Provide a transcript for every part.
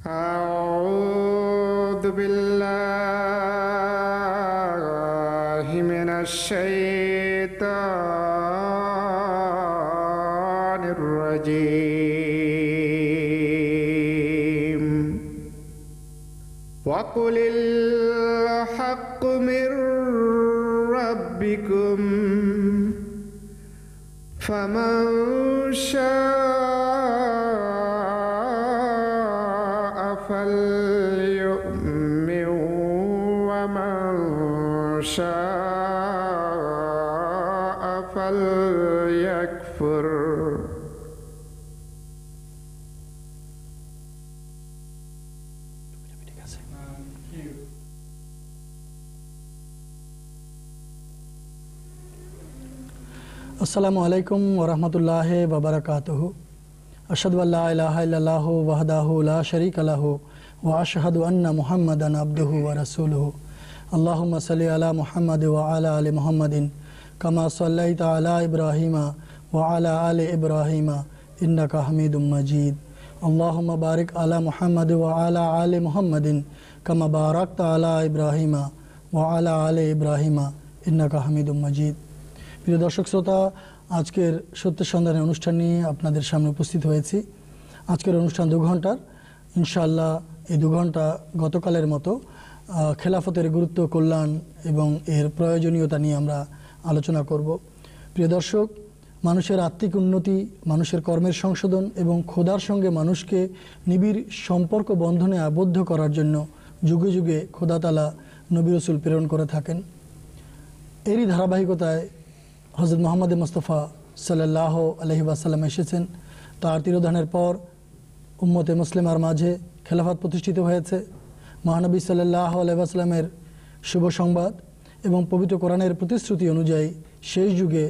أعوذ بالله من الشيطان الرجيم وقل الحق من ربكم فمن شاء فليؤمن ومن شاء فليكفر আসসালামু আলাইকুম ওয়া রাহমাতুল্লাহি ওয়া বারাকাতুহু আশহাদু আল্লা ইলাহা ইল্লাল্লাহু ওয়াহদাহু লা শারীকা লাহু ওয়া আশহাদু আন্না মুহাম্মাদান আবদুহু ওয়া রাসূলুহু আল্লাহুম্মা সাল্লি আলা মুহাম্মাদ ওয়া আলা আলি মুহাম্মাদিন কামা সাল্লাইতা আলা ইব্রাহিমা ওয়া আলা আলি ইব্রাহিমা ইন্নাকা হামিদুম মাজিদ আল্লাহুম্মা বারিক আলা মুহাম্মাদ ওয়া আলা আলি মুহাম্মাদিন কামা বারাকতা আলা ইব্রাহিমা ওয়া আলা আলি ইব্রাহিমা ইন্নাকা হামিদুম মাজিদ। প্রিয় দর্শক শ্রোতা, আজকের সত্যের সন্ধানের অনুষ্ঠান নিয়ে আপনাদের সামনে উপস্থিত হয়েছি। আজকের অনুষ্ঠান 2 ঘন্টার। ইনশাআল্লাহ এই 2 ঘন্টা গতকালের মতো খেলাফতের গুরুত্ব, কল্যাণ এবং এর প্রয়োজনীয়তা নিয়ে আমরা আলোচনা করব। প্রিয় দর্শক, মানুষের আত্মিক উন্নতি, মানুষের কর্মের সংশোধন এবং খোদার সঙ্গে মানুষকে নিবিড় সম্পর্ক বন্ধনে আবদ্ধ করার জন্য যুগে যুগে খোদা তাআলা নবী রাসূল প্রেরণ করে থাকেন। এরই ধারাবাহিকতায় হযরত মুহাম্মদ মুস্তাফা সাল্লাল্লাহু আলাইহি ওয়াসাল্লাম এসেছেন। তার তিরোধানের পর উম্মতে মুসলিমার মাঝে খেলাফত প্রতিষ্ঠিত হয়েছে। মহানবী সাল্লাল্লাহু আলাইহি ওয়াসাল্লামের শুভ সংবাদ এবং পবিত্র কোরআনের প্রতিশ্রুতি অনুযায়ী শেষ যুগে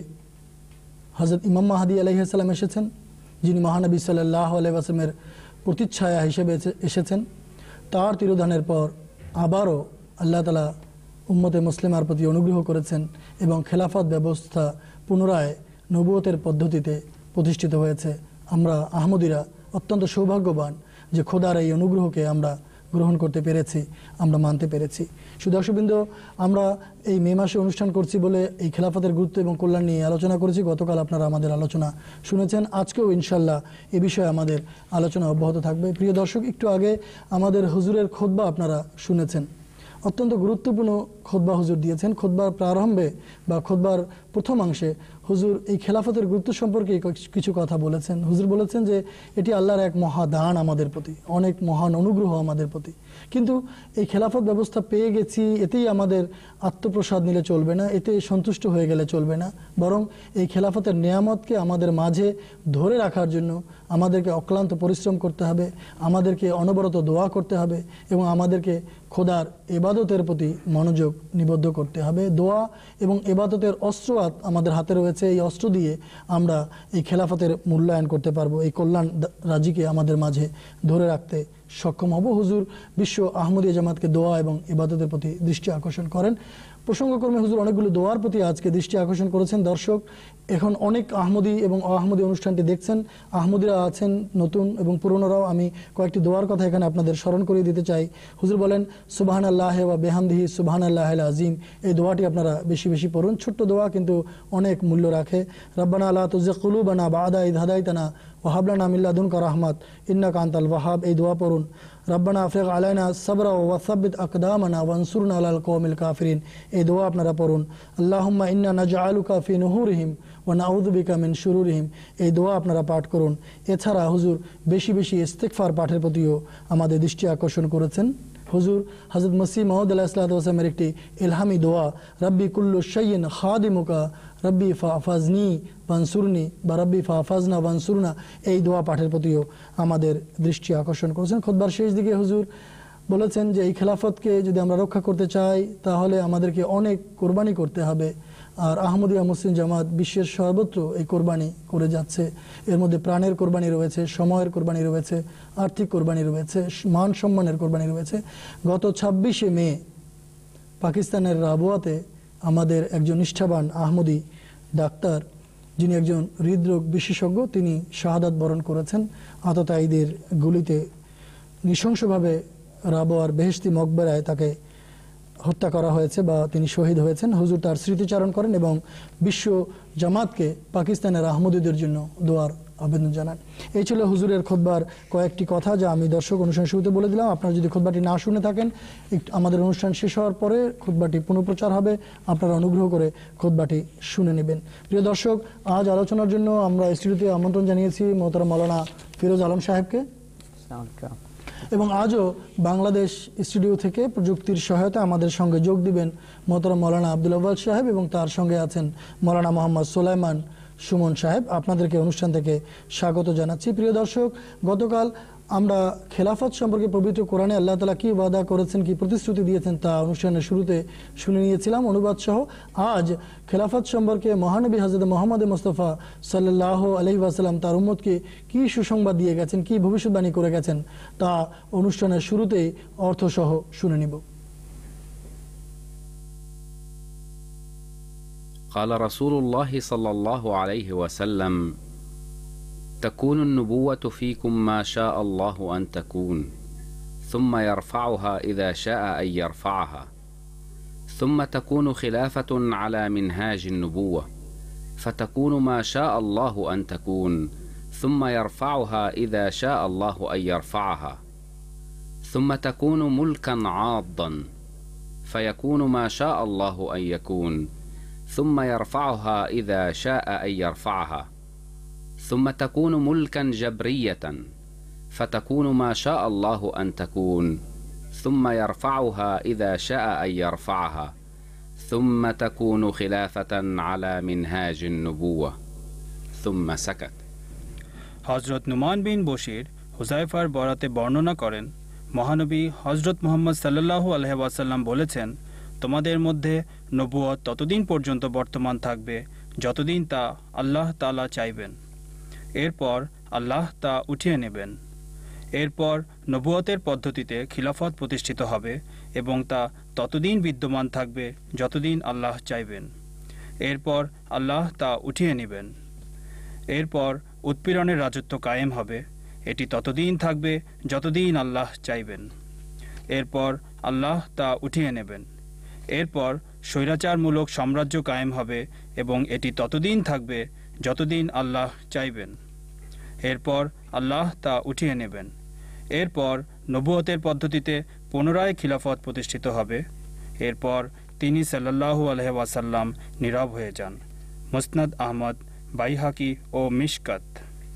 হযরত ইমাম মাহদী আলাইহিস সালাম এসেছেন, যিনি মহানবী সাল্লাল্লাহু আলাইহি ওয়াসাল্লামের প্রতিচ্ছায়া হিসেবে এসেছেন। তার তিরোধানের পর আবারও আল্লাহ তাআলা উম্মতে মুসলিমার প্রতি অনুগ্রহ করেছেন এবং খেলাফত ব্যবস্থা পুনরায় নবুয়তের পদ্ধতিতে প্রতিষ্ঠিত হয়েছে। আমরা আহমদীরা অত্যন্ত সৌভাগ্যবান যে খোদার এই অনুগ্রহকে আমরা গ্রহণ করতে পেরেছি, আমরা মানতে পেরেছি। সুদর্শকবৃন্দ, আমরা এই মে মাসে অনুষ্ঠান করছি বলে এই খেলাফতের গুরুত্ব এবং কল্যাণ নিয়ে আলোচনা করেছি। গতকাল আপনারা আমাদের আলোচনা শুনেছেন, আজকেও ইনশাল্লাহ এ বিষয়ে আমাদের আলোচনা অব্যাহত থাকবে। প্রিয় দর্শক, একটু আগে আমাদের হুজুরের খুতবা আপনারা শুনেছেন। অত্যন্ত গুরুত্বপূর্ণ খুতবা হুজুর দিয়েছেন। খুতবার প্রারম্ভে বা খুতবার প্রথমাংশে হুজুর এই খেলাফতের গুরুত্ব সম্পর্কে কিছু কথা বলেছেন। হুজুর বলেছেন যে এটি আল্লাহর এক মহাদান আমাদের প্রতি, অনেক মহান অনুগ্রহ আমাদের প্রতি। কিন্তু এই খেলাফত ব্যবস্থা পেয়ে গেছি, এতেই আমাদের আত্মপ্রসাদ নিলে চলবে না, এতে সন্তুষ্ট হয়ে গেলে চলবে না, বরং এই খেলাফতের নেয়ামতকে আমাদের মাঝে ধরে রাখার জন্য আমাদেরকে অক্লান্ত পরিশ্রম করতে হবে, আমাদেরকে অনবরত দোয়া করতে হবে এবং আমাদেরকে খোদার ইবাদতের প্রতি মনোযোগ নিবদ্ধ করতে হবে। দোয়া এবং ইবাদতের অস্ত্র আমাদের হাতে রয়েছে। এই অস্ত্র দিয়ে আমরা এই খেলাফতের মূল্যায়ন করতে পারবো, এই কল্যাণ রাজিকে আমাদের মাঝে ধরে রাখতে সক্ষম হব। হুজুর বিশ্ব আহমদিয়া জামাতকে দোয়া এবং ইবাদতের প্রতি দৃষ্টি আকর্ষণ করেন। প্রসঙ্গক্রমে হুজুর অনেকগুলো দোয়ার প্রতি আজকে দৃষ্টি আকর্ষণ করেছেন। দর্শক এখন অনেক আহমদি এবং অআহমদি অনুষ্ঠানটি দেখছেন, আহমদিরা আছেন নতুন এবং পুরনোরাও। আমি কয়েকটি দোয়ার কথা এখানে আপনাদের স্মরণ করিয়ে দিতে চাই। হুজুর বলেন সুবহানাল্লাহি ওয়া বিহামদিহি সুবহানাল্লাহিল আযীম। এই দোয়াটি আপনারা বেশি বেশি পড়ুন। ছোট্ট দোয়া কিন্তু অনেক মূল্য রাখে। রব্বানা লা তুযিগ কুলুবানা বা'দা ইয হাদাইতানা ওয়া হাব লানা মিন লাদুনকা রাহমাত ইন্নাকা আনতাল ওয়াহ্হাব। এই দোয়া পড়ুন। রব্বানা আফরিগ আলাইনা সাবরা ওয়া সাব্বিত আকদামানা ওয়ানসুরনা আলাল কওমিল কাফিরিন। এই দোয়া আপনারা পড়ুন। আল্লাহুম্মা ইন্না নাজআলুকা ফি নুহুরিহিম ওয়া নাউযু বিকা মিন শুরুরিহিম। এই দোয়া আপনারা পাঠ করুন। এছাড়া হুজুর বেশি বেশি ইস্তিগফার পাঠের প্রতিও আমাদের দৃষ্টি আকর্ষণ করেছেন। হুজুর হযরত মসিহ মাউদ আলাইহিস সালাতু ওয়াস সালামের একটি ইলহামি দোয়া, রব্বি কুল্লু শাইইন খাদিমুকা রব্বি ফাহফাজনি ওয়ানসুরনি বা রব্বি ফাহফাজনা ওয়ানসুরনা, এই দোয়া পাঠের প্রতিও আমাদের দৃষ্টি আকর্ষণ করেছেন। খুতবার শেষ দিকে হুজুর বলেছেন যে এই খেলাফতকে যদি আমরা রক্ষা করতে চাই তাহলে আমাদেরকে অনেক কোরবানি করতে হবে। আর আহমদিয়া মুসলিম জামাত বিশ্বের সর্বত্র এই কোরবানি করে যাচ্ছে। এর মধ্যে প্রাণের কোরবানি রয়েছে, সময়ের কোরবানি রয়েছে, আর্থিক কোরবানি রয়েছে, মান সম্মানের কোরবানি রয়েছে। গত 26শে মে পাকিস্তানের রাবুয়াতে আমাদের একজন নিষ্ঠাবান আহমদি ডাক্তার, যিনি একজন হৃদরোগ বিশেষজ্ঞ, তিনি শাহাদাত বরণ করেছেন আততায়ীদের গুলিতে নৃশংসভাবে রাবোয়ার বেহেশতি মকবরায় তাকে হত্যা করা হয়েছে বা তিনি শহীদ হয়েছেন। হুজুর তার স্মৃতিচারণ করেন এবং বিশ্ব জামাতকে পাকিস্তানের আহমদীদের জন্য দোয়ার আবেদন জানান। এই ছিল হুজুরের খুতবার কয়েকটি কথা, যা আমি দর্শক অনুষ্ঠান শুরুতে বলে দিলাম। আপনারা যদি খুতবাটি না শুনে থাকেন, আমাদের অনুষ্ঠান শেষ হওয়ার পরে খুতবাটি পুনঃপ্রচার হবে, আপনারা অনুগ্রহ করে খুতবাটি শুনে নেবেন। প্রিয় দর্শক, আজ আলোচনার জন্য আমরা স্টুডিওতে আমন্ত্রণ জানিয়েছি মোহতারাম মাওলানা ফিরোজ আলম সাহেবকে, এবং আজও বাংলাদেশ স্টুডিও থেকে প্রযুক্তির সহায়তা আমাদের সঙ্গে যোগ দিবেন মোহতারাম মাওলানা আব্দুল আউয়াল সাহেব, এবং তার সঙ্গে আছেন মাওলানা মোহাম্মদ সুলাইমান সুমন সাহেব। আপনাদেরকে অনুষ্ঠান থেকে স্বাগত জানাচ্ছি। প্রিয় দর্শক, গতকাল আমরা খেলাফত সম্পর্কে পবিত্র কোরআনে আল্লাহ তাআলা কি ওয়াদা করেছেন, কি প্রতিশ্রুতি দিয়েছেন তা অনুষ্ঠানের শুরুতে শুনে নিয়েছিলাম অনুবাদ সহ। আজ খেলাফত সম্পর্কে মহানবী হযরত মুহাম্মদ মুস্তাফা সাল্লাল্লাহু আলাইহি ওয়াসাল্লাম তার উম্মতকে কি সুসংবাদ দিয়ে গেছেন, কি ভবিষ্যৎবাণী করে গেছেন, তা অনুষ্ঠানের শুরুতেই অর্থসহ শুনে নিব। قال رسول الله صلى الله عليه وسلم: تكون النبوة فيكم ما شاء الله أن تكون، ثم يرفعها إذا شاء أن يرفعها، ثم تكون خلافة على منهاج النبوة، فتكون ما شاء الله أن تكون، ثم يرفعها إذا شاء الله أن يرفعها، ثم تكون ملكا عاضا، فيكون ما شاء الله أن يكون، ثم يرفعها إذا شاء أن يرفعها، ثم تكون ملكا جبرية، فتكون ما شاء الله أن تكون، ثم يرفعها إذا شاء أن يرفعها، ثم تكون خلافة على منهاج النبوة، ثم سكت। হযরত নুমান বিন বশির হুযায়ফার বরাতে বর্ণনা করেন, মহানবী হযরত মুহাম্মদ সাল্লাল্লাহু আলাইহি ওয়াসাল্লাম বলেছেন, তোমাদের মধ্যে নবুয়ত ততদিন পর্যন্ত বর্তমান থাকবে যতদিন তা আল্লাহ তাআলা চাইবেন, এরপর আল্লাহ তা উঠিয়ে নেবেন। এরপর নবুয়তের পদ্ধতিতে খিলাফত প্রতিষ্ঠিত হবে এবং তা ততদিন বিদ্যমান থাকবে যতদিন আল্লাহ চাইবেন, এরপর আল্লাহ তা উঠিয়ে নেবেন। এরপর উৎপীড়নের রাজত্ব কায়েম হবে, এটি ততদিন থাকবে যতদিন আল্লাহ চাইবেন, এরপর আল্লাহ তা উঠিয়ে নেবেন। এরপর স্বৈরাচারমূলক সাম্রাজ্য কায়েম হবে এবং এটি ততদিন থাকবে যতদিন আল্লাহ চাইবেন, এরপর আল্লাহ তা উঠিয়ে নেবেন। এরপর নবুয়তের পদ্ধতিতে পুনরায় খিলাফত প্রতিষ্ঠিত হবে, এরপর তিনি সাল্লাল্লাহু আলাইহি ওয়াসাল্লাম নীরব হয়ে যান। মুসনাদ আহমদ, বাইহাকি ও মিশকাত।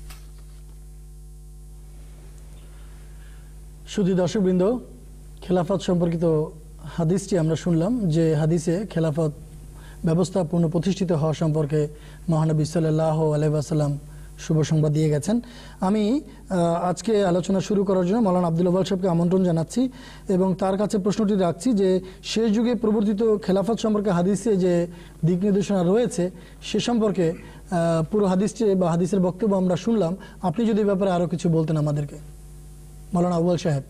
সুধী দর্শকবৃন্দ, খেলাফত সম্পর্কিত হাদিসটি আমরা শুনলাম, যে হাদিসে খেলাফত ব্যবস্থা পুনঃপ্রতিষ্ঠিত হওয়া সম্পর্কে মহানবী সাল্লাল্লাহু আলাইহি ওয়াসাল্লাম শুভ সংবাদ দিয়ে গেছেন। আমি আজকে আলোচনা শুরু করার জন্য মাওলানা আব্দুল আউয়াল সাহেবকে আমন্ত্রণ জানাচ্ছি এবং তার কাছে প্রশ্নটি রাখছি যে শেষ যুগে প্রবর্তিত খেলাফত সম্পর্কে হাদিসে যে দিক নির্দেশনা রয়েছে সে সম্পর্কে পুরো হাদিসটি বা হাদিসের বক্তব্য আমরা শুনলাম। আপনি যদি ব্যাপারে আরও কিছু বলতেন আমাদেরকে, মাওলানা আউয়াল সাহেব।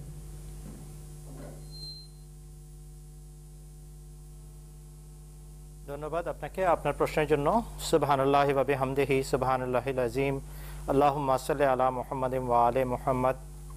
ধন্যবাদ আপনাকে আপনার প্রশ্নের জন্য। সুবহানাল্লাহি ওয়া বিহামদিহি সুবহানাল্লাহিল আযীম, আল্লাহুম্মা সাল্লি আলা মুহাম্মাদিন ওয়া আলি মুহাম্মাদ।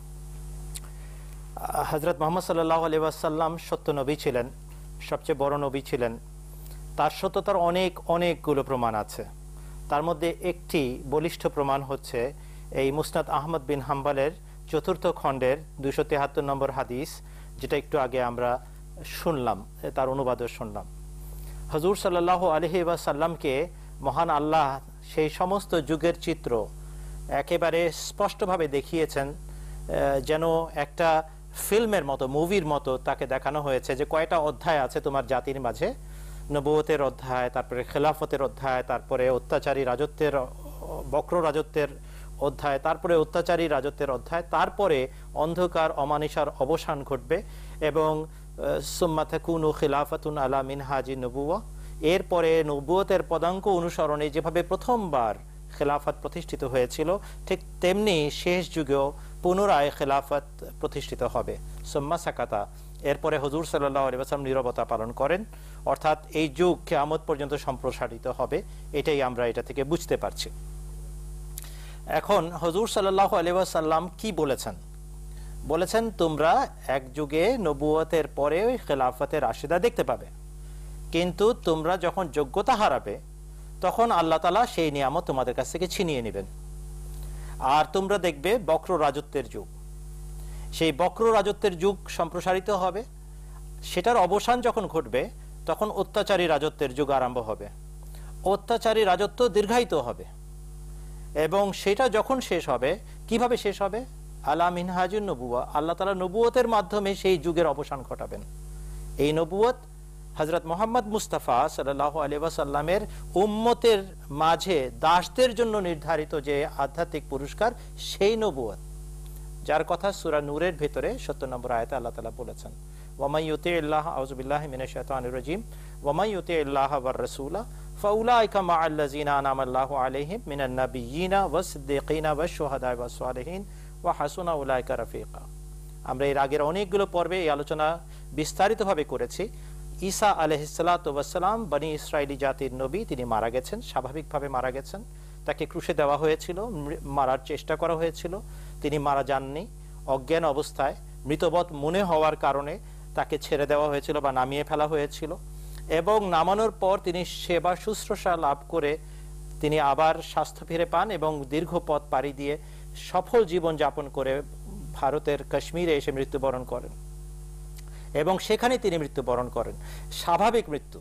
হযরত মুহাম্মদ সাল্লাল্লাহু আলাইহি ওয়াসাল্লাম সত্য নবী ছিলেন, সবচেয়ে বড় নবী ছিলেন। তার সত্যতার অনেকগুলো প্রমাণ আছে। তার মধ্যে একটি বলিষ্ঠ প্রমাণ হচ্ছে এই মুসনাদ আহমদ বিন হাম্বলের ৪র্থ খণ্ডের ২৭৩ নম্বর হাদিস, যেটা একটু আগে আমরা শুনলাম, তার অনুবাদও শুনলাম। হুজুর সাল্লাল্লাহু আলাইহি ওয়াসাল্লামকে মহান আল্লাহ সেই সমস্ত যুগের চিত্র একেবারে স্পষ্টভাবে দেখিয়েছেন, যেন একটা ফিল্মের মতো, মুভির মতো তাকে দেখানো হয়েছে যে কয়টা অধ্যায় আছে তোমার জাতির মাঝে। নবুয়তের অধ্যায়, তারপরে খেলাফতের অধ্যায়, তারপরে অত্যাচারী রাজত্বের, বক্র রাজত্বের অধ্যায়, তারপরে অত্যাচারী রাজত্বের অধ্যায়, তারপরে অন্ধকার অমানিসার অবসান ঘটবে এবং সুম্মা তাকুনু খিলাফাতুন আলা মিনহাজি নবুওয়া, এরপরে নবুয়তের পদাঙ্ক অনুসরণে যেভাবে প্রথমবার খেলাফত প্রতিষ্ঠিত হয়েছিল ঠিক তেমনি শেষ যুগেও পুনরায় খেলাফত প্রতিষ্ঠিত হবে। সুম্মা সাকাতা, এরপরে হুজুর সাল্লাল্লাহু আলাইহি ওয়াসাল্লাম নীরবতা পালন করেন, অর্থাৎ এই যুগ কিয়ামত পর্যন্ত সম্প্রসারিত হবে, এটাই আমরা এটা থেকে বুঝতে পারছি। এখন হুজুর সাল্লাল্লাহু আলাইহি ওয়াসাল্লাম কি বলেছেন? বলেছেন তোমরা এক যুগে নবুয়তের পরে খেলাফতের রাশিদা দেখতে পাবে, কিন্তু তোমরা যখন যোগ্যতা হারাবে তখন আল্লাহ তাআলা সেই নিয়ামত তোমাদের কাছ থেকে ছিনিয়ে নেবেন। আর তোমরা দেখবে বক্র রাজত্বের যুগ, সেই বক্র রাজত্বের যুগ সম্প্রসারিত হবে। সেটার অবসান যখন ঘটবে তখন অত্যাচারী রাজত্বের যুগ আরম্ভ হবে। অত্যাচারী রাজত্ব দীর্ঘায়িত হবে এবং সেটা যখন শেষ হবে, কিভাবে শেষ হবে? আলা মিনহাজুন নবুয়া, আল্লাহ তাআলা নবুয়তের মাধ্যমে সেই যুগের অবসান ঘটাবেন। এই নবুয়ত হযরত মুহাম্মদ মুস্তাফা সাল্লাল্লাহু আলাইহি ওয়াসাল্লামের উম্মতের মাঝে দাসদের জন্য নির্ধারিত যে আধ্যাত্মিক পুরস্কার, সেই নবুয়ত, যার কথা সূরা নূরের ভিতরে ৭০ নম্বর আয়াতে আল্লাহ তাআলা বলেছেন, ওয়ামাই ইউতিইল্লাহ আউযু বিল্লাহি মিনাশ শাইতানির রাজীম ওয়ামাই ইউতিইল্লাহ ওয়ার রাসূলা ফাউলাইকা মাআল্লাযিনা আনআমা আল্লাহু আলাইহিম মিনান নাবিয়্যিনা ওয়াস সিদ্দীকিনা ওয়াশ শুহাদা'i ওয়াস সালিহিন ওয়া হাসুনা উলাইকা রাফিকা। আমরা এর আগের অনেকগুলো পর্বে এই আলোচনা বিস্তারিতভাবে করেছি। ঈসা আলাইহিসসালাতু ওয়াসসালাম বনি ইসরাইলি জাতির নবী, তিনি মারা গেছেন, স্বাভাবিকভাবে মারা গেছেন। তাকে ক্রুশে দেওয়া হয়েছিল, মারার চেষ্টা করা হয়েছিল, তিনি মারা যাননি। অজ্ঞান অবস্থায় মৃতবৎ মনে হওয়ার কারণে তাকে ছেড়ে দেওয়া হয়েছিল বা নামিয়ে ফেলা হয়েছিল, এবং নামানোর পর তিনি সেবা শুশ্রূষা লাভ করে তিনি আবার স্বাস্থ্য ফিরে পান এবং দীর্ঘ পথ পাড়ি দিয়ে সফল জীবন যাপন করে ভারতের কাশ্মীরে এসে মৃত্যুবরণ করেন এবং সেখানে তিনি মৃত্যুবরণ করেন, স্বাভাবিক মৃত্যু।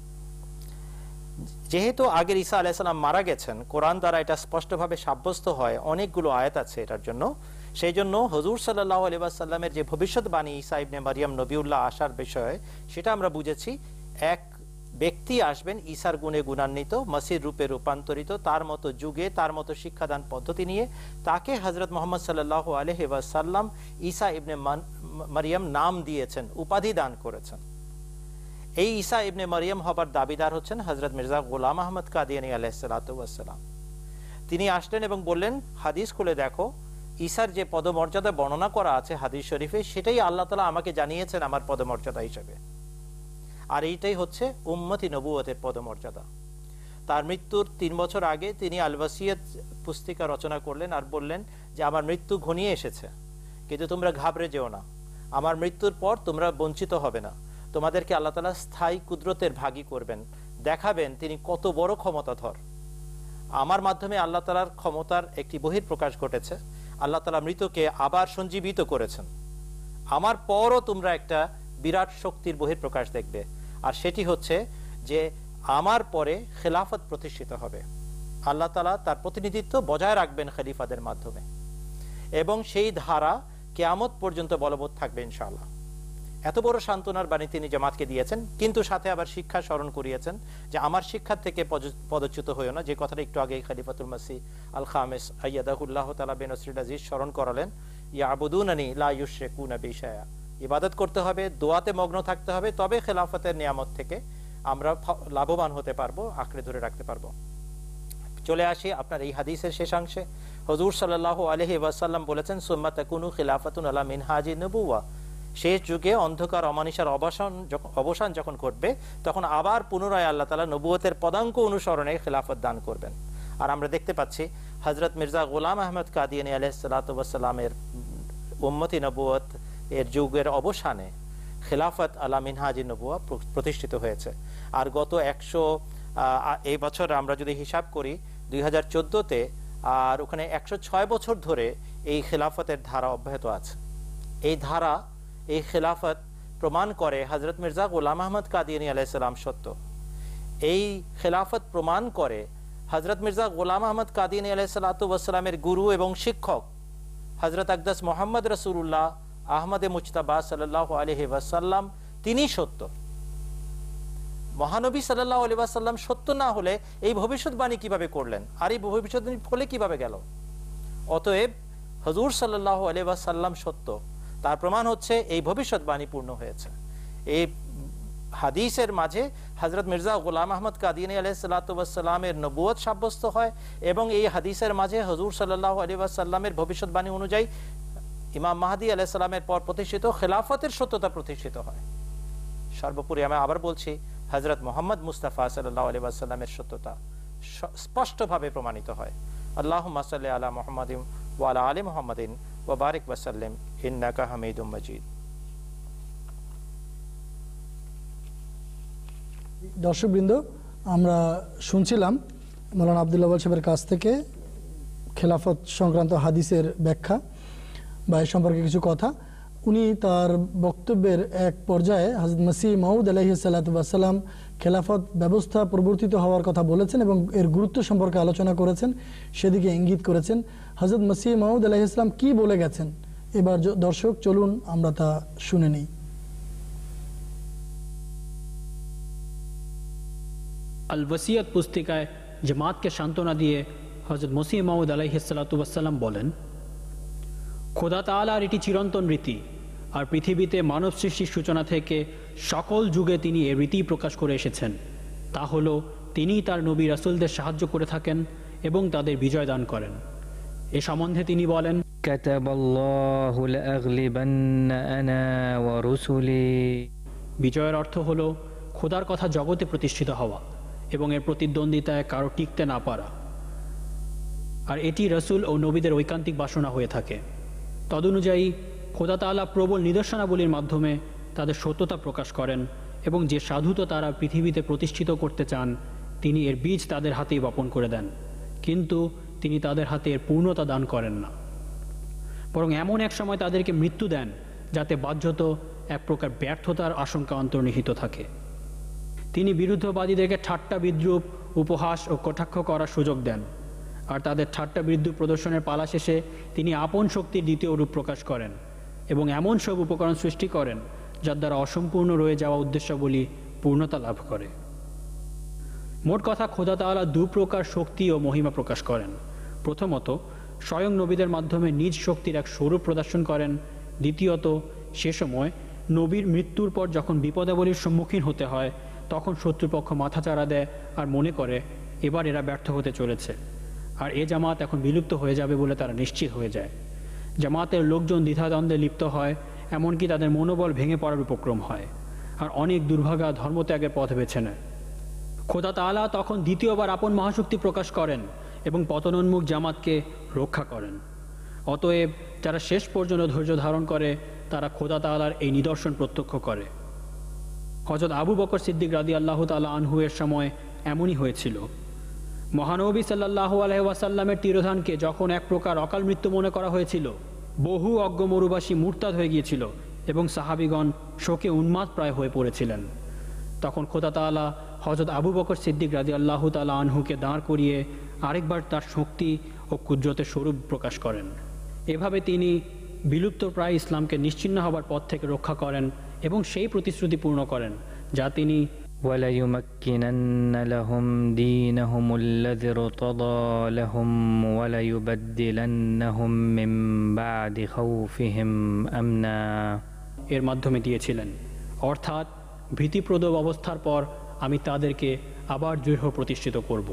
যেহেতু আগের ঈসা আলাইহিস সালাম মারা গেছেন, কোরআন দ্বারা এটা স্পষ্টভাবে সাব্যস্ত হয়, অনেকগুলো আয়াত আছে এটার জন্য। সেই জন্য হুজুর সাল্লাল্লাহু আলাইহি ওয়াসাল্লামের যে ভবিষ্যৎবাণী ঈসা ইবনে মারইয়াম নবিউল্লাহ আসার বিষয়ে, সেটা আমরা বুঝেছি। এক ব্যক্তি আসবেন ঈসার গুণে গুণান্বিত, মসির রূপে রূপান্তরিত, তার মতো যুগে তার মতো শিক্ষাদান পদ্ধতি নিয়ে, তাকে হযরত মুহাম্মদ সাল্লাল্লাহু আলাইহি ওয়াসাল্লাম ঈসা ইবনে মারইয়াম নাম দিয়েছেন, উপাধি দান করেছেন। এই ঈসা ইবনে মারইয়াম হবার দাবিদার হচ্ছেন হযরত মির্জা গোলাম আহমদ কাদিয়ানী আলাইহিস সালাতু ওয়াস সালাম। তিনি আসলেন এবং বললেন, হাদিস খুলে দেখো, ঈসার যে পদমর্যাদা বর্ণনা করা আছে হাদিস শরীফে, সেটাই আল্লাহ তাআলা আমাকে জানিয়েছেন আমার পদমর্যাদা হিসেবে। আর এইটাই হচ্ছে উম্মতি নবুয়তের পদমর্যাদা। তার মৃত্যুর ৩ বছর আগে তিনি আল ওয়াসিয়াত পুস্তিকা রচনা করলেন আর বললেন যে আমার মৃত্যু ঘনিয়ে এসেছে, কিন্তু তোমরা ঘাবড়ে যেও না, আমার মৃত্যুর পর তোমরা বঞ্চিত হবে না, তোমাদেরকে আল্লাহ তাআলা স্থায়ী কুদরতের ভাগী করবেন, দেখাবেন তিনি কত বড় ক্ষমতাধর। আমার মাধ্যমে আল্লাহ তাআলার ক্ষমতার একটি বহিঃপ্রকাশ ঘটেছে। আল্লাহ তাআলা মৃতকে আবার সঞ্জীবিত করেছেন। আমার পরও তোমরা একটা বিরাট শক্তির বহিঃপ্রকাশ দেখবে, আর সেটি হচ্ছে যে আমার পরে খেলাফত প্রতিষ্ঠিত হবে। আল্লাহ তাআলা তার প্রতিনিধিত্ব বজায় রাখবেন খলিফাদের মাধ্যমে, এবং সেই ধারা কিয়ামত পর্যন্ত বলবৎ থাকবে ইনশাআল্লাহ। এত বড় সান্ত্বনার বাণী তিনি জামাতকে দিয়েছেন, কিন্তু সাথে আবার শিক্ষা স্মরণ করিয়েছেন যে আমার শিক্ষার থেকে পদচ্যুত হইও না, যে কথাটা একটু আগে খলিফাতুল মাসিহ আল খামিস আইয়াদাহুল্লাহ তাআলা বিনসরিল আজিজ স্মরণ করালেন। ইয়াবুদুনানি লা ইউশরিকুনা বি শাইআ, ইবাদত করতে হবে, দোয়াতে মগ্ন থাকতে হবে, তবে খেলাফতের নিয়ামত থেকে আমরা লাভবান হতে পারবো, আঁকড়ে ধরে রাখতে পারবো। চলে আসি আপনার এই হাদিসের শেষাংশে। হুজুর সাল্লাল্লাহু আলাইহি ওয়াসাল্লাম বলেছেন, সুম্মা তাকুনু খিলাফাতুন আলা মিনহাজি নবুওয়া, শেষ যুগে অন্ধকার অমানিসার অবসান যখন ঘটবে, তখন আবার পুনরায় আল্লাহ তাআলা নবুয়তের পদাঙ্ক অনুসরণে খেলাফত দান করবেন। আর আমরা দেখতে পাচ্ছি হযরত মির্জা গোলাম আহমদ কাদিয়ানী আলাইহিস সালাতু ওয়াস সালামের উম্মতি নবুয়ত এর যুগের অবসানে খেলাফত আলা মিনহাজি নবুওয়া প্রতিষ্ঠিত হয়েছে। আর গত এই বছর আমরা যদি হিসাব করি 2014-তে, আর ওখানে 106 বছর ধরে এই খেলাফতের ধারা অব্যাহত আছে। এই ধারা, এই খেলাফত প্রমাণ করে হযরত মির্জা গোলাম আহমদ কাদিয়ানী আলাইহিস সালাম সত্য। এই খেলাফত প্রমাণ করে হযরত মির্জা গোলাম আহমদ কাদিয়ানী আলাইহিস সালাতু ওয়াস সালামের গুরু এবং শিক্ষক হযরত আকদাস মুহাম্মদ রাসূলুল্লাহ আহমদে মুজতাবা সাল্লাল্লাহু আলাইহি ওয়াসাল্লাম, তিনি সত্য। মহানবী সাল্লাল্লাহু আলাইহি ওয়াসাল্লাম সত্য না হলে এই ভবিষ্যৎবাণী কিভাবে করলেন, আর এই ভবিষ্যৎবাণী ফলে কিভাবে গেল? অতএব হুজুর সাল্লাল্লাহু আলাইহি ওয়াসাল্লাম সত্য, তার প্রমাণ হচ্ছে এই ভবিষ্যৎবাণী পূর্ণ হয়েছে। এই হাদিসের মাঝে হযরত মির্জা গোলাম আহমদ কাদিয়ানী আলাইহিস সালাতু ওয়াস সালামের নবুয়ত সাব্যস্ত হয়, এবং এই হাদিসের মাঝে হুজুর সাল্লাল্লাহু আলাইহি ওয়াসাল্লামের ভবিষ্যৎবাণী অনুযায়ী ইমাম মাহদী আলাইহিস সালামের পর প্রতিষ্ঠিত খেলাফতের সত্যতা প্রতিষ্ঠিত হয়। সর্বোপরি আমি আবার বলছি, হযরত মুহাম্মদ মুস্তাফা সাল্লাল্লাহু আলাইহি ওয়াসাল্লামের সত্যতা স্পষ্টভাবে প্রমাণিত হয়। আল্লাহুম্মা সাল্লি আলা মুহাম্মাদিন ওয়া আলা আলি মুহাম্মাদিন ওয়া বারিক ওয়া সাল্লিম ইন্নাকা হামিদুম মাজিদ। দর্শকবৃন্দ, আমরা শুনছিলাম মৌলানা আব্দুল আউয়াল সাহেবের কাছ থেকে খেলাফত সংক্রান্ত হাদিসের ব্যাখ্যা বা এ সম্পর্কে কিছু কথা। উনি তার বক্তব্যের এক পর্যায়ে হযরত মসিহ মাউদ আলাইহিস সালাতু ওয়াস সালাম খেলাফত ব্যবস্থা প্রবর্তিত হওয়ার কথা বলেছেন এবং এর গুরুত্ব সম্পর্কে আলোচনা করেছেন, সেদিকে ইঙ্গিত করেছেন। হযরত মসিহ মাউদ আলাইহিস সালাম কি বলে গেছেন, এবার দর্শক চলুন আমরা তা শুনে নিই। আল ওয়াসিয়াত পুস্তিকায় জামাতকে সান্ত্বনা দিয়ে হযরত মসিহ মাউদ আলাইহিস সালাতু ওয়াস সালাম বলেন, খোদা তাআলার এটি চিরন্তন রীতি, আর পৃথিবীতে মানব সৃষ্টির সূচনা থেকে সকল যুগে তিনি এ রীতি প্রকাশ করে এসেছেন। তা হলো তিনিই তার নবী রাসূলদের সাহায্য করে থাকেন এবং তাদের বিজয় দান করেন। এ সম্বন্ধে তিনি বলেন, কাতাবাল্লাহু লাআগলিবান্না আনা ওয়া রুসুলি। বিজয়ের অর্থ হলো খোদার কথা জগতে প্রতিষ্ঠিত হওয়া এবং এর প্রতিদ্বন্দ্বিতায় কারো টিকতে না পারা, আর এটি রাসূল ও নবীদের ঐকান্তিক বাসনা হয়ে থাকে। তদনুযায়ী খোদা তাআলা প্রবল নিদর্শনাবলীর মাধ্যমে তাদের সত্যতা প্রকাশ করেন এবং যে সাধুতা তারা পৃথিবীতে প্রতিষ্ঠিত করতে চান তিনি এর বীজ তাদের হাতেই বপন করে দেন, কিন্তু তিনি তাদের হাতে এর পূর্ণতা দান করেন না, বরং এমন এক সময় তাদেরকে মৃত্যু দেন যাতে বাহ্যত এক প্রকার ব্যর্থতার আশঙ্কা অন্তর্নিহিত থাকে। তিনি বিরুদ্ধবাদীদেরকে ঠাট্টা বিদ্রূপ, উপহাস ও কটাক্ষ করার সুযোগ দেন, আর তাদের ঠাট্টা বিদ্রূপ প্রদর্শনের পালা শেষে তিনি আপন শক্তির দ্বিতীয় রূপ প্রকাশ করেন এবং এমন সব উপকরণ সৃষ্টি করেন যার দ্বারা অসম্পূর্ণ রয়ে যাওয়া উদ্দেশ্যাবলী পূর্ণতা লাভ করে। মোট কথা, খোদা তাআলা দু প্রকার শক্তি ও মহিমা প্রকাশ করেন। প্রথমত, স্বয়ং নবীদের মাধ্যমে নিজ শক্তির এক স্বরূপ প্রদর্শন করেন। দ্বিতীয়ত, সে সময় নবীর মৃত্যুর পর যখন বিপদাবলীর সম্মুখীন হতে হয় তখন শত্রুপক্ষ মাথাচাড়া দেয় আর মনে করে এবার এরা ব্যর্থ হতে চলেছে, আর এ জামাত এখন বিলুপ্ত হয়ে যাবে বলে তারা নিশ্চিত হয়ে যায়। জামাতের লোকজন দ্বিধাদ্বন্দ্বে লিপ্ত হয়, এমনকি তাদের মনোবল ভেঙে পড়ার উপক্রম হয়, আর অনেক দুর্ভাগা ধর্মত্যাগের পথ বেছে নেয়। খোদা তাআলা তখন দ্বিতীয়বার আপন মহাশক্তি প্রকাশ করেন এবং পতনোন্মুখ জামাতকে রক্ষা করেন। অতএব যারা শেষ পর্যন্ত ধৈর্য ধারণ করে তারা খোদা তাআলার এই নিদর্শন প্রত্যক্ষ করে। হযরত আবু বকর সিদ্দিক রাদিয়াল্লাহু তাআলা আনহু এর সময় এমনই হয়েছিল। মহানবী সাল্লাল্লাহু আলাইহি ওয়াসাল্লামের তিরোধানকে যখন এক প্রকার অকাল মৃত্যু মনে করা হয়েছিল, বহু অজ্ঞ মরুবাসী মুরতাদ হয়ে গিয়েছিল এবং সাহাবীগণ শোকে উন্মাদ প্রায় হয়ে পড়েছিলেন। তখন খোদা তাআলা হযরত আবু বকর সিদ্দিক রাদিয়াল্লাহু তাআলা আনহুকে দাঁড় করিয়ে আরেকবার তার শক্তি ও কুদরতের স্বরূপ প্রকাশ করেন। এভাবে তিনি বিলুপ্ত প্রায় ইসলামকে নিশ্চিহ্ন হবার পথ থেকে রক্ষা করেন এবং সেই প্রতিশ্রুতি পূর্ণ করেন যা তিনি وَلَيُمَكِّنَنَّ لَهُمْ دِينَهُمُ الَّذِي ارْتَضَىٰ لَهُمْ وَلَيُبَدِّلَنَّهُمْ مِنْ بَعْدِ خَوْفِهِمْ أَمْنًا এর মাধ্যমে দিয়েছিলেন, অর্থাৎ ভীতিপ্রদ অবস্থার পর আমি তাদেরকে আবার দৃঢ় প্রতিষ্ঠিত করব।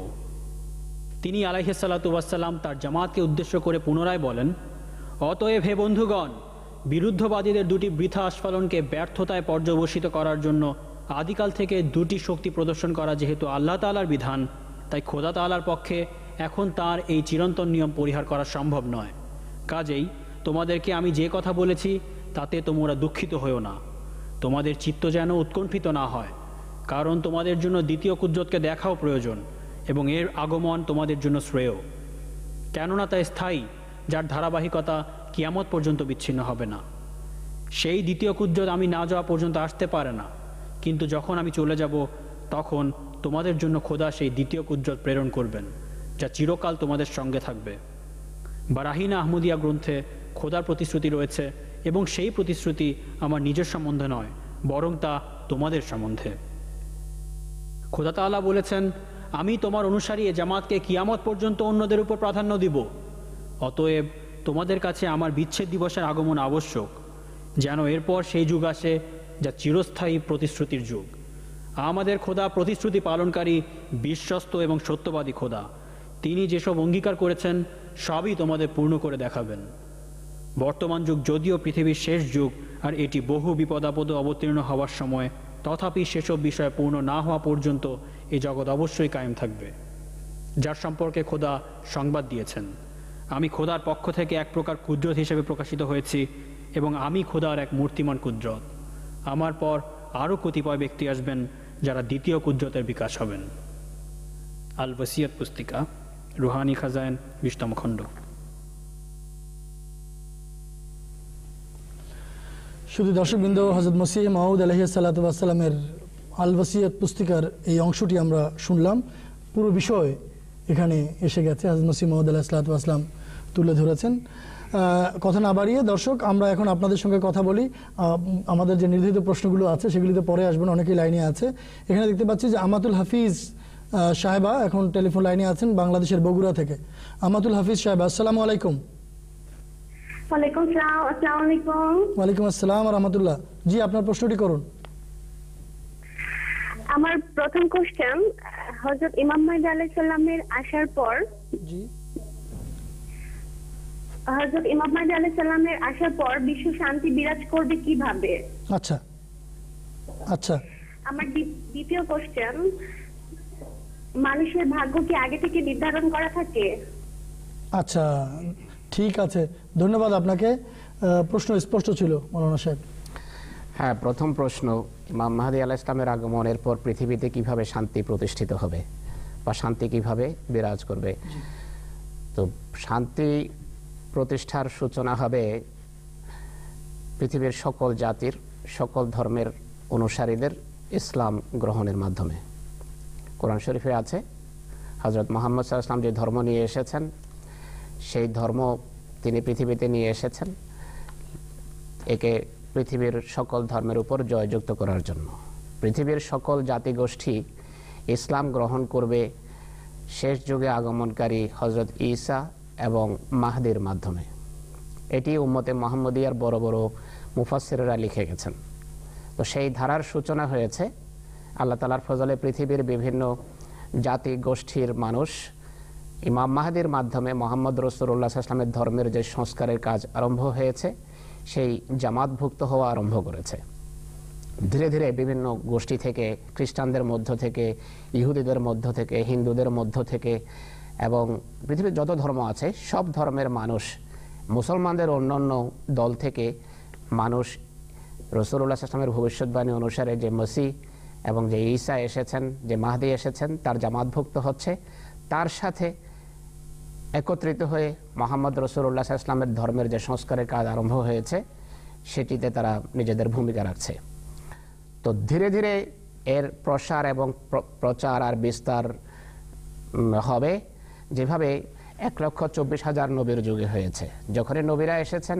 তিনি আলাইহিস সালাতু ওয়াস সালাম তার জামাতকে উদ্দেশ্য করে পুনরায় বলেন, অতএব হে বন্ধুগণ, বিরুদ্ধবাদীদের দুটি বৃথা আস্ফালনকে ব্যর্থতায় পর্যবসিত করার জন্য আদিকাল থেকে দুটি শক্তি প্রদর্শন করা যেহেতু আল্লাহ তাআলার বিধান, তাই খোদা তাআলার পক্ষে এখন তার এই চিরন্তন নিয়ম পরিহার করা সম্ভব নয়। কাজেই তোমাদেরকে আমি যে কথা বলেছি তাতে তোমরা দুঃখিত হও না, তোমাদের চিত্ত যেন উৎকণ্ঠিত না হয়, কারণ তোমাদের জন্য দ্বিতীয় কুদরতকে দেখাও প্রয়োজন এবং এর আগমন তোমাদের জন্য শ্রেয়, কেননা তা স্থায়ী, যার ধারাবাহিকতা কিয়ামত পর্যন্ত বিচ্ছিন্ন হবে না। সেই দ্বিতীয় কুদরত আমি না যাওয়া পর্যন্ত আসতে পারে না, কিন্তু যখন আমি চলে যাব তখন তোমাদের জন্য খোদা সেই দ্বিতীয় কুদরত প্রেরণ করবেন যা চিরকাল তোমাদের সঙ্গে থাকবে। বারাহিনা আহমদিয়া গ্রন্থে খোদার প্রতিশ্রুতি রয়েছে এবং সেই প্রতিশ্রুতি আমার নিজের সম্বন্ধে নয়, বরং তা তোমাদের সম্বন্ধে। খোদা তাআলা বলেছেন, আমি তোমার অনুসারী এ জামাতকে কিয়ামত পর্যন্ত অন্যদের উপর প্রাধান্য দিব। অতএব তোমাদের কাছে আমার বিচ্ছেদ দিবসের আগমন আবশ্যক, যেন এরপর সেই যুগ আসে যা চিরস্থায়ী প্রতিশ্রুতির যুগ। আমাদের খোদা প্রতিশ্রুতি পালনকারী, বিশ্বস্ত এবং সত্যবাদী খোদা। তিনি যেসব অঙ্গীকার করেছেন সবই তোমাদের পূর্ণ করে দেখাবেন। বর্তমান যুগ যদিও পৃথিবীর শেষ যুগ আর এটি বহু বিপদাপদে অবতীর্ণ হওয়ার সময়, তথাপি সেসব বিষয় পূর্ণ না হওয়া পর্যন্ত এই জগৎ অবশ্যই কায়েম থাকবে, যার সম্পর্কে খোদা সংবাদ দিয়েছেন। আমি খোদার পক্ষ থেকে এক প্রকার কুদরত হিসেবে প্রকাশিত হয়েছি এবং আমি খোদার এক মূর্তিমান কুদরত। আমার পর আরও কতিপয় ব্যক্তি আসবেন যারা দ্বিতীয় কুদরতের বিকাশ হবেন। আল ওয়াসিয়াত পুস্তিকা, রুহানি খাজাইন, 20তম খণ্ড। শুধু দর্শকবৃন্দ, হযরত মসিহ মাউদ আলাইহিস সালাতু ওয়াস সালামের আল ওয়াসিয়াত পুস্তিকার এই অংশটি আমরা শুনলাম। পুরো বিষয় এখানে এসে গেছে, হযরত মসিহ মাউদ আলাইহিস সালাতু ওয়াস সালাম তুলে ধরেছেন। কথা না বাড়িয়ে দর্শক, আমরা এখন আপনাদের সঙ্গে কথা বলি। আমাদের যে নির্ধারিত প্রশ্নগুলো আছে সেগুলিতে পরে আসবেন, অনেকেই লাইনে আছে। এখানে দেখতে পাচ্ছি যে আমাতুল হাফিজ সাহেবা এখন টেলিফোন লাইনে আছেন বাংলাদেশের বগুড়া থেকে। আমাতুল হাফিজ সাহেবা, আসসালামু আলাইকুম। ওয়ালাইকুম আসসালাম। আসসালামু আলাইকুম। ওয়ালাইকুম আসসালাম ওয়া রাহমাতুল্লাহ। জি, আপনার প্রশ্নটি করুন। আমার প্রথম কোশ্চেন, হযরত ইমাম মাহদী আলাইহিস সালামের আসার পর জি, হযরত ইমাম মাহদী আলাইহিস সালামের আসার পর বিশ্ব শান্তি বিরাজ করবে কিভাবে? আচ্ছা আচ্ছা। আমার দ্বিতীয় কোশ্চেন, মানুষের ভাগ্য কি আগে থেকে নির্ধারণ করা থাকে? আচ্ছা, ঠিক আছে, ধন্যবাদ আপনাকে। প্রশ্ন স্পষ্ট ছিল মাওলানা সাহেব। হ্যাঁ, প্রথম প্রশ্ন, ইমাম মাহদী আলাইহিস সালামের আগমনের পর পৃথিবীতে কিভাবে শান্তি প্রতিষ্ঠিত হবে বা শান্তি কিভাবে বিরাজ করবে। তো শান্তি প্রতিষ্ঠার সূচনা হবে পৃথিবীর সকল জাতির, সকল ধর্মের অনুসারীদের ইসলাম গ্রহণের মাধ্যমে। কোরআন শরীফে আছে হযরত মুহাম্মদ সাল্লাল্লাহু আলাইহি ওয়াসাল্লাম যে ধর্ম নিয়ে এসেছেন, সেই ধর্ম তিনি পৃথিবীতে নিয়ে এসেছেন একে পৃথিবীর সকল ধর্মের উপর জয়যুক্ত করার জন্য। পৃথিবীর সকল জাতিগোষ্ঠী ইসলাম গ্রহণ করবে শেষ যুগে আগমনকারী হযরত ঈসা এবং মাহদির মাধ্যমে। এটি উম্মতে মুহাম্মদিয়ার বড় বড় মুফাসসিররা লিখে গেছেন। তো সেই ধারার সূচনা হয়েছে আল্লাহ তাআলার ফজলে। পৃথিবীর বিভিন্ন জাতি গোষ্ঠীর মানুষ ইমাম মাহদির মাধ্যমে মুহাম্মদ রাসূলুল্লাহ সাল্লাল্লাহু আলাইহি ওয়াসাল্লামের ধর্মের যে সংস্কারের কাজ আরম্ভ হয়েছে সেই জামাতভুক্ত হওয়া আরম্ভ করেছে। ধীরে ধীরে বিভিন্ন গোষ্ঠী থেকে, খ্রিস্টানদের মধ্য থেকে, ইহুদিদের মধ্য থেকে, হিন্দুদের মধ্য থেকে এবং পৃথিবীর যত ধর্ম আছে সব ধর্মের মানুষ, মুসলমানদের অন্যান্য দল থেকে মানুষ রাসূলুল্লাহ সাল্লাল্লাহু আলাইহি ওয়াসাল্লামের ভবিষ্যৎবাণী অনুসারে যে মসিহ এবং যে ঈসা এসেছেন, যে মাহদি এসেছেন, তার জামাতভুক্ত হচ্ছে। তার সাথে একত্রিত হয়ে মুহাম্মদ রাসূলুল্লাহ সাল্লাল্লাহু আলাইহি ওয়াসাল্লামের ধর্মের যে সংস্কারের কাজ আরম্ভ হয়েছে সেটিতে তারা নিজেদের ভূমিকা রাখছে। তো ধীরে ধীরে এর প্রসার এবং প্রচার আর বিস্তার হবে, যেভাবে 1,24,000 নবীর যুগে হয়েছে। যখনই নবীরা এসেছেন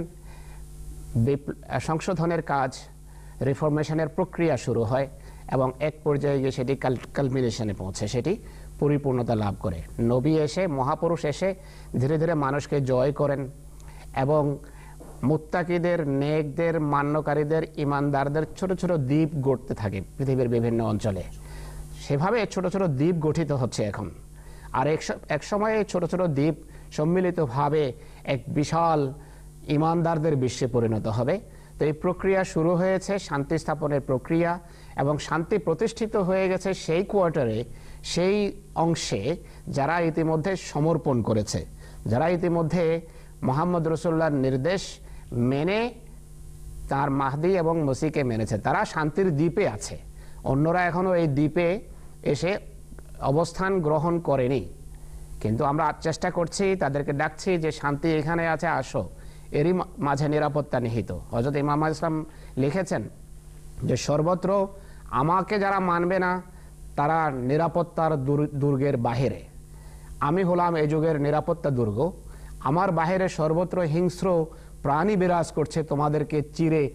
সংশোধনের কাজ, রিফরমেশনের প্রক্রিয়া শুরু হয় এবং এক পর্যায়ে গিয়ে সেটি কালমিনেশনে পৌঁছে, সেটি পরিপূর্ণতা লাভ করে। নবী এসে, মহাপুরুষ এসে ধীরে ধীরে মানুষকে জয় করেন এবং মুত্তাকিদের, নেকদের, মান্যকারীদের, ইমানদারদের ছোট ছোট দ্বীপ গড়তে থাকে পৃথিবীর বিভিন্ন অঞ্চলে। সেভাবে ছোট ছোট দ্বীপ গঠিত হচ্ছে এখন। আর এক সময়ে ছোট ছোট দ্বীপ সম্মিলিতভাবে এক বিশাল ইমানদারদের বিশ্বে পরিণত হবে। তো এই প্রক্রিয়া শুরু হয়েছে, শান্তি স্থাপনের প্রক্রিয়া, এবং শান্তি প্রতিষ্ঠিত হয়ে গেছে সেই কোয়ার্টারে, সেই অংশে যারা ইতিমধ্যে সমর্পণ করেছে, যারা ইতিমধ্যে মুহাম্মদ রাসূলুল্লাহর নির্দেশ মেনে তার মাহদি এবং মসিহকে মেনেছে, তারা শান্তির দ্বীপে আছে। অন্যরা এখনো এই দ্বীপে এসে অবস্থান গ্রহণ করেনি, কিন্তু আমরা চেষ্টা করছি, তাদেরকে ডাকছি যে শান্তি এখানে আছে, আসো। এরই মাঝে নিরাপত্তা নিহিত। হযরত ইমাম আলাইহিস সালাম লিখেছেন যে সর্বত্র আমাকে যারা মানবে না তারা নিরাপত্তার দুর্গের বাহিরে, আমি হলাম এই যুগের নিরাপত্তা দুর্গ। আমার বাহিরে সর্বত্র হিংস্র প্রাণী বিরাজ করছে তোমাদেরকে চিরে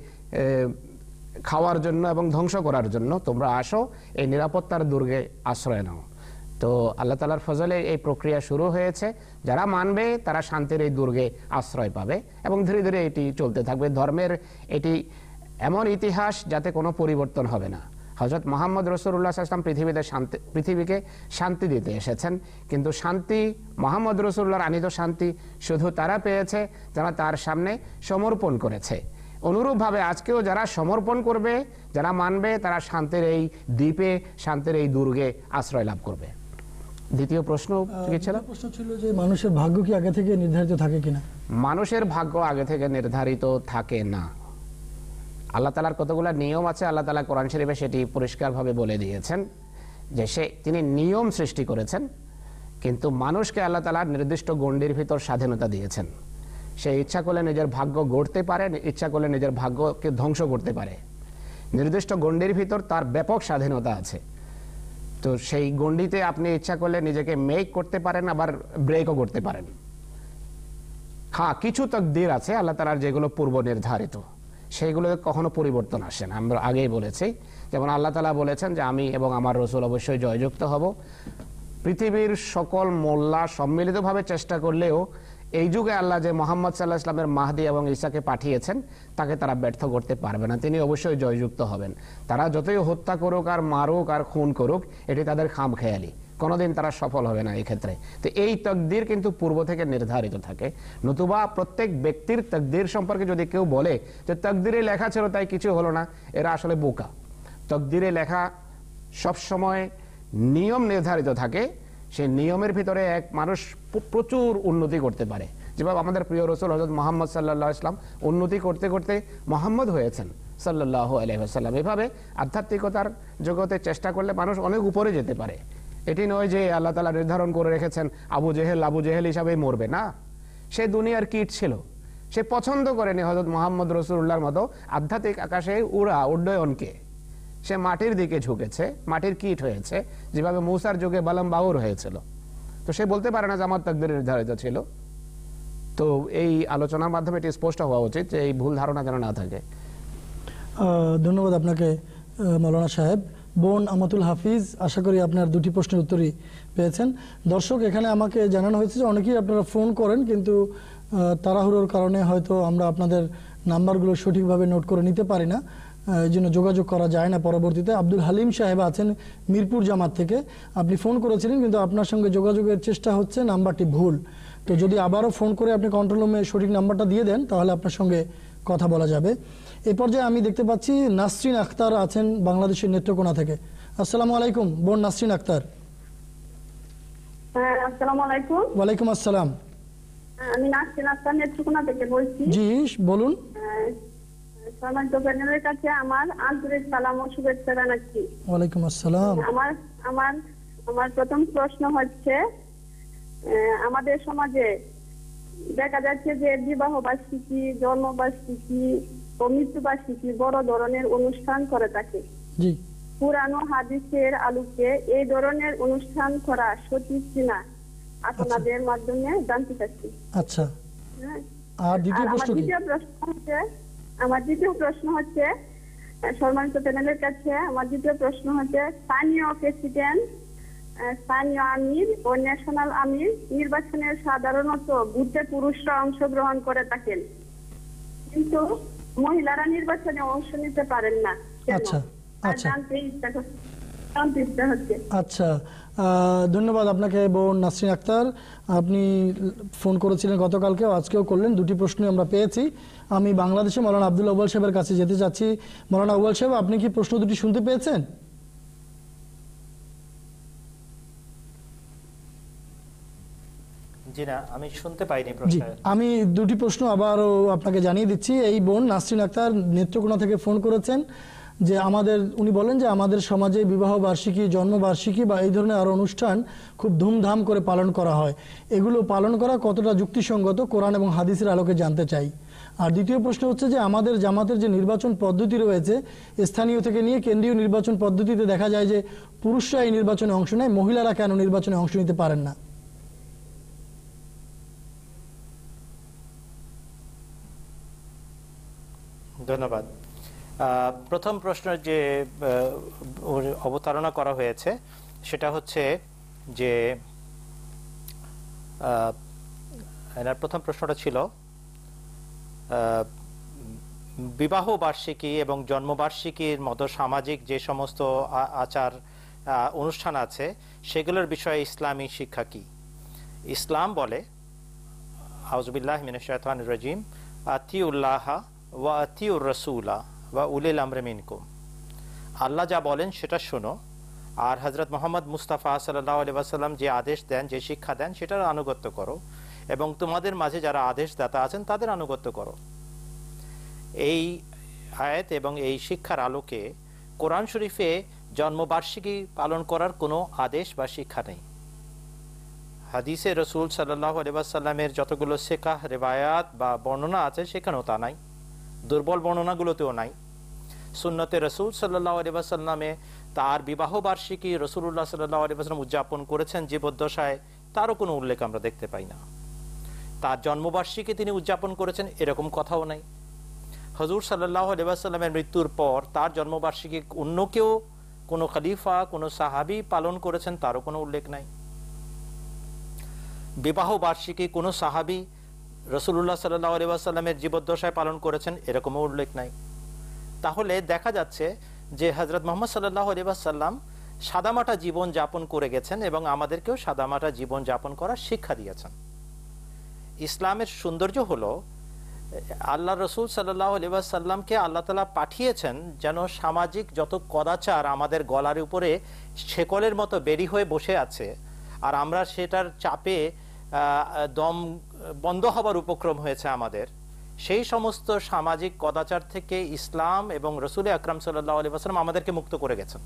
খাওয়ার জন্য এবং ধ্বংস করার জন্য। তোমরা আসো, এই নিরাপত্তার দুর্গে আশ্রয় নাও। তো আল্লাহ তাআলার ফজলে এই প্রক্রিয়া শুরু হয়েছে। যারা মানবে তারা শান্তির এই দুর্গে আশ্রয় পাবে এবং ধীরে ধীরে এটি চলতে থাকবে। ধর্মের এটি এমন ইতিহাস যাতে কোনো পরিবর্তন হবে না। হযরত মুহাম্মদ রাসূলুল্লাহ সাল্লাল্লাহু আলাইহি ওয়াসাল্লাম পৃথিবীকে শান্তি দিতে এসেছেন, কিন্তু শান্তি, মুহাম্মদ রাসূলুল্লাহর আনিত শান্তি শুধু তারা পেয়েছে যারা তার সামনে সমর্পণ করেছে। অনুরূপভাবে আজকেও যারা সমর্পণ করবে, যারা মানবে, তারা শান্তির এই দ্বীপে, শান্তির এই দুর্গে আশ্রয় লাভ করবে। দ্বিতীয় প্রশ্ন কি ছিল? প্রশ্ন ছিল যে মানুষের ভাগ্য কি আগে থেকে নির্ধারিত থাকে কিনা? মানুষের ভাগ্য আগে থেকে নির্ধারিত থাকে না। আল্লাহ তাআলার কতগুলো নিয়ম আছে, আল্লাহ তাআলা কোরআন শরীফে সেটি পরিষ্কারভাবে বলে দিয়েছেন যে তিনি নিয়ম সৃষ্টি করেছেন, কিন্তু মানুষকে আল্লাহ তাআলা নির্দিষ্ট গণ্ডির ভিতর স্বাধীনতা দিয়েছেন। সে ইচ্ছা করলে নিজের ভাগ্য গড়তে পারে, ইচ্ছা করলে নিজের ভাগ্যকে ধ্বংস করতে পারে। নির্দিষ্ট গণ্ডির ভিতর তার ব্যাপক স্বাধীনতা আছে। তো সেই গণ্ডিতে আপনি ইচ্ছা করলে নিজেকে মেক করতে পারেন, আবার ব্রেকও করতে পারেন। হ্যাঁ, কিছু তাকদীর আছে আল্লাহ তাআলার যেগুলো পূর্ব নির্ধারিত, সেইগুলো কখনো পরিবর্তন আসে না। আমরা আগেই বলেছি, যেমন আল্লাহ তাআলা বলেছেন যে আমি এবং আমার রাসূল অবশ্যই জয়যুক্ত হব। পৃথিবীর সকল মোল্লা সম্মিলিতভাবে চেষ্টা করলেও এই যুগে আল্লাহ যে মুহাম্মদ সাল্লাল্লাহু আলাইহি ওয়াসাল্লামের মাহদী এবং ঈসাকে পাঠিয়েছেন তাকে তারা ব্যর্থ করতে পারবে না, তিনি অবশ্যই জয়যুক্ত হবেন। তারা যতই হত্যা করুক আর মারুক আর খুন করুক, এটি তাদের খামখেয়ালি, কোনোদিন তারা সফল হবে না এই ক্ষেত্রে। তো এই তাকদীর কিন্তু পূর্ব থেকে নির্ধারিত থাকে। নতুবা প্রত্যেক ব্যক্তির তাকদীর সম্পর্কে যদি কেউ বলে যে তাকদীরে লেখা ছিল তাই কিছু হলো না, এরা আসলে বোকা। তাকদীরে লেখা সবসময় নিয়ম নির্ধারিত থাকে, সেই নিয়মের ভিতরে এক মানুষ প্রচুর উন্নতি করতে পারে। যেভাবে আমাদের প্রিয় রাসূল হযরত মুহাম্মদ সাল্লাল্লাহু আলাইহি ওয়াসাল্লাম উন্নতি করতে করতে মুহাম্মদ হয়েছেন সাল্লাল্লাহু আলাইহি ওয়াসাল্লাম। এভাবে আধ্যাত্মিকতার জগতে চেষ্টা করলে মানুষ অনেক উপরে যেতে পারে। এটি নয় যে আল্লাহ তাআলা নির্ধারণ করে রেখেছেন আবু জেহেল হিসাবেই মরবে, না। সে দুনিয়ার কীট ছিল, সে পছন্দ করেনি হযরত মুহাম্মদ রাসূলুল্লাহর মতো আধ্যাত্মিক আকাশে উড্ডয়নকে। সে মাটির দিকে ঝুঁকেছে, মাটির কীট হয়েছে, যেভাবে মূসার যুগে বালাম বাউর হয়েছিল। তো সে বলতে পারে না যে আমার তাকদীর নির্ধারিত ছিল। তো এই আলোচনার মাধ্যমে এটি স্পষ্ট হওয়া উচিত যে এই ভুল ধারণা যেন না থাকে। ধন্যবাদ আপনাকে মাওলানা সাহেব। বোন আমাতুল হাফিজ, আশা করি আপনার দুটি প্রশ্নের উত্তরই পেয়েছেন। দর্শক, এখানে আমাকে জানানো হয়েছে যে অনেকেই আপনারা ফোন করেন, কিন্তু তাড়াহুড়োর কারণে হয়তো আমরা আপনাদের নাম্বারগুলো সঠিকভাবে নোট করে নিতে পারি না, এই জন্য যোগাযোগ করা যায় না পরবর্তীতে। আব্দুল হালিম সাহেব আছেন মিরপুর জামাত থেকে, আপনি ফোন করেছিলেন কিন্তু আপনার সঙ্গে যোগাযোগের চেষ্টা হচ্ছে, নাম্বারটি ভুল। তো যদি আবারও ফোন করে আপনি কন্ট্রোল রুমে সঠিক নাম্বারটা দিয়ে দেন তাহলে আপনার সঙ্গে কথা বলা যাবে। এ পর্যায়ে আমি দেখতে পাচ্ছি নাসরিন আক্তার আছেন বাংলাদেশের নেত্রকোনা থেকে। আসসালামু আলাইকুম বোন নাসরিন আক্তার। আসসালামু আলাইকুম। ওয়ালাইকুম আসসালাম। আমি নাসরিন আক্তার নেত্রকোনা থেকে বলছি। জি বলুন। সম্মানিত প্যানেলের কাছে আমার আন্তরিক সালাম ও শুভেচ্ছা জানাচ্ছি। ওয়ালাইকুম আসসালাম। আমার প্রথম প্রশ্ন হচ্ছে, আমাদের সমাজে দেখা যাচ্ছে যে বিবাহ বার্ষিকী, জন্মবার্ষিকী ও মৃত্যুবার্ষিকী বড় ধরনের অনুষ্ঠান করে থাকে। জি। কুরআন ও হাদিসের আলোকে এই ধরনের অনুষ্ঠান করা সঠিক কিনা আপনাদের মাধ্যমে জানতে চাচ্ছি। আচ্ছা। আর দ্বিতীয় প্রশ্ন কি? আমার দ্বিতীয় প্রশ্ন হচ্ছে সম্মানিত প্যানেলের কাছে, আমার দ্বিতীয় প্রশ্ন হচ্ছে স্থানীয় প্রেসিডেন্ট, স্থানীয় আমির ও ন্যাশনাল আমির নির্বাচনের সাধারণত ভোটে পুরুষরা অংশগ্রহণ করে থাকেন, কিন্তু মহিলারা নির্বাচনে অংশ নিতে পারেন না। আচ্ছা আচ্ছা আচ্ছা, ধন্যবাদ আপনাকে বোন নাসরিন আক্তার। আপনি ফোন করেছিলেন গতকালকে, আজকেও করলেন, দুটি প্রশ্নই আমরা পেয়েছি। আমি বাংলাদেশে মাওলানা আব্দুল আউয়াল সাহেবের কাছে যেতে চাচ্ছি। মাওলানা আউয়াল সাহেব, আপনি কি প্রশ্ন দুটি শুনতে পেয়েছেন? জি না, আমি শুনতে পাইনি প্রশ্ন। আমি দুটি প্রশ্ন আবারও আপনাকে জানিয়ে দিচ্ছি। এই বোন নাসরিন আক্তার নেত্রকোনা থেকে ফোন করেছেন যে উনি বলেন যে আমাদের সমাজে বিবাহ বার্ষিকী, জন্মবার্ষিকী বা এই ধরনের আরো অনুষ্ঠান খুব ধুমধাম করে পালন করা হয়। এগুলো পালন করা কতটা যুক্তিসঙ্গত কোরআন এবং হাদিসের আলোকে জানতে চাই। আর দ্বিতীয় প্রশ্ন হচ্ছে যে আমাদের জামাতের যে নির্বাচন পদ্ধতি রয়েছে, স্থানীয় থেকে নিয়ে কেন্দ্রীয় নির্বাচন পদ্ধতিতে দেখা যায় যে পুরুষরা এই নির্বাচনে অংশ নেয়, মহিলারা কেন নির্বাচনে অংশ নিতে পারেন না? ধন্যবাদ। প্রথম প্রশ্নের যে অবতারণা করা হয়েছে সেটা হচ্ছে যে এনার প্রথম প্রশ্নটা ছিল বিবাহ বার্ষিকী এবং জন্মবার্ষিকীর মতো সামাজিক যে সমস্ত আচার অনুষ্ঠান আছে সেগুলোর বিষয়ে ইসলামী শিক্ষা কি। ইসলাম বলে, আউযুবিল্লাহি মিনাশ শাইতানির রাজিম, আতিউল্লাহ ওয়া আতিউর রাসূলা ওয়া উলিল আমরি মিনকুম। আল্লাহ যা বলেন সেটা শোনো আর হযরত মুহাম্মদ মুস্তাফা সাল্লাল্লাহু আলাইহি ওয়াসাল্লাম যে আদেশ দেন, যে শিক্ষা দেন, সেটার আনুগত্য করো এবং তোমাদের মাঝে যারা আদেশদাতা আছেন তাদের আনুগত্য করো। এই আয়াত এবং এই শিক্ষার আলোকে কোরআন শরীফে জন্মবার্ষিকী পালন করার কোনো আদেশ বা শিক্ষা নেই। হাদিসে রসুল সাল্লাল্লাহু আলাইহি ওয়াসাল্লামের যতগুলো সেকাহ রেবায়াত বা বর্ণনা আছে সেখানেও তা নাই, দুর্বল বর্ণনাগুলোতেও নাই। সুন্নতে রসুল সাল্লাল্লাহু আলাইহি ওয়াসাল্লামে তার বিবাহ বার্ষিকী রসুলুল্লাহ সাল্লাল্লাহু আলাইহি ওয়াসাল্লাম উদযাপন করেছেন জীবদ্দশায়, তারও কোনো উল্লেখ আমরা দেখতে পাই না। তার জন্মবার্ষিকী তিনি উদযাপন করেছেন এরকম কথাও নাই। হুজুর সাল্লাল্লাহু আলাইহি ওয়াসাল্লামের মৃত্যুর পর তার জন্মবার্ষিকী অন্য কেউ, কোনো খলিফা, কোনো সাহাবী পালন করেছেন তারও কোনো উল্লেখ নাই। বিবাহ বার্ষিকী কোনো সাহাবী রসুলুল্লাহ সাল্লাল্লাহু আলাইহি ওয়াসাল্লামের জীবদ্দশায় পালন করেছেন এরকমও উল্লেখ নাই। তাহলে দেখা যাচ্ছে যে হযরত মুহাম্মদ সাল্লাল্লাহু আলাইহি ওয়াসাল্লাম সাদামাটা জীবন যাপন করে গেছেন এবং আমাদেরকেও সাদামাটা জীবন যাপন করার শিক্ষা দিয়েছেন। ইসলামের সৌন্দর্য হলো আল্লাহ রসুল সাল্লাল্লাহু আলাইহি ওয়াসাল্লামকে আল্লাহ তাআলা পাঠিয়েছেন যেন সামাজিক যত কদাচার আমাদের গলার উপরে শেকলের মতো বেরি হয়ে বসে আছে আর আমরা সেটার চাপে দম বন্ধ হবার উপক্রম হয়েছে আমাদের, সেই সমস্ত সামাজিক কদাচার থেকে ইসলাম এবং রসুল আকরাম সাল্লাল্লাহু আলাইহি ওয়াসাল্লাম আমাদেরকে মুক্ত করে গেছেন।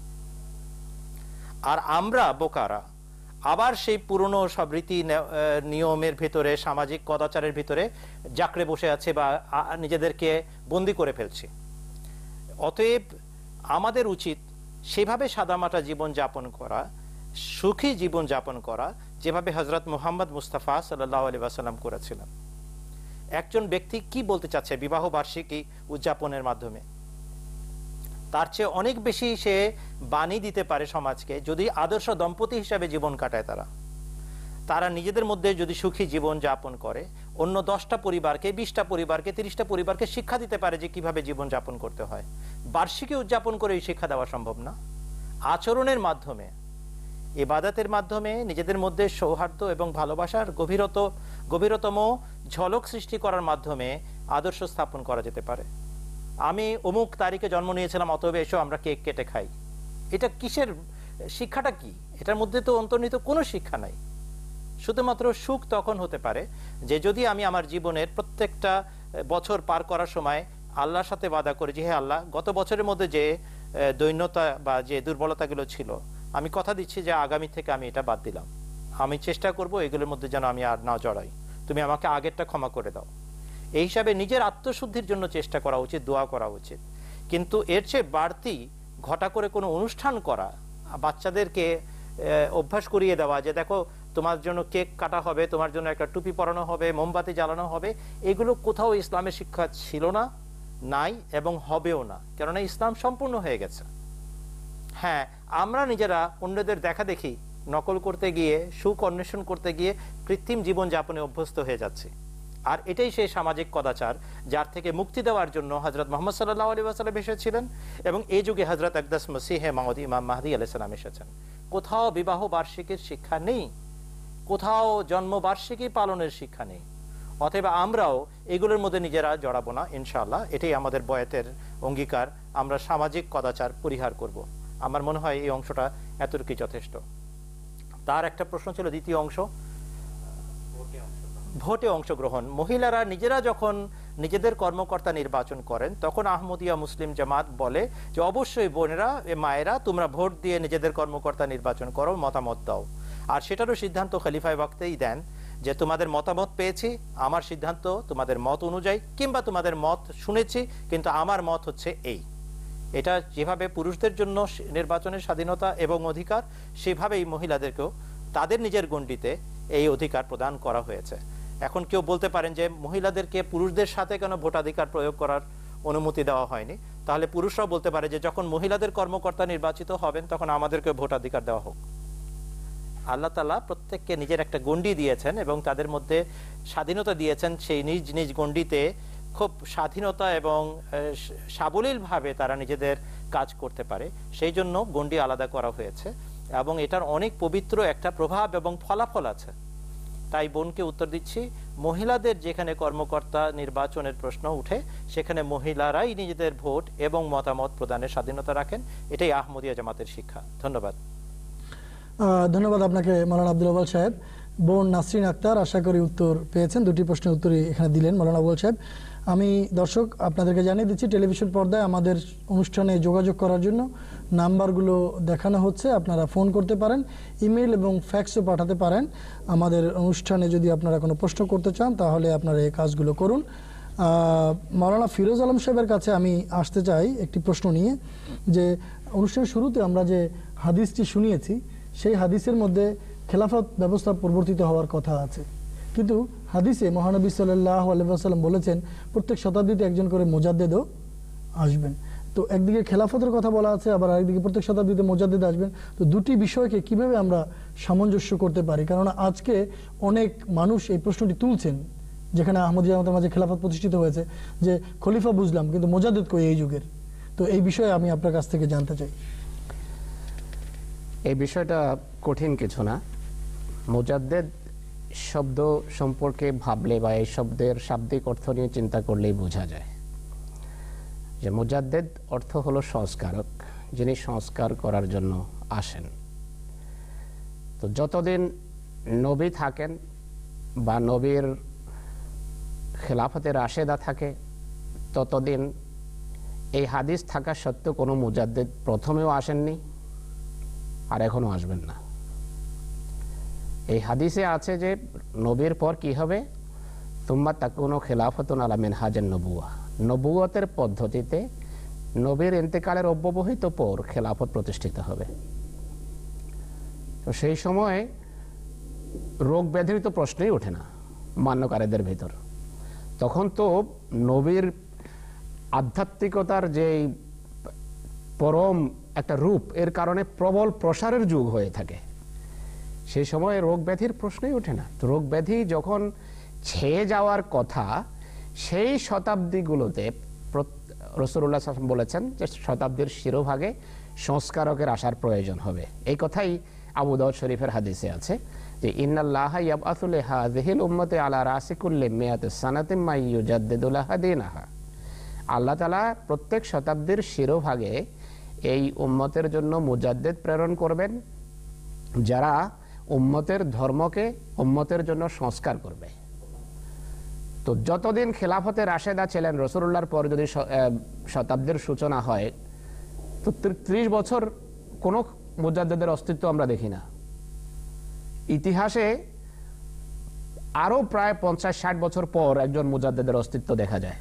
আর আমরা বোকারা আবার সেই পুরনো সব রীতি নিয়মের ভিতরে, সামাজিক কদাচারের ভিতরে জাকড়ে বসে আছে বা নিজেদেরকে বন্দী করে ফেলছি। অতএব আমাদের উচিত সেভাবে সাদামাটা জীবন যাপন করা, সুখী জীবন যাপন করা যেভাবে হযরত মুহাম্মদ মুস্তাফা সাল্লাল্লাহু আলাইহি ওয়াসাল্লাম করেছিলেন। একজন ব্যক্তি কি বলতে চাচ্ছে বিবাহ বার্ষিকী উদযাপনের মাধ্যমে, তার চেয়ে অনেক বেশি সে বাণী দিতে পারে সমাজকে যদি আদর্শ দম্পতি হিসাবে জীবন কাটায়। তারা নিজেদের মধ্যে যদি সুখী জীবন যাপন করে, অন্য 10টা পরিবারকে, 20টা পরিবারকে, 30টা পরিবারকে শিক্ষা দিতে পারে যে কিভাবে জীবন যাপন করতে হয়। বার্ষিকী উদযাপন করে এই শিক্ষা দেওয়া সম্ভব না। আচরণের মাধ্যমে, ইবাদতের মাধ্যমে নিজেদের মধ্যে সৌহার্দ্য এবং ভালোবাসার গভীরতম ঝলক সৃষ্টি করার মাধ্যমে আদর্শ স্থাপন করা যেতে পারে। আমি অমুক তারিখে জন্ম নিয়েছিলাম, অতএব এসো আমরা কেক কেটে খাই। এটা কিসের শিক্ষাটা কি? এটার মধ্যে তো অন্তর্নিহিত কোনো শিক্ষা নাই। শুধুমাত্র সুখ তখন হতে পারে যে যদি আমি আমার জীবনের প্রত্যেকটা বছর পার করার সময় আল্লাহর সাথে ওয়াদা করি যে হে আল্লাহ, গত বছরের মধ্যে যে দৈন্যতা বা যে দুর্বলতাগুলো ছিল আমি কথা দিচ্ছি যে আগামী থেকে আমি এটা বাদ দিলাম, আমি চেষ্টা করব এগুলোর মধ্যে যেন আমি আর না জড়াই, তুমি আমাকে আগেরটা ক্ষমা করে দাও। এই হিসাবে নিজের আত্মশুদ্ধির জন্য চেষ্টা করা উচিত, দোয়া করা উচিত। কিন্তু এর চেয়ে বাড়তি ঘটা করে কোনো অনুষ্ঠান করা, বাচ্চাদেরকে অভ্যাস করিয়ে দেওয়া যে দেখো তোমার জন্য কেক কাটা হবে, তোমার জন্য একটা টুপি পরানো হবে, মোমবাতি জ্বালানো হবে, এগুলো কোথাও ইসলামের শিক্ষা ছিল না, নাই এবং হবেও না, কেননা ইসলাম সম্পূর্ণ হয়ে গেছে। হ্যাঁ, আমরা নিজেরা অন্যদের দেখা দেখি নকল করতে গিয়ে, সুখ অন্বেষণ করতে গিয়ে কৃত্রিম জীবন যাপনে অভ্যস্ত হয়ে যাচ্ছে। আর এটাই সেই সামাজিক কদাচার যার থেকে মুক্তি দেওয়ার জন্য হযরত মুহাম্মদ সাল্লাল্লাহু আলাইহি ওয়াসাল্লাম এসেছিলেন এবং এই যুগে হযরত আকদাস মসিহে মাউদ ইমাম মাহদী আলাইহিস সালাম এসেছেন। কোথাও বিবাহ বার্ষিকীর শিক্ষা নেই, কোথাও জন্ম বার্ষিকী পালনের শিক্ষা নেই। অতএব আমরাও এগুলোর মধ্যে নিজেরা জড়াবো না ইনশাআল্লাহ। এটাই আমাদের বয়াতের অঙ্গীকার, আমরা সামাজিক কদাচার পরিহার করব। আমার মনে হয় এই অংশটা এতটুকুই যথেষ্ট। তার একটা প্রশ্ন ছিল দ্বিতীয় অংশ, ভোটে অংশগ্রহণ। মহিলারা নিজেরা যখন নিজেদের কর্মকর্তা নির্বাচন করেন তখন আহমদিয়া মুসলিম জামাত বলে যে অবশ্যই বোনেরা, মায়েরা, তোমরা ভোট দিয়ে নিজেদের কর্মকর্তা নির্বাচন করো, মতামত দাও। আর সেটারও সিদ্ধান্ত খলিফায়ে ওয়াক্তেই দেন যে তোমাদের মতামত পেয়েছি, আমার সিদ্ধান্ত তোমাদের মত অনুযায়ী, কিংবা তোমাদের মত শুনেছি কিন্তু আমার মত হচ্ছে এই। এটা যেভাবে পুরুষদের জন্য নির্বাচনের স্বাধীনতা এবং অধিকার, সেভাবেই মহিলাদেরকেও তাদের নিজের গণ্ডিতে এই অধিকার প্রদান করা হয়েছে। এখন কেউ বলতে পারেন যে মহিলাদেরকে পুরুষদের সাথে কেন ভোটাধিকার প্রয়োগ করার অনুমতি দেওয়া হয়নি? তাহলে পুরুষরাও বলতে পারে যে যখন মহিলাদের কর্মকর্তা নির্বাচিত হবেন তখন আমাদেরকে ভোটাধিকার দেওয়া হোক। আল্লাহ তাআলা প্রত্যেককে নিজের একটা গণ্ডি দিয়েছেন এবং তাদের মধ্যে স্বাধীনতা দিয়েছেন, সেই নিজ নিজ গণ্ডিতে খুব স্বাধীনতা এবং সাবলীলভাবে তারা নিজেদের কাজ করতে পারে, সেই জন্য গণ্ডি আলাদা করা হয়েছে এবং এটার অনেক পবিত্র একটা প্রভাব এবং ফলাফল আছে। তাই বোনকে উত্তর দিচ্ছি, মহিলাদের যেখানে কর্মকর্তা নির্বাচনের প্রশ্ন উঠে সেখানে মহিলারাই নিজেদের ভোট এবং মতামত প্রদানের স্বাধীনতা রাখেন। এটাই আহমদিয়া জামাতের শিক্ষা। ধন্যবাদ। ধন্যবাদ আপনাকে মাওলানা আব্দুল ওয়াল সাহেব। বোন নাসরিন আক্তার আশা করি উত্তর পেয়েছেন, দুটি প্রশ্নের উত্তরই এখানে দিলেন মাওলানা আব্দুল সাহেব। আমি দর্শক আপনাদেরকে জানিয়ে দিচ্ছি, টেলিভিশন পর্দায় আমাদের অনুষ্ঠানে যোগাযোগ করার জন্য নাম্বারগুলো দেখানো হচ্ছে, আপনারা ফোন করতে পারেন, ইমেল এবং ফ্যাক্সও পাঠাতে পারেন। আমাদের অনুষ্ঠানে যদি আপনারা কোনো প্রশ্ন করতে চান তাহলে আপনারা এই কাজগুলো করুন। মাওলানা ফিরোজ আলম সাহেবের কাছে আমি আসতে চাই একটি প্রশ্ন নিয়ে, যে অনুষ্ঠানের শুরুতে আমরা যে হাদিসটি শুনিয়েছি সেই হাদিসের মধ্যে খেলাফত ব্যবস্থা পরিবর্তিত হওয়ার কথা আছে, কিন্তু হাদিসে মহানবী সাল্লাল্লাহু আলাইহি ওয়াসাল্লাম বলেছেন প্রত্যেক শতাব্দীতে একজন করে মুজাদ্দেদও আসবেন। তো একদিকে খেলাফতের কথা বলা আছে, আবার আরেকদিকে প্রত্যেক শতাব্দীতে মুজাদ্দেদ আসবেন। তো দুটি বিষয়কে কিভাবে আমরা সামঞ্জস্য করতে পারি? কারণ আজকে অনেক মানুষ এই প্রশ্নটি তুলছেন, যেখানে আহমদিয়া জামাতের মাঝে খেলাফত প্রতিষ্ঠিত হয়েছে, যে খলিফা বুঝলাম কিন্তু মুজাদ্দেদ কই এই যুগের। তো এই বিষয়ে আমি আপনার কাছ থেকে জানতে চাই। এই বিষয়টা কঠিন কিছু না। মুজাদ্দেদ শব্দ সম্পর্কে ভাবলে বা এই শব্দের শাব্দিক অর্থ নিয়ে চিন্তা করলেই বোঝা যায় যে মুজাদ্দেদ অর্থ হলো সংস্কারক, যিনি সংস্কার করার জন্য আসেন। তো যতদিন নবী থাকেন বা নবীর খেলাফতের রাশেদা থাকে ততদিন এই হাদিস থাকা সত্ত্বেও কোনো মুজাদ্দেদ প্রথমেও আসেননি আর এখনো আসবেন না। এই হাদিসে আছে যে নবীর পর কি হবে, তুম্মা তাকুনু খিলাফতুন আলা মিনহাজিন নবুওয়া, নবুয়তের পদ্ধতিতে নবীর ইন্তেকালের অব্যবহিত পর খেলাফত প্রতিষ্ঠিত হবে। তো সেই সময় রোগ ব্যাধির তো প্রশ্নই ওঠে না মান্যকারীদের ভিতর। তখন তো নবীর আধ্যাত্মিকতার যে পরম একটা রূপ, এর কারণে প্রবল প্রসারের যুগ হয়ে থাকে। সেই সময় রোগ ব্যাধির প্রশ্নই ওঠে না। তো রোগ ব্যাধি যখন ছেয়ে যাওয়ার কথা, সেই শতাব্দীগুলোতে রাসূলুল্লাহ সাল্লাল্লাহু আলাইহি ওয়াসাল্লাম বলেছেন যে শতাব্দীর শিরোভাগে সংস্কারকের আসার প্রয়োজন হবে। এই কথাই আবু দাউদ শরীফের হাদিসে আছে যে ইন্নাল্লাহা ইয়াবআসু লিহাযিহিল উম্মতি আলা রাসি কুল্লি মিয়াতি সানাতিন মা ইউজাদ্দিদু লাহা দীনাহা। আল্লাহ তাআলা প্রত্যেক শতাব্দীর শিরোভাগে এই উম্মতের জন্য মুজাদ্দেদ প্রেরণ করবেন, যারা উম্মতের ধর্মকে উম্মতের জন্য সংস্কার করবে। তো যতদিন খেলাফতের রাশেদা ছিলেন, রাসূলুল্লাহর পর যদি শতাব্দীর সূচনা হয়, তো 30 বছর কোনো মুজাদ্দেদের অস্তিত্ব আমরা দেখি না। ইতিহাসে আরো প্রায় 50-60 বছর পর একজন মুজাদ্দেদের অস্তিত্ব দেখা যায়।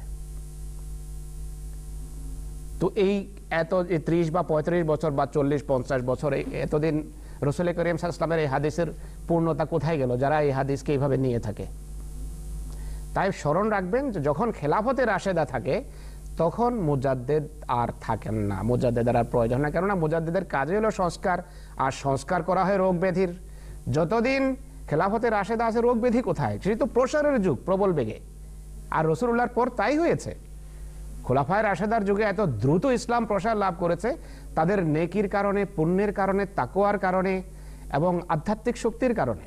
তো এই 30 বা 35 বছর বা 40-50 বছর এতদিন রাসূল করিম সাল্লাল্লাহু আলাইহি ওয়াসাল্লামের এই হাদিসের পূর্ণতা কোথায় গেল, যারা এই হাদিসকে এইভাবে নিয়ে থাকে? তাই স্মরণ রাখবেন যে যখন খেলাফতের রাশেদা থাকে তখন মুজাদ্দেদ আর থাকেন না, মুজাদ্দেদের আর প্রয়োজন না। কেননা মুজাদ্দেদের কাজই হলো সংস্কার, আর সংস্কার করা হয় রোগ ব্যাধির। যতদিন খেলাফতের রাশেদা আছে রোগ ব্যাধি কোথায়? সেটি তো প্রসারের যুগ প্রবল বেগে, আর রাসূলুল্লাহর পর তাই হয়েছে। খোলাফায়ে রাশেদার যুগে এত দ্রুত ইসলাম প্রসার লাভ করেছে তাদের নেকির কারণে, পুণ্যের কারণে, তাকওয়ার কারণে এবং আধ্যাত্মিক শক্তির কারণে।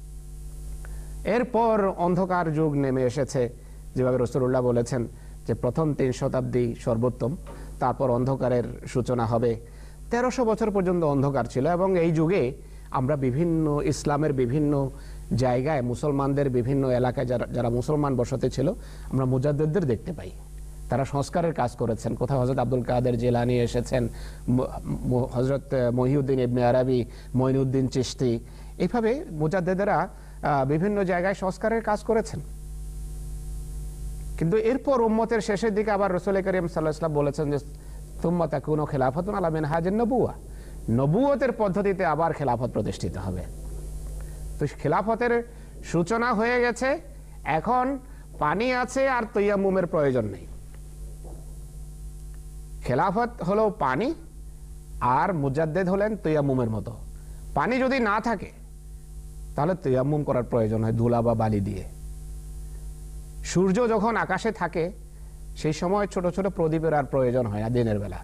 এরপর অন্ধকার যুগ নেমে এসেছে, যেভাবে রাসূলুল্লাহ বলেছেন যে প্রথম 3 শতাব্দী সর্বোত্তম, তারপর অন্ধকারের সূচনা হবে। 1300 বছর পর্যন্ত অন্ধকার ছিল, এবং এই যুগে আমরা বিভিন্ন ইসলামের বিভিন্ন জায়গায় মুসলমানদের বিভিন্ন এলাকায় যারা মুসলমান বসতি ছিল আমরা মুজাদ্দেদদের দেখতে পাই। তারা সংস্কারের কাজ করেছেন। কোথাও হযরত আব্দুল কাদের জিলানী এসেছেন, হযরত মহিউদ্দিন ইবনে আরবি, মঈনুদ্দিন চিশতি, এইভাবে মুজাদ্দেদেরা বিভিন্ন জায়গায় সংস্কারের কাজ করেছেন। কিন্তু এরপর উম্মতের শেষের দিকে আবার রাসূল করিম সাল্লাল্লাহু আলাইহি ওয়াসাল্লাম বলেছেন যে তুম্মা তাকুনু খিলাফাতুন আলা মিনহাজিন নবুওয়া, নবুয়তের পদ্ধতিতে আবার খেলাফত প্রতিষ্ঠিত হবে। তো খেলাফতের সূচনা হয়ে গেছে, এখন পানি আছে আর তায়াম্মুমের প্রয়োজন নেই। খেলাফত হলো পানি আর মুজাদ্দেদ হলেন তায়াম্মুমের মতো। পানি যদি না থাকে তাহলে তায়াম্মুম করার প্রয়োজন হয় ধুলা বা বালি দিয়ে। সূর্য যখন আকাশে থাকে সেই সময় ছোট ছোট প্রদীপের আর প্রয়োজন হয় না দিনের বেলা।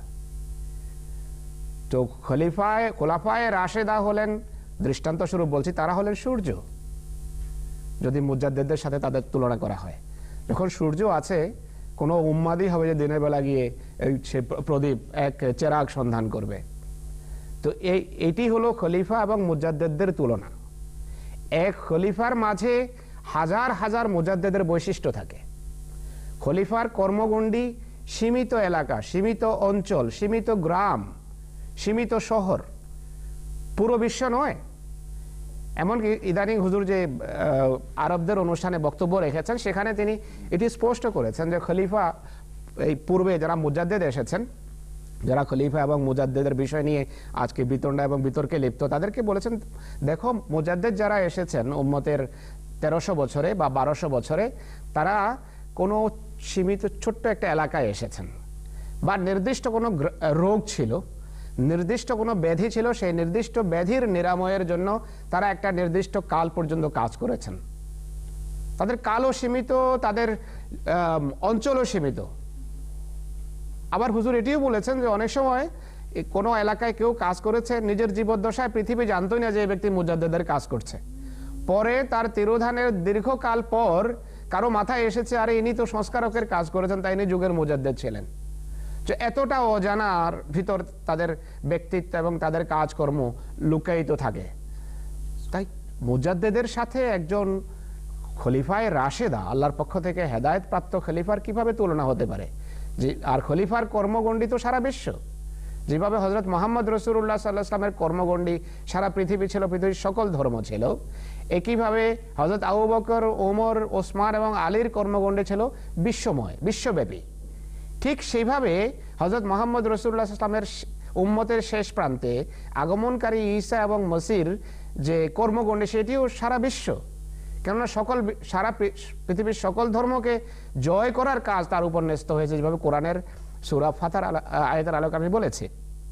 তো খোলাফায়ে রাশেদা হলেন, দৃষ্টান্ত স্বরূপ বলছি, তারা হলেন সূর্য যদি মুজাদ্দেদের সাথে তাদের তুলনা করা হয়। যখন সূর্য আছে, কোনো উম্মাদই হবে যে দিনের বেলা গিয়ে সে প্রদীপ এক চেরাগ সন্ধান করবে। তো এটি হলো খলিফা এবং মুজাদ্দেদদের তুলনা। এক খলিফার মাঝে হাজার হাজার মুজাদ্দেদের বৈশিষ্ট্য থাকে। খলিফার কর্মগণ্ডি সীমিত এলাকা, সীমিত অঞ্চল, সীমিত গ্রাম, সীমিত শহর, পুরো বিশ্ব নয়। এমনকি ইদানিং হুজুর যে আরবদের অনুষ্ঠানে বক্তব্য রেখেছেন সেখানে তিনি এটি স্পষ্ট করেছেন যে খলিফা, এই পূর্বে যারা মুজাদ্দেদ এসেছেন, যারা খলিফা এবং মুজাদ্দেদের বিষয় নিয়ে আজকে বিতণ্ডা এবং বিতর্কে লিপ্ত, তাদেরকে বলেছেন দেখো মুজাদ্দেদ যারা এসেছেন উম্মতের 1300 বছরে বা 1200 বছরে, তারা কোনো সীমিত ছোট্ট একটা এলাকায় এসেছেন, বা নির্দিষ্ট কোনো রোগ ছিল, নির্দিষ্ট কোনো ব্যাধি ছিল, সেই নির্দিষ্ট ব্যাধির নিরাময়ের জন্য তারা একটা নির্দিষ্ট কাল পর্যন্ত কাজ করেছেন। তাদের কালও সীমিত, তাদের অঞ্চলও সীমিত। আবার হুজুর এটিও বলেছেন যে অনেক সময় কোনো এলাকায় কেউ কাজ করেছে, নিজের জীবদ্দশায় পৃথিবী জানতই না যে এই ব্যক্তি মুজাদ্দেদের কাজ করছে। পরে তার তিরোধানের দীর্ঘকাল পর কারো মাথায় এসেছে, আরে ইনি তো সংস্কারকের কাজ করেছেন, তাই ইনি যুগের মুজাদ্দেদ ছিলেন। যে এতটা অজানার ভিতর তাদের ব্যক্তিত্ব এবং তাদের কাজকর্ম লুকায়িত থাকে। তাই মুজাদ্দেদের সাথে একজন খলিফায়ে রাশেদা, আল্লাহর পক্ষ থেকে হেদায়েত প্রাপ্ত খলিফার কিভাবে তুলনা হতে পারে? যে আর খলিফার কর্মগণ্ডি তো সারা বিশ্ব। যেভাবে হযরত মুহাম্মদ রাসূলুল্লাহ সাল্লাল্লাহু আলাইহি ওয়াসাল্লামের কর্মগণ্ডি সারা পৃথিবী ছিল, পৃথিবীর সকল ধর্ম ছিল, একইভাবে হযরত আবু বকর, ওমর, ওসমান এবং আলীর কর্মগণ্ডি ছিল বিশ্বময়, বিশ্বব্যাপী। ঠিক সেইভাবে হযরত মুহাম্মদ রাসূলুল্লাহ সাল্লাল্লাহু আলাইহি ওয়াসাল্লামের উম্মতের শেষ প্রান্তে আগমনকারী ঈসা এবং মসির যে কর্মগণ্ডি, সেটিও সারা বিশ্ব। কেননা সারা পৃথিবীর সকল ধর্মকে জয় করার কাজ তার উপর ন্যস্ত হয়েছে, যেভাবে কোরআনের সূরা ফাতার আয়াতের আলোকে আমি বলেছি।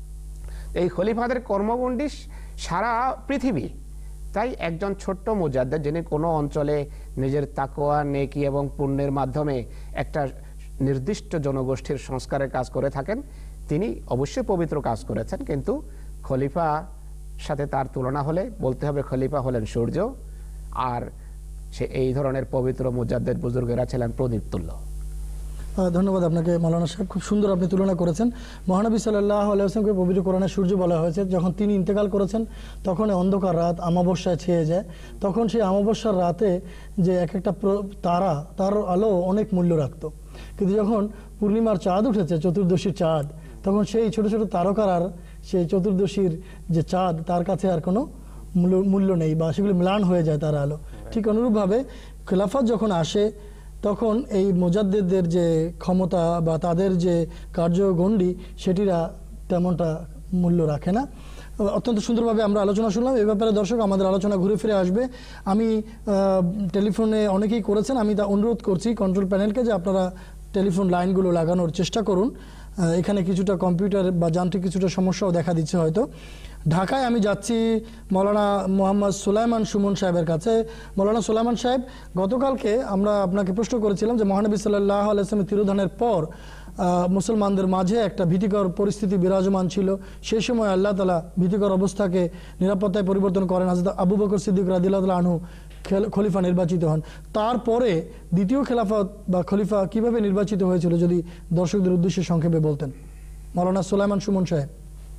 এই খলিফাদের কর্মগণ্ডি সারা পৃথিবী। তাই একজন ছোট্ট মুজাদ্দেদ, যিনি কোনো অঞ্চলে নিজের তাকওয়া, নেকি এবং পুণ্যের মাধ্যমে একটা নির্দিষ্ট জনগোষ্ঠীর সংস্কারের কাজ করে থাকেন, তিনি অবশ্যই পবিত্র কাজ করেছেন। কিন্তু খলিফা সাথে তার তুলনা হলে বলতে হবে খলিফা হলেন সূর্য, আর সে এই ধরনের পবিত্র মুজাদ্দেদ বুজুর্গেরা ছিলেন প্রদীপ তুল্য। ধন্যবাদ আপনাকে মৌলানা সাহেব, খুব সুন্দর আপনি তুলনা করেছেন। মহানবী সাল্লাল্লাহু আলাইহি ওয়াসাল্লামকে পবিত্র কোরআনে সূর্য বলা হয়েছে। যখন তিনি ইন্তেকাল করেছেন তখন অন্ধকার রাত আমাবস্যায় ছেয়ে যায়। তখন সেই আমাবস্যার রাতে যে এক একটা তারা, তার আলো অনেক মূল্য রাখত। কিন্তু যখন পূর্ণিমার চাঁদ উঠেছে, চতুর্দশীর চাঁদ, তখন সেই ছোট ছোট তারকার আর সেই চতুর্দশীর যে চাঁদ, তার কাছে আর কোনো মূল্য নেই, বা সেগুলি ম্লান হয়ে যায় তার আলো। ঠিক অনুরূপভাবে খেলাফত যখন আসে তখন এই মুজাদ্দেদদের যে ক্ষমতা বা তাদের যে কার্যগণ্ডি, সেটিরা তেমনটা মূল্য রাখে না। অত্যন্ত সুন্দরভাবে আমরা আলোচনা শুনলাম। এই ব্যাপারে দর্শক আমাদের আলোচনা ঘুরে ফিরে আসবে। আমি টেলিফোনে অনেকেই করেছেন, আমি তা অনুরোধ করছি কন্ট্রোল প্যানেলকে যে আপনারা টেলিফোন লাইনগুলো লাগানোর চেষ্টা করুন। এখানে কিছুটা কম্পিউটার বা যান্ত্রিক কিছুটা সমস্যাও দেখা দিচ্ছে হয়তো। ঢাকায় আমি যাচ্ছি মৌলানা মোহাম্মদ সুলাইমান সুমন সাহেবের কাছে। মৌলানা সুলাইমান সাহেব, গতকালকে আমরা আপনাকে প্রশ্ন করেছিলাম যে মহানবী সাল্লাল্লাহু আলাইহি ওয়াসাল্লামের তিরোধানের পর মুসলমানদের মাঝে একটা ভীতিকর পরিস্থিতি বিরাজমান ছিল। সেই সময় আল্লাহ তাআলা ভীতিকর অবস্থাকে নিরাপত্তায় পরিবর্তন করেন। হযরত আবু বকর সিদ্দিক রাদিয়াল্লাহু তাআলা আনহু খলিফা নির্বাচিত হন। তারপরে দ্বিতীয় খেলাফত বা খলিফা কিভাবে নির্বাচিত হয়েছিল, যদি দর্শকদের উদ্দেশ্যে সংক্ষেপে বলতেন মৌলানা সুলাইমান সুমন সাহেব।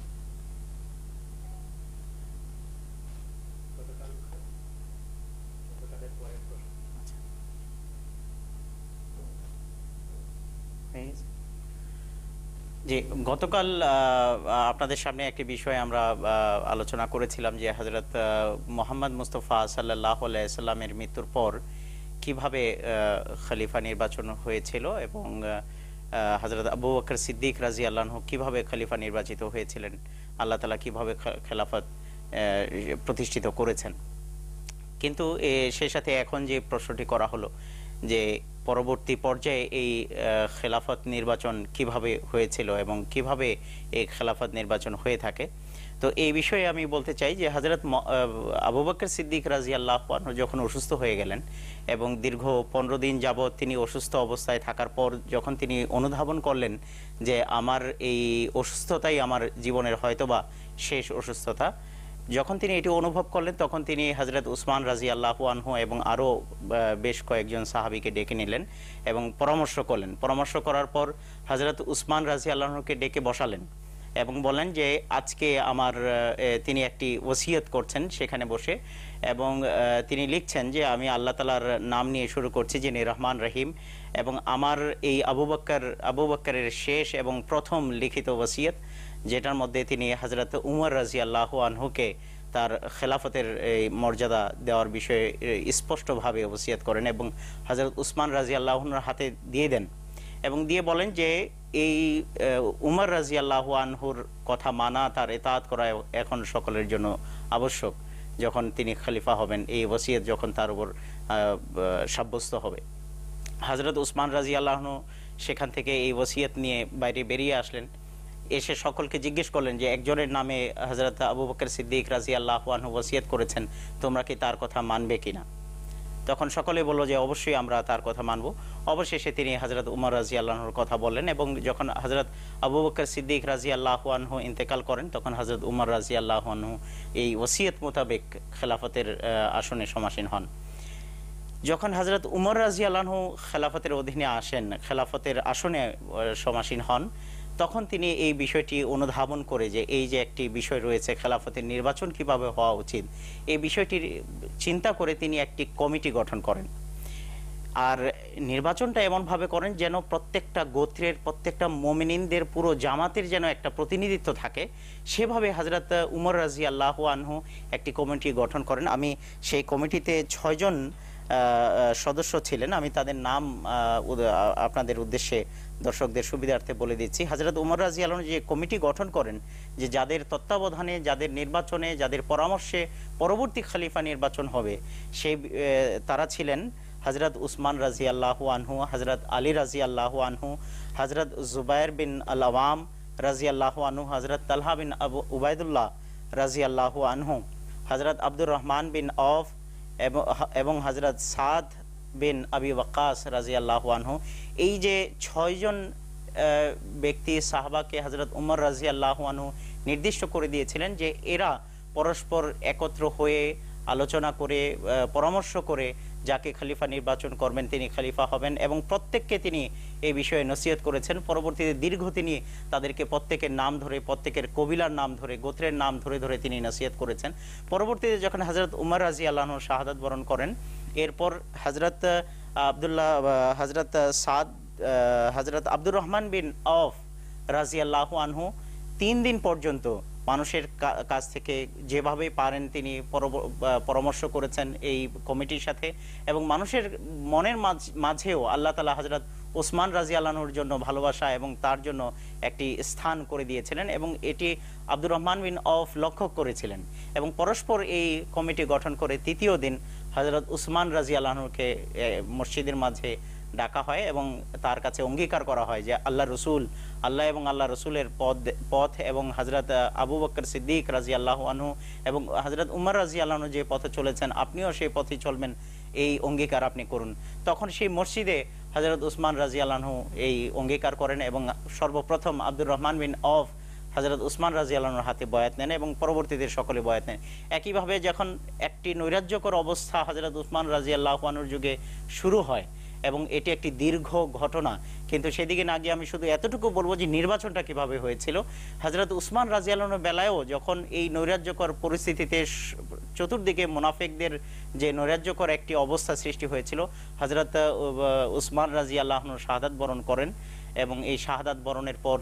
জি, গতকাল আপনাদের সামনে একটি বিষয় আমরা আলোচনা করেছিলাম যে হযরত মুহাম্মদ মুস্তাফা সাল্লাল্লাহু আলাইহি ওয়াসাল্লামের মৃত্যুর পর কিভাবে খলিফা নির্বাচন হয়েছিল এবং হযরত আবু বকর সিদ্দিক রাদিয়াল্লাহু আনহু কিভাবে খলিফা নির্বাচিত হয়েছিলেন, আল্লাহ তাআলা কিভাবে খেলাফত প্রতিষ্ঠিত করেছেন। কিন্তু সেই সাথে এখন যে প্রশ্নটি করা হলো যে পরবর্তী পর্যায়ে এই খেলাফত নির্বাচন কিভাবে হয়েছিল এবং কিভাবে এই খেলাফত নির্বাচন হয়ে থাকে, তো এই বিষয়ে আমি বলতে চাই যে হযরত আবু বকর সিদ্দিক রাদিয়াল্লাহু আনহু যখন অসুস্থ হয়ে গেলেন এবং দীর্ঘ 15 দিন যাবৎ তিনি অসুস্থ অবস্থায় থাকার পর যখন তিনি অনুধাবন করলেন যে আমার এই অসুস্থতাই আমার জীবনের হয়তোবা শেষ অসুস্থতা, যখন তিনি এটি অনুভব করলেন তখন তিনি হযরত উসমান রাদিয়াল্লাহু আনহু এবং আরও বেশ কয়েকজন সাহাবীকে ডেকে নিলেন এবং পরামর্শ করলেন। পরামর্শ করার পর হযরত উসমান রাদিয়াল্লাহু আনহুকে ডেকে বসালেন এবং বলেন যে আজকে আমার তিনি একটি ওসিয়ত করছেন সেখানে বসে, এবং তিনি লিখছেন যে আমি আল্লাহ তাআলার নাম নিয়ে শুরু করছি যিনি রহমান রহিম, এবং আমার এই আবু বকরের শেষ এবং প্রথম লিখিত ওসিয়ত, যেটার মধ্যে তিনি হযরত উমর রাদিয়াল্লাহু আনহুকে তার খেলাফতের এই মর্যাদা দেওয়ার বিষয়ে স্পষ্টভাবে ওসিয়ত করেন এবং হযরত উসমান রাদিয়াল্লাহু আনহুর হাতে দিয়ে দেন, এবং দিয়ে বলেন যে এই উমর রাদিয়াল্লাহু আনহুর কথা মানা, তার ইতাআত করা এখন সকলের জন্য আবশ্যক যখন তিনি খলিফা হবেন, এই ওসিয়ত যখন তার উপর সাব্যস্ত হবে। হযরত উসমান রাদিয়াল্লাহু আনহু সেখান থেকে এই ওসিয়ত নিয়ে বাইরে বেরিয়ে আসলেন, এসে সকলকে জিজ্ঞেস করলেন যে একজনের নামে হযরত আবু বকর সিদ্দিক রাদিয়াল্লাহু আনহু ওসিয়ত করেছেন, তোমরা কি তার কথা মানবে কিনা? তখন সকলে বলল যে অবশ্যই আমরা তার কথা মানব। অবশেষে তিনি হযরত উমর রাদিয়াল্লাহু আনহুর কথা বললেন, এবং যখন হযরত আবু বকর সিদ্দিক রাদিয়াল্লাহু আনহু ইন্তেকাল করেন তখন হযরত উমর রাদিয়াল্লাহু আনহু এই ওসিয়ত মোতাবেক খেলাফতের আসনে সমাসীন হন। যখন হযরত উমর রাদিয়াল্লাহু আনহু খেলাফতের অধীনে আসেন, খেলাফতের আসনে সমাসীন হন, তখন তিনি এই বিষয়টি অনুধাবন করে যে এই যে একটি বিষয় রয়েছে খেলাফতের নির্বাচন কিভাবে হওয়া উচিত, এই বিষয়টির চিন্তা করে তিনি একটি কমিটি গঠন করেন। আর নির্বাচনটা এমনভাবে করেন যেন প্রত্যেকটা গোত্রের, প্রত্যেকটা মুমিনিনদের, পুরো জামাতের যেন একটা প্রতিনিধিত্ব থাকে, সেভাবে হযরত উমর রাদিয়াল্লাহু আনহু একটি কমিটি গঠন করেন। আমি সেই কমিটিতে 6 জন সদস্য ছিলেন, আমি তাদের নাম আপনাদের উদ্দেশ্যে দর্শকদের সুবিধার্থে বলে দিচ্ছি। হযরত উমর রাদিয়াল্লাহু আনহু যে কমিটি গঠন করেন, যে যাদের তত্ত্বাবধানে, যাদের নির্বাচনে, যাদের পরামর্শে পরবর্তী খলিফা নির্বাচন হবে, সেই তারা ছিলেন হযরত উসমান রাদিয়াল্লাহু আনহু, হযরত আলী রাদিয়াল্লাহু আনহু, হযরত জুবায়ের বিন আল আওয়াম রাদিয়াল্লাহু আনহু, হযরত তালহা বিন আবু উবাইদুল্লাহ রাদিয়াল্লাহু আনহু, হযরত আব্দুর রহমান বিন আওফ এবং হযরত সাদ বিন আবি ওয়াক্কাস রাদিয়াল্লাহু আনহু। এই যে 6 জন ব্যক্তি সাহাবাকে হযরত উমর রাদিয়াল্লাহু আনহু নির্দিষ্ট করে দিয়েছিলেন যে এরা পরস্পর একত্র হয়ে আলোচনা করে, পরামর্শ করে যাকে খলিফা নির্বাচন করবেন তিনি খলিফা হবেন, এবং প্রত্যেককে তিনি এই বিষয়ে নসিহত করেছেন। পরবর্তীতে দীর্ঘ তিনি তাদেরকে প্রত্যেকের নাম ধরে, প্রত্যেকের কবিলার নাম ধরে, গোত্রের নাম ধরে ধরে তিনি নসিহত করেছেন। পরবর্তীতে যখন হযরত উমর রাদিয়াল্লাহু আনহু শাহাদাত বরণ করেন, এরপর হযরত আব্দুর রহমান বিন আওফ রাদিয়াল্লাহু আনহু 3 দিন পর্যন্ত মানুষের কাছ থেকে যেভাবে পারেন তিনি পরামর্শ করেছেন এই কমিটির সাথে, এবং মানুষের মনের মাঝেও আল্লাহ তাআলা হযরত ওসমান রাদিয়াল্লাহু আনহুর জন্য ভালোবাসা এবং তার জন্য একটি স্থান করে দিয়েছিলেন, এবং এটি আব্দুর রহমান বিন আওফ লক্ষ্য করেছিলেন। এবং পরস্পর এই কমিটি গঠন করে 3য় দিন হযরত উসমান রাদিয়াল্লাহু আনহুকে মসজিদের মাঝে ডাকা হয় এবং তার কাছে অঙ্গীকার করা হয় যে আল্লাহ এবং আল্লাহ রসুলের পথ এবং হযরত আবু বকর সিদ্দিক রাদিয়াল্লাহু আনহু এবং হযরত উমর রাদিয়াল্লাহু আনহু যে পথে চলেছেন আপনিও সেই পথে চলবেন, এই অঙ্গীকার আপনি করুন। তখন সেই মসজিদে হযরত উসমান রাদিয়াল্লাহু আনহু এই অঙ্গীকার করেন এবং সর্বপ্রথম আব্দুর রহমান বিন আওফ হযরত উসমান রাদিয়াল্লাহু আনহুর হাতে বয়াত নেন এবং পরবর্তীতে সকলে বয়াত নেন। একইভাবে যখন একটি নৈরাজ্যকর অবস্থা হযরত উসমান রাদিয়াল্লাহু আনহুর যুগে শুরু হয়, এবং এটি একটি দীর্ঘ ঘটনা, কিন্তু সেদিকে না গিয়ে আমি শুধু এতটুকু বলবো যে নির্বাচনটা কিভাবে হয়েছিল। হযরত উসমান রাদিয়াল্লাহু আনহুর বেলায়ও যখন এই নৈরাজ্যকর পরিস্থিতিতে চতুর্দিকে মুনাফিকদের যে নৈরাজ্যকর একটি অবস্থা সৃষ্টি হয়েছিল, হযরত উসমান রাদিয়াল্লাহু আনহু শাহাদাত বরণ করেন, এবং এই শাহাদাত বরণের পর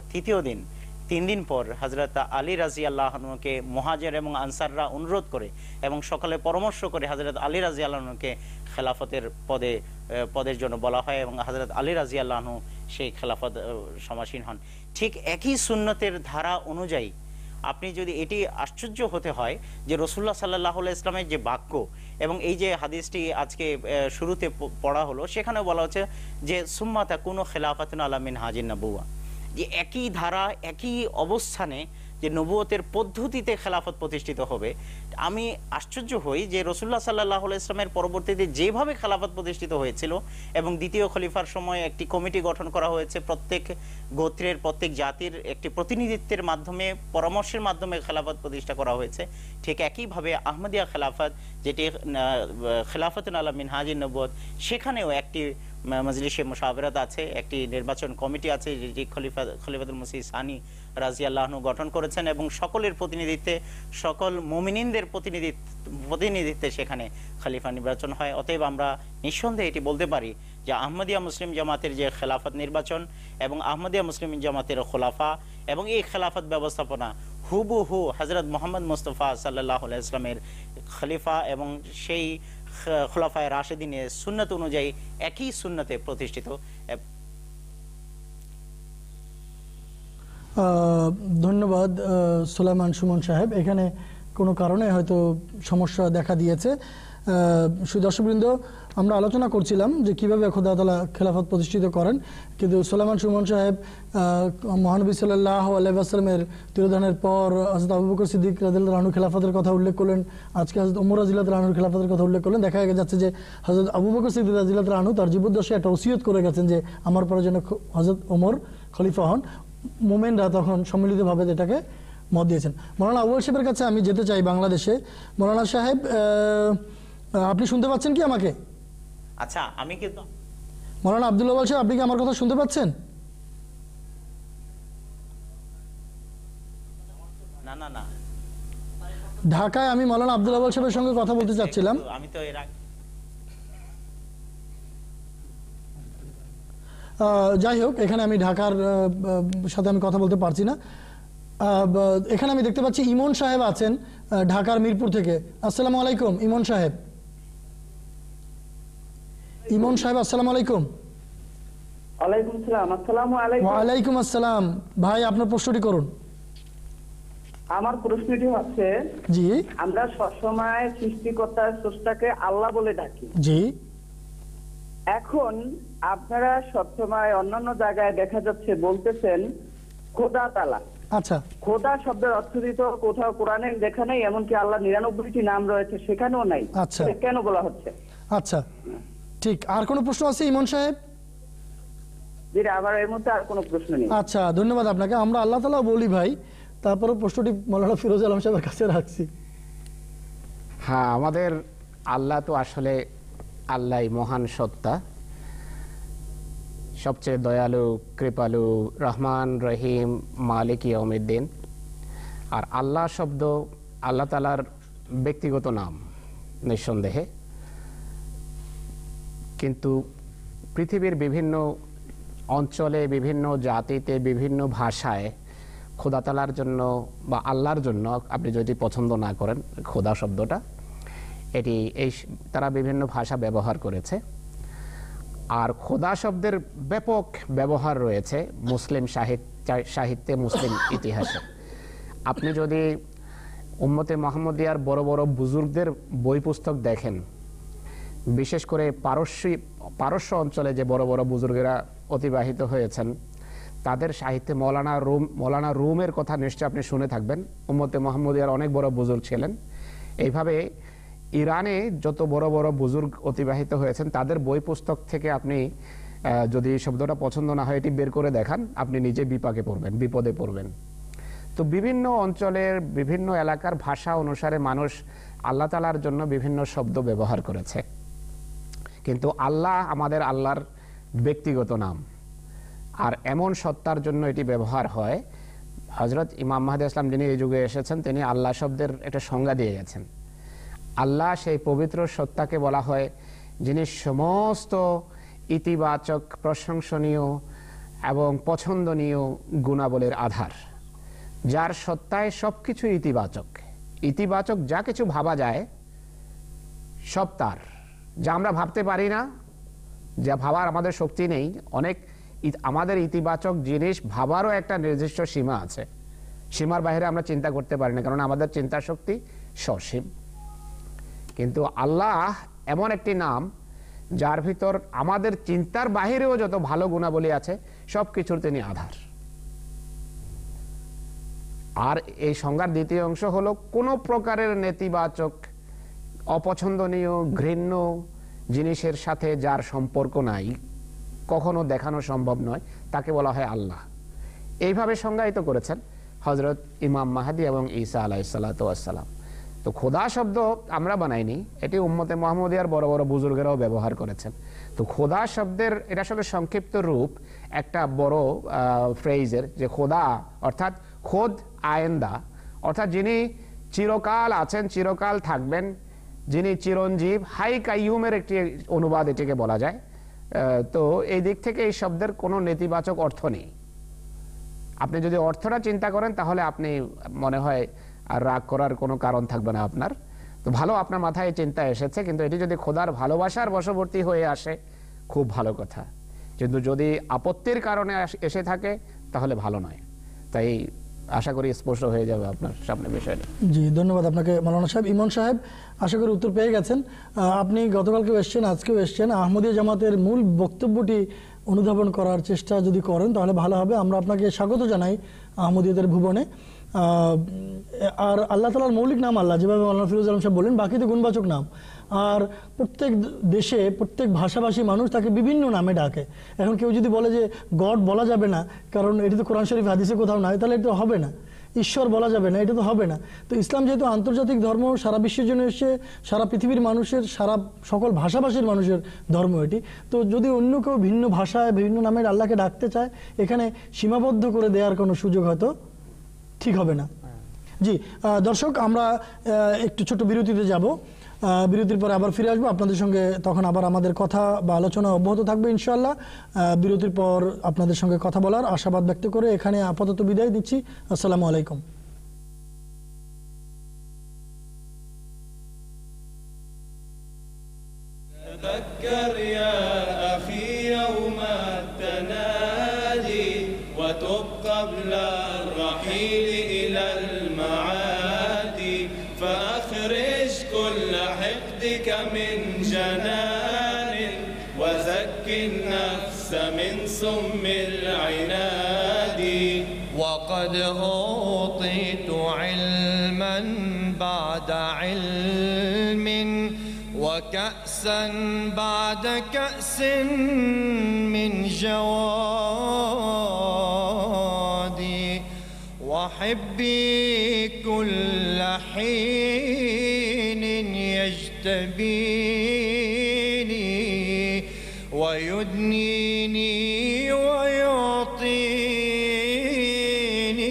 3 দিন পর হযরত আলী রাদিয়াল্লাহু আনহুকে মুহাজির এবং আনসাররা অনুরোধ করে এবং সকালে পরামর্শ করে হযরত আলী রাদিয়াল্লাহু আনহুকে খেলাফতের পদের জন্য বলা হয়, এবং হযরত আলী রাদিয়াল্লাহু আনহু সেই খেলাফত সমাসীন হন। ঠিক একই সুন্নতের ধারা অনুযায়ী আপনি যদি, এটি আশ্চর্য হতে হয় যে রাসূলুল্লাহ সাল্লাল্লাহু আলাইহি ইসলামের যে বাক্য, এবং এই যে হাদিসটি আজকে শুরুতে পড়া হলো, সেখানে বলা হচ্ছে যে সুম্মা তাকুনু খিলাফাতুন আলা মিনহাজিন নবুওয়া, যে একই ধারা একই অবস্থানে যে নবুয়তের পদ্ধতিতে খেলাফত প্রতিষ্ঠিত হবে। আমি আশ্চর্য হই যে রাসূলুল্লাহ সাল্লাল্লাহু আলাইহি ইসলামের পরবর্তীতে যেভাবে খেলাফত প্রতিষ্ঠিত হয়েছিল, এবং দ্বিতীয় খলিফার সময় একটি কমিটি গঠন করা হয়েছে, প্রত্যেক গোত্রের, প্রত্যেক জাতির একটি প্রতিনিধিত্বের মাধ্যমে, পরামর্শের মাধ্যমে খেলাফত প্রতিষ্ঠা করা হয়েছে, ঠিক একইভাবে আহমদিয়া খেলাফত, যেটি খেলাফতুন আলা মিনহাজিন নবুয়ত, সেখানেও একটি মজলিসে মুশাওয়ারাত আছে, একটি নির্বাচন কমিটি আছে, যেটি খলিফাতুল মসিহ সানি রাদিয়াল্লাহু আনহু গঠন করেছেন এবং সকলের প্রতিনিধিত্বে, সকল মুমিনিনদের প্রতিনিধিত্বে সেখানে খলিফা নির্বাচন হয়। অতএব আমরা নিঃসন্দেহে এটি বলতে পারি যে আহমদিয়া মুসলিম জামাতের যে খেলাফত নির্বাচন এবং আহমদিয়া মুসলিম জামাতের খোলাফা এবং এই খেলাফত ব্যবস্থাপনা হুবহু হযরত মুহাম্মদ মুস্তাফা সাল্লাল্লাহু আলাইহি ওয়াসাল্লামের খলিফা এবং সেই খোলাফায়ে রাশিদিনের সুন্নাত অনুযায়ী একই সুন্নতে প্রতিষ্ঠিত। ধন্যবাদ সুলাইমান সুমন সাহেব। এখানে কোনো কারণে হয়তো সমস্যা দেখা দিয়েছে। দর্শকবৃন্দ, আমরা আলোচনা করছিলাম যে কীভাবে খোদা তাআলা খেলাফত প্রতিষ্ঠিত করেন, কিন্তু সুলাইমান সুমন সাহেব মহানবী সাল্লাল্লাহু আলাইহি ওয়াসাল্লামের তিরোধানের পর হযরত আবু বকর সিদ্দিক রাদিয়াল্লাহু আনহু খেলাফতের কথা উল্লেখ করলেন, আজকে হযরত ওমর রাদিয়াল্লাহু আনহুর খেলাফতের কথা উল্লেখ করলেন। দেখা যাচ্ছে যে হযরত আবু বকর সিদ্দিক রাদিয়াল্লাহু আনহু তার জীবদ্দশায় একটা ওসিয়ত করে গেছেন যে আমার পরে যেন হযরত ওমর খলিফা হন। মোমেনরা তখন সম্মিলিতভাবে এটাকে মত দিয়েছেন। মৌলানা আউয়াল সাহেবের কাছে আমি যেতে চাই বাংলাদেশে। মৌলানা সাহেব, আপনি শুনতে পাচ্ছেন কি আমাকে? আচ্ছা, আমি কিন্তু মৌলানা আব্দুল আউয়াল সাহেব, আপনি কি আমার কথা শুনতে পাচ্ছেন? না না না, ঢাকায় আমি মৌলানা আব্দুল আউয়াল সাহেবের সঙ্গে কথা বলতে চাচ্ছিলাম। আমি তো এর আগে যাই হোক, এখানে আমি ঢাকার সাথে আমি কথা বলতে পারছি না। এখানে আমি দেখতে পাচ্ছি ইমন সাহেব আছেন ঢাকার মিরপুর থেকে। আসসালামু আলাইকুম ইমন সাহেব। ইমন সাহেব, আসসালামু আলাইকুম। ওয়ালাইকুম আসসালাম। আসসালামু আলাইকুম। ওয়ালাইকুম আসসালাম। ভাই, আপনার প্রশ্নটি করুন। আমার প্রশ্নটি হচ্ছে, জি, আমরা সবসময় সৃষ্টিকর্তার স্রষ্টাকে আল্লাহ বলে ডাকি। জি। এখন আপনারা সবসময় অন্যান্য জায়গায় দেখা যাচ্ছে বলতেছেন খোদা তাআলা। আচ্ছা, খোদা শব্দের অর্থিত কোথাও কোরআনে লেখা নেই, এমনকি আল্লাহ 99টি নাম রয়েছে সেখানেও নাই। আচ্ছা, কেন বলা হচ্ছে? আচ্ছা, ঠিক। আর কোনো প্রশ্ন আছে ইমন সাহেব? জি, আমার এর মধ্যে আর কোনো প্রশ্ন নেই। আচ্ছা, ধন্যবাদ আপনাকে। আমরা আল্লাহ তাআলা বলি ভাই, তারপরে প্রশ্নটি মাওলানা ফিরোজ আলম সাহেবের কাছে রাখছি। হ্যাঁ, আমাদের আল্লাহ তো আসলে আল্লাহই মহান সত্তা, সবচেয়ে দয়ালু, কৃপালু, রহমান, রহিম, মালিক ইয়াউমিদ্দিন। আর আল্লাহ শব্দ আল্লাহ তাআলার ব্যক্তিগত নাম নিঃসন্দেহে, কিন্তু পৃথিবীর বিভিন্ন অঞ্চলে, বিভিন্ন জাতিতে, বিভিন্ন ভাষায় খোদা তাআলার জন্য বা আল্লাহর জন্য, আপনি যদি পছন্দ না করেন খোদা শব্দটা, এটি তারা বিভিন্ন ভাষা ব্যবহার করেছে। আর খোদা শব্দের ব্যাপক ব্যবহার রয়েছে মুসলিম সাহিত্যে, মুসলিম ইতিহাসে। আপনি যদি উম্মতে মুহাম্মদিয়ার বড় বড় বুজুর্গদের বই পুস্তক দেখেন, বিশেষ করে পারস্য অঞ্চলে যে বড় বড় বুজুর্গেরা অতিবাহিত হয়েছেন, তাদের সাহিত্যে মৌলানা রুমের কথা নিশ্চয় আপনি শুনে থাকবেন। উম্মতে মুহাম্মদিয়ার অনেক বড় বুজুর্গ ছিলেন। এইভাবে ইরানে যত বড় বড় বুজুর্গ অতিবাহিত হয়েছেন, তাদের বই পুস্তক থেকে আপনি যদি শব্দটা পছন্দ না হয় এটি বের করে দেখান, আপনি নিজে বিপদে পড়বেন। তো বিভিন্ন অঞ্চলের বিভিন্ন এলাকার ভাষা অনুসারে মানুষ আল্লাহ তাআলার জন্য বিভিন্ন শব্দ ব্যবহার করেছে, কিন্তু আল্লাহ আমাদের আল্লাহর ব্যক্তিগত নাম। আর এমন সত্তার জন্য এটি ব্যবহার হয়। হযরত ইমাম মাহদী ইসলাম যিনি এই যুগে এসেছেন, তিনি আল্লাহ শব্দের একটা সংজ্ঞা দিয়ে গেছেন। আল্লাহ সেই পবিত্র সত্তাকে বলা হয় যিনি সমস্ত ইতিবাচক, প্রশংসনীয় এবং পছন্দনীয় গুণাবলীর আধার, যার সত্তায় সবকিছু ইতিবাচক যা কিছু ভাবা যায় সব তার, যা আমরা ভাবতে পারি না, যা ভাবার আমাদের শক্তি নেই, অনেক আমাদের ইতিবাচক জিনিস ভাবারও একটা নির্দিষ্ট সীমা আছে, সীমার বাইরে আমরা চিন্তা করতে পারি না, কারণ আমাদের চিন্তা শক্তি সসীম। কিন্তু আল্লাহ এমন একটি নাম যার ভিতর আমাদের চিন্তার বাহিরেও যত ভালো গুণাবলী আছে সব কিছুর তিনি আধার। আর এই সংজ্ঞার দ্বিতীয় অংশ হলো কোনো প্রকারের নেতিবাচক, অপছন্দনীয়, ঘৃণ্য জিনিসের সাথে যার সম্পর্ক নাই, কখনো দেখানো সম্ভব নয়, তাকে বলা হয় আল্লাহ। এইভাবে সংজ্ঞায়িত করেছেন হযরত ইমাম মাহদী এবং ঈসা আলাইহিসসালাতু ওয়াসসালাম। তো খোদা শব্দ আমরা বানাইনি, এটি উম্মতে মুহাম্মদিয়ার বড় বড় বুজুর্গেরাও ব্যবহার করেছেন। তো খোদা শব্দের এটা আসলে সংক্ষিপ্ত রূপ একটা বড় ফ্রেজের, যে খোদা অর্থাৎ খোদ আয়েন্দা, অর্থাৎ যিনি চিরকাল আছেন, চিরকাল থাকবেন, যিনি চিরঞ্জীব, হাই কাইয়ুমের একটি অনুবাদ এটিকে বলা যায়। তো এই দিক থেকে এই শব্দের কোনো নেতিবাচক অর্থ নেই। আপনি যদি অর্থটা চিন্তা করেন তাহলে আপনি মনে হয় আর রাগ করার কোনো কারণ থাকবে না আপনার। তো ভালো আপনার মাথায় চিন্তা এসেছে, কিন্তু এটি যদি খোদার ভালোবাসার বশবর্তী হয়ে আসে খুব ভালো কথা, কিন্তু যদি আপত্তির কারণে এসে থাকে তাহলে ভালো নয়। তাই আশা করি স্পষ্ট হয়ে যাবে আপনার সামনে বিষয়টা। জি, ধন্যবাদ আপনাকে মাওলানা সাহেব। ইমন সাহেব, আশা করি উত্তর পেয়ে গেছেন। আপনি গতকালকেও এসছেন, আজকেও এসছেন, আহমদিয়া জামাতের মূল বক্তব্যটি অনুধাবন করার চেষ্টা যদি করেন তাহলে ভালো হবে। আমরা আপনাকে স্বাগত জানাই আহমদিয়াদের ভুবনে। আর আল্লাহ তাআলার মৌলিক নাম আল্লাহ, যেভাবে মাওলানা ফিরোজ আলম সাহেব বললেন, বাকি তো গুণবাচক নাম। আর প্রত্যেক দেশে প্রত্যেক ভাষাভাষী মানুষ তাকে বিভিন্ন নামে ডাকে। এখন কেউ যদি বলে যে গড বলা যাবে না কারণ এটি তো কোরআন শরীফ হাদিসে কোথাও নাই, তাহলে এটা হবে না। ঈশ্বর বলা যাবে না, এটা তো হবে না। তো ইসলাম যেহেতু আন্তর্জাতিক ধর্ম, সারা বিশ্বের জন্য এসে, সারা পৃথিবীর মানুষের, সারা সকল ভাষাভাষীর মানুষের ধর্ম এটি। তো যদি অন্য কেউ ভিন্ন ভাষায় বিভিন্ন নামের আল্লাহকে ডাকতে চায়, এখানে সীমাবদ্ধ করে দেওয়ার কোনো সুযোগ হয়তো ঠিক হবে না। জি দর্শক, আমরা একটু ছোট বিরতিতে যাব। বিরতির পরে আবার ফিরে আসবো আপনাদের সঙ্গে, তখন আবার আমাদের কথা বা আলোচনা অব্যাহত থাকবে ইনশাআল্লাহ। বিরতির পর আপনাদের সঙ্গে কথা বলার আশাবাদ ব্যক্ত করে এখানে আপাতত বিদায় দিচ্ছি। আসসালামু আলাইকুম। تذكر يا أخي يوم التنادي وتب قبل الرحيل إلى المعاد فأخرج كل حقدك من جنان وزك النفس من سم العناد وقد أوطيت علما بعد علم وكأسا بعد كأس من جوادي وحبي كل حين يجتبيني ويدنيني ويعطيني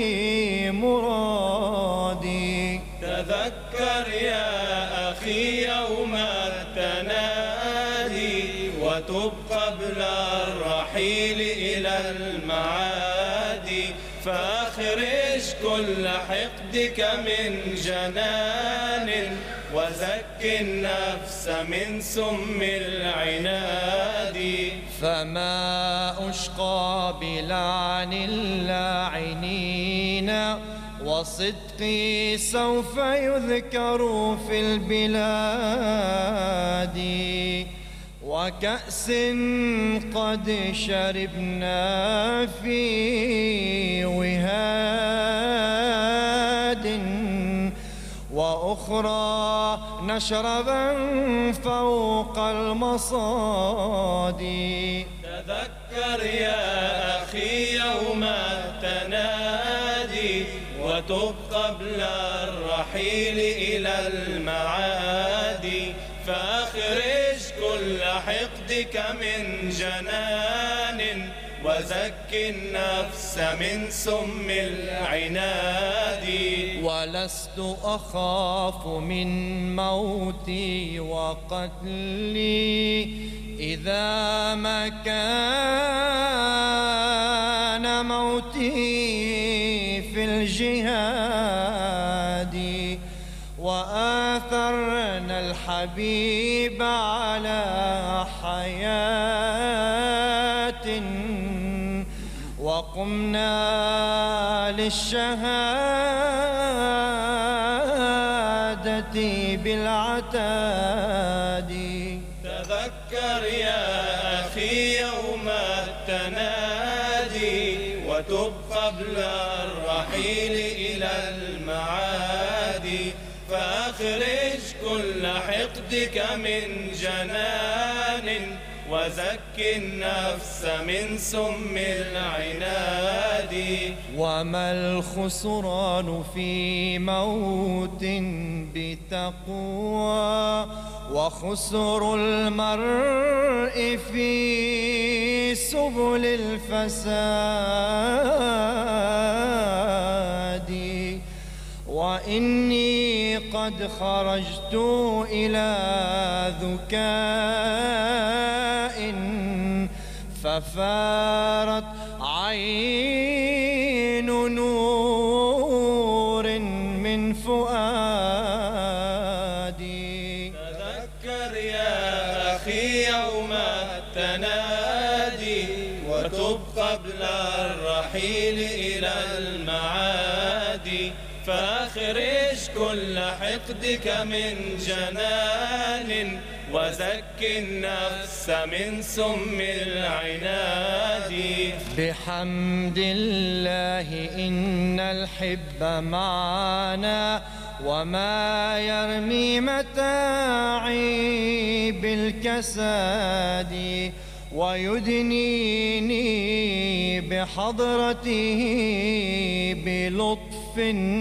مرادي تذكر يا أخي يوم التنادي وتب قبل الرحيل إلى المعاد فأخرج كل حقدك من جنان وزك النفس من سم العناد فما أشقى بلعن اللاعنين وصدقي سوف يذكر في البلاد وكأس قد شربنا في وهاد وأخرى نشربا فوق المصاد تذكر يا أخي يوم التنادي وتب قبل الرحيل إلى المعاد فأخرج كل حقدك من جنان وزك النفس من سم العناد ولست أخاف من موتي وقتلي إذا ما كان موتي في الجهاد وآثرنا الحبيب على حياة وقمنا للشهادة بالعتاد تذكر يا أخي يوم التنادي وتب قبل الرحيل إلى المعاد فأخرج كل حقدك من جنان وزك النفس من سم العناد وما الخسران في موت بتقوى وخسر المرء في سبل الفساد وإني قد خرجت إلى ذكاء ففارت عين نور من فؤادي تذكر يا أخي يوم التنادي وتب قبل الرحيل إلى المعاد فأخرج كل حقدك من جنان وزك النفس من سم العناد بحمد الله إن الحب معنا وما يرمي متاعي بالكساد ويدنيني بحضرته بلطف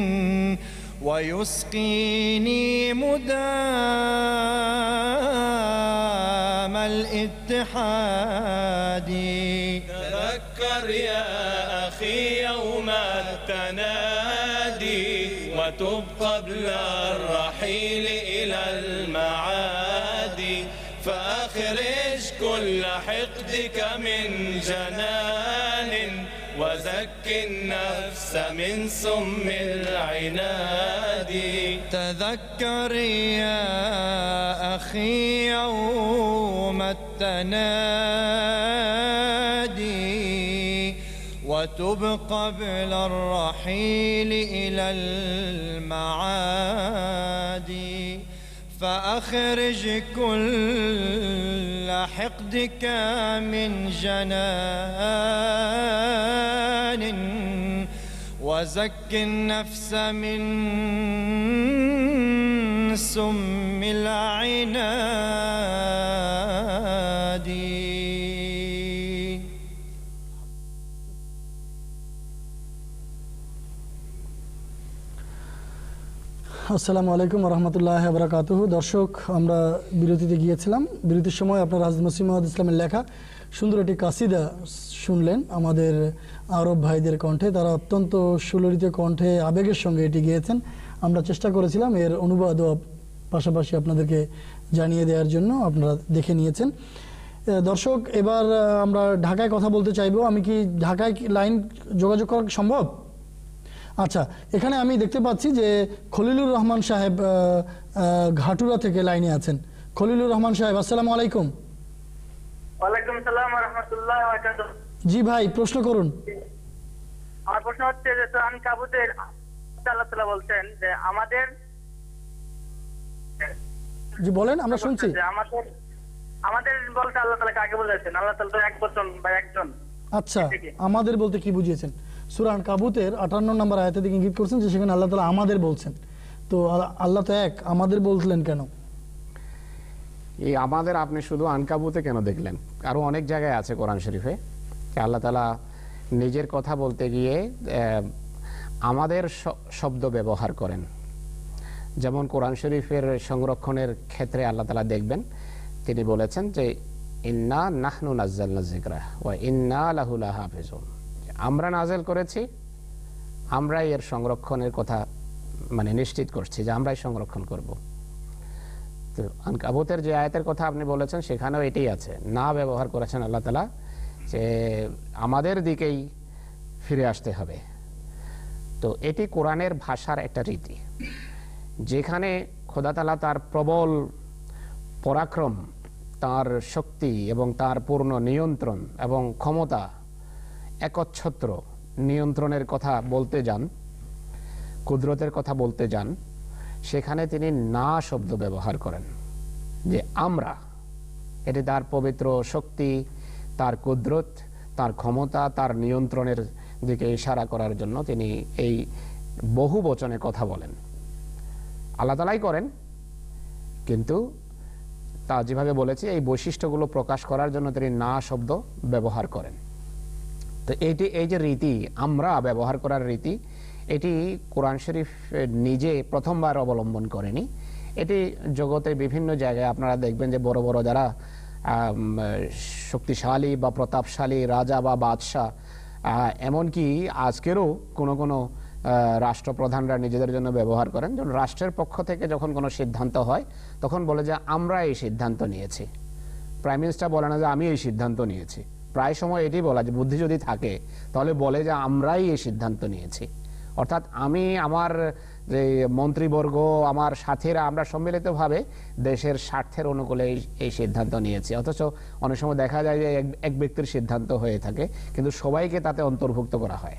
ويسقيني مدام الاتحاد تذكر يا أخي يوم التنادي وتب قبل الرحيل إلى المعاد فأخرج كل حقدك من جنان وزك النفس من سم العناد تذكر يا أخي يوم التنادي وتب قبل الرحيل إلى المعاد فأخرج كل حقدك من جنان وزك النفس من سم العناد আসসালামু আলাইকুম রহমতুল্লাহ বারাকাতুহু। দর্শক, আমরা বিরতিতে গিয়েছিলাম। বিরতির সময় আপনার হাজরত মসিহ মাউদ ইসলামের লেখা সুন্দর একটি কাসিদা শুনলেন আমাদের আরব ভাইদের কণ্ঠে। তারা অত্যন্ত সুললিত কণ্ঠে আবেগের সঙ্গে এটি গিয়েছেন। আমরা চেষ্টা করেছিলাম এর অনুবাদও পাশাপাশি আপনাদেরকে জানিয়ে দেওয়ার জন্য, আপনারা দেখে নিয়েছেন। দর্শক, এবার আমরা ঢাকায় কথা বলতে চাইবো। আমি কি ঢাকায় লাইন যোগাযোগ করা সম্ভব? আচ্ছা, এখানে আমি দেখতে পাচ্ছি যে খলিলুর রহমান সাহেব ঘাটুরা থেকে লাইনে আছেন। খলিলুর রহমান সাহেব, আসসালামু আলাইকুম। ওয়ালাইকুম আসসালাম ওয়া রাহমাতুল্লাহি ওয়া বারাকাতুহু। জি ভাই, প্রশ্ন করুন। আমার প্রশ্ন হচ্ছে যে সূরা আনকাবুতের আল্লাহ তাআলা বলছেন যে আমাদের, জি বলেন, আমরা শুনছি। আমাদের বলতে আল্লাহ তাআলা কাকে বলেছেন? আল্লাহ তাআলা তো এক বচন বা একজন। আচ্ছা, আমাদের বলতে কি বুঝিয়েছেন? সূরা আনকাবুতের 58 নম্বর আয়াতে দিকে ইঙ্গিত করছেন যে সেখানে আল্লাহ তাআলা আমাদের বলছেন। তো আল্লাহ তো এক, আমাদের বললেন কেন? এই আমাদের আপনি শুধু আনকাবুতে কেন দেখলেন? আরো অনেক জায়গায় আছে কোরআন শরীফে যে আল্লাহ তাআলা নিজের কথা বলতে গিয়ে আমাদের শব্দ ব্যবহার করেন। যেমন কোরআন শরীফের সংরক্ষণের ক্ষেত্রে আল্লাহ তাআলা দেখবেন তিনি বলেছেন যে ইন্না নাহনু নাযালনা যিকরা ওয়া ইন্না লাহু লাহাফিজুন, আমরা নাযিল করেছি, আমরাই এর সংরক্ষণের কথা মানে নিশ্চিত করছি যে আমরাই সংরক্ষণ করব। তো আনকাবুতের যে আয়াতের কথা আপনি বলেছেন সেখানেও এটাই আছে, না ব্যবহার করেছেন আল্লাহ তাআলা যে আমাদের দিকেই ফিরে আসতে হবে। তো এটি কোরআনের ভাষার একটা রীতি, যেখানে খোদা তাআলা তার প্রবল পরাক্রম, তার শক্তি এবং তার পূর্ণ নিয়ন্ত্রণ এবং ক্ষমতা, একচ্ছত্র নিয়ন্ত্রণের কথা বলতে যান, কুদরতের কথা বলতে যান, সেখানে তিনি না শব্দ ব্যবহার করেন যে আমরা। এটি তার পবিত্র শক্তি, তার কুদরত, তার ক্ষমতা, তার নিয়ন্ত্রণের দিকে ইশারা করার জন্য তিনি এই বহু বচনে কথা বলেন। আল্লাহ তাআলাই করেন, কিন্তু তা যেভাবে বলেছি এই বৈশিষ্ট্যগুলো প্রকাশ করার জন্য তিনি না শব্দ ব্যবহার করেন। তো এই যে রীতি আমরা ব্যবহার করার রীতি, এটি কোরআন শরীফ নিজে প্রথমবার অবলম্বন করেনি। এটি জগতে বিভিন্ন জায়গায় আপনারা দেখবেন যে বড় বড় যারা শক্তিশালী বা প্রতাপশালী রাজা বা বাদশাহ, এমনকি আজকেরও কোনো কোনো রাষ্ট্রপ্রধানরা নিজেদের জন্য ব্যবহার করেন। যখন রাষ্ট্রের পক্ষ থেকে যখন কোনো সিদ্ধান্ত হয় তখন বলে যে আমরা এই সিদ্ধান্ত নিয়েছি। প্রাইম মিনিস্টার বলে না যে আমি এই সিদ্ধান্ত নিয়েছি, প্রায় সময় এটি বলা যে বুদ্ধি যদি থাকে তাহলে বলে যে আমরাই এই সিদ্ধান্ত নিয়েছি। অর্থাৎ আমি, আমার যে মন্ত্রীবর্গ, আমার সাথীরা, আমরা সম্মিলিতভাবে দেশের স্বার্থের অনুকূলে এই সিদ্ধান্ত নিয়েছি। অথচ অনেক সময় দেখা যায় যে এক ব্যক্তির সিদ্ধান্ত হয়ে থাকে কিন্তু সবাইকে তাতে অন্তর্ভুক্ত করা হয়।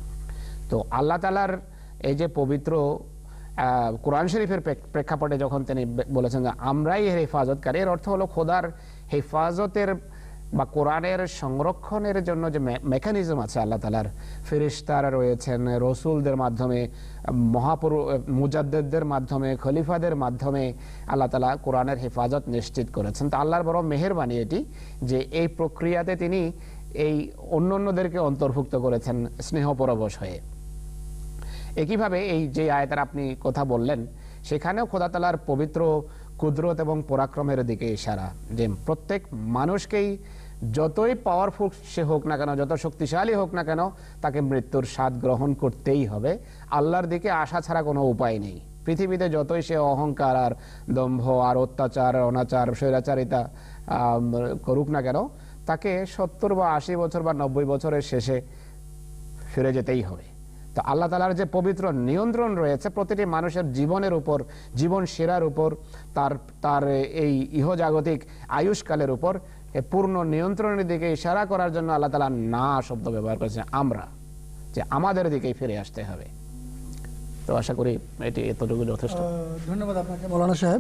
তো আল্লাহ তাআলার এই যে পবিত্র কোরআন শরীফের প্রেক্ষাপটে যখন তিনি বলেছেন যে আমরাই এর হেফাজতকারী, এর অর্থ হলো খোদার হেফাজতের বা কোরআনের সংরক্ষণের জন্য যে মেকানিজম আছে আল্লাহ তাআলার, ফেরেশতারা রয়েছেন, রসুলদের মাধ্যমে, মুজাদ্দিদদের মাধ্যমে, খলিফাদের মাধ্যমে আল্লাহ তাআলা কোরআনের হেফাজত নিশ্চিত করেছেন। তো আল্লাহর বড় মেহেরবানি এটি যে এই প্রক্রিয়াতে তিনি এই অন্যান্যদেরকে অন্তর্ভুক্ত করেছেন স্নেহপরবশ হয়ে। একইভাবে এই যে আয়াতের আপনি কথা বললেন সেখানেও খোদা তাআলার পবিত্র কুদরত এবং পরাক্রমের দিকে ইশারা, যে প্রত্যেক মানুষকেই যতই পাওয়ারফুল সে হোক না কেন, যত শক্তিশালী হোক না কেন, তাকে মৃত্যুর স্বাদ গ্রহণ করতেই হবে। আল্লাহর দিকে আসা ছাড়া কোনো উপায় নেই। পৃথিবীতে যতই সে অহংকার আর দম্ভ আর অত্যাচার, অনাচার, স্বৈরাচারিতা করুক না কেন, তাকে 70 বা 80 বছর বা 90 বছরের শেষে ফিরে যেতেই হবে। তো আল্লাহ তাআলার যে পবিত্র নিয়ন্ত্রণ রয়েছে প্রতিটি মানুষের জীবনের উপর, জীবন সেরার উপর, তার এই ইহজাগতিক আয়ুষ্কালের উপর পূর্ণ নিয়ন্ত্রণের দিকে ইশারা করার জন্য আল্লাহ তাআলা না শব্দ ব্যবহার করেছেন, আমরা, যে আমাদের দিকেই ফিরে আসতে হবে। তো আশা করি এটি এতটুকু যথেষ্ট। ধন্যবাদ আপনাকে মৌলানা সাহেব।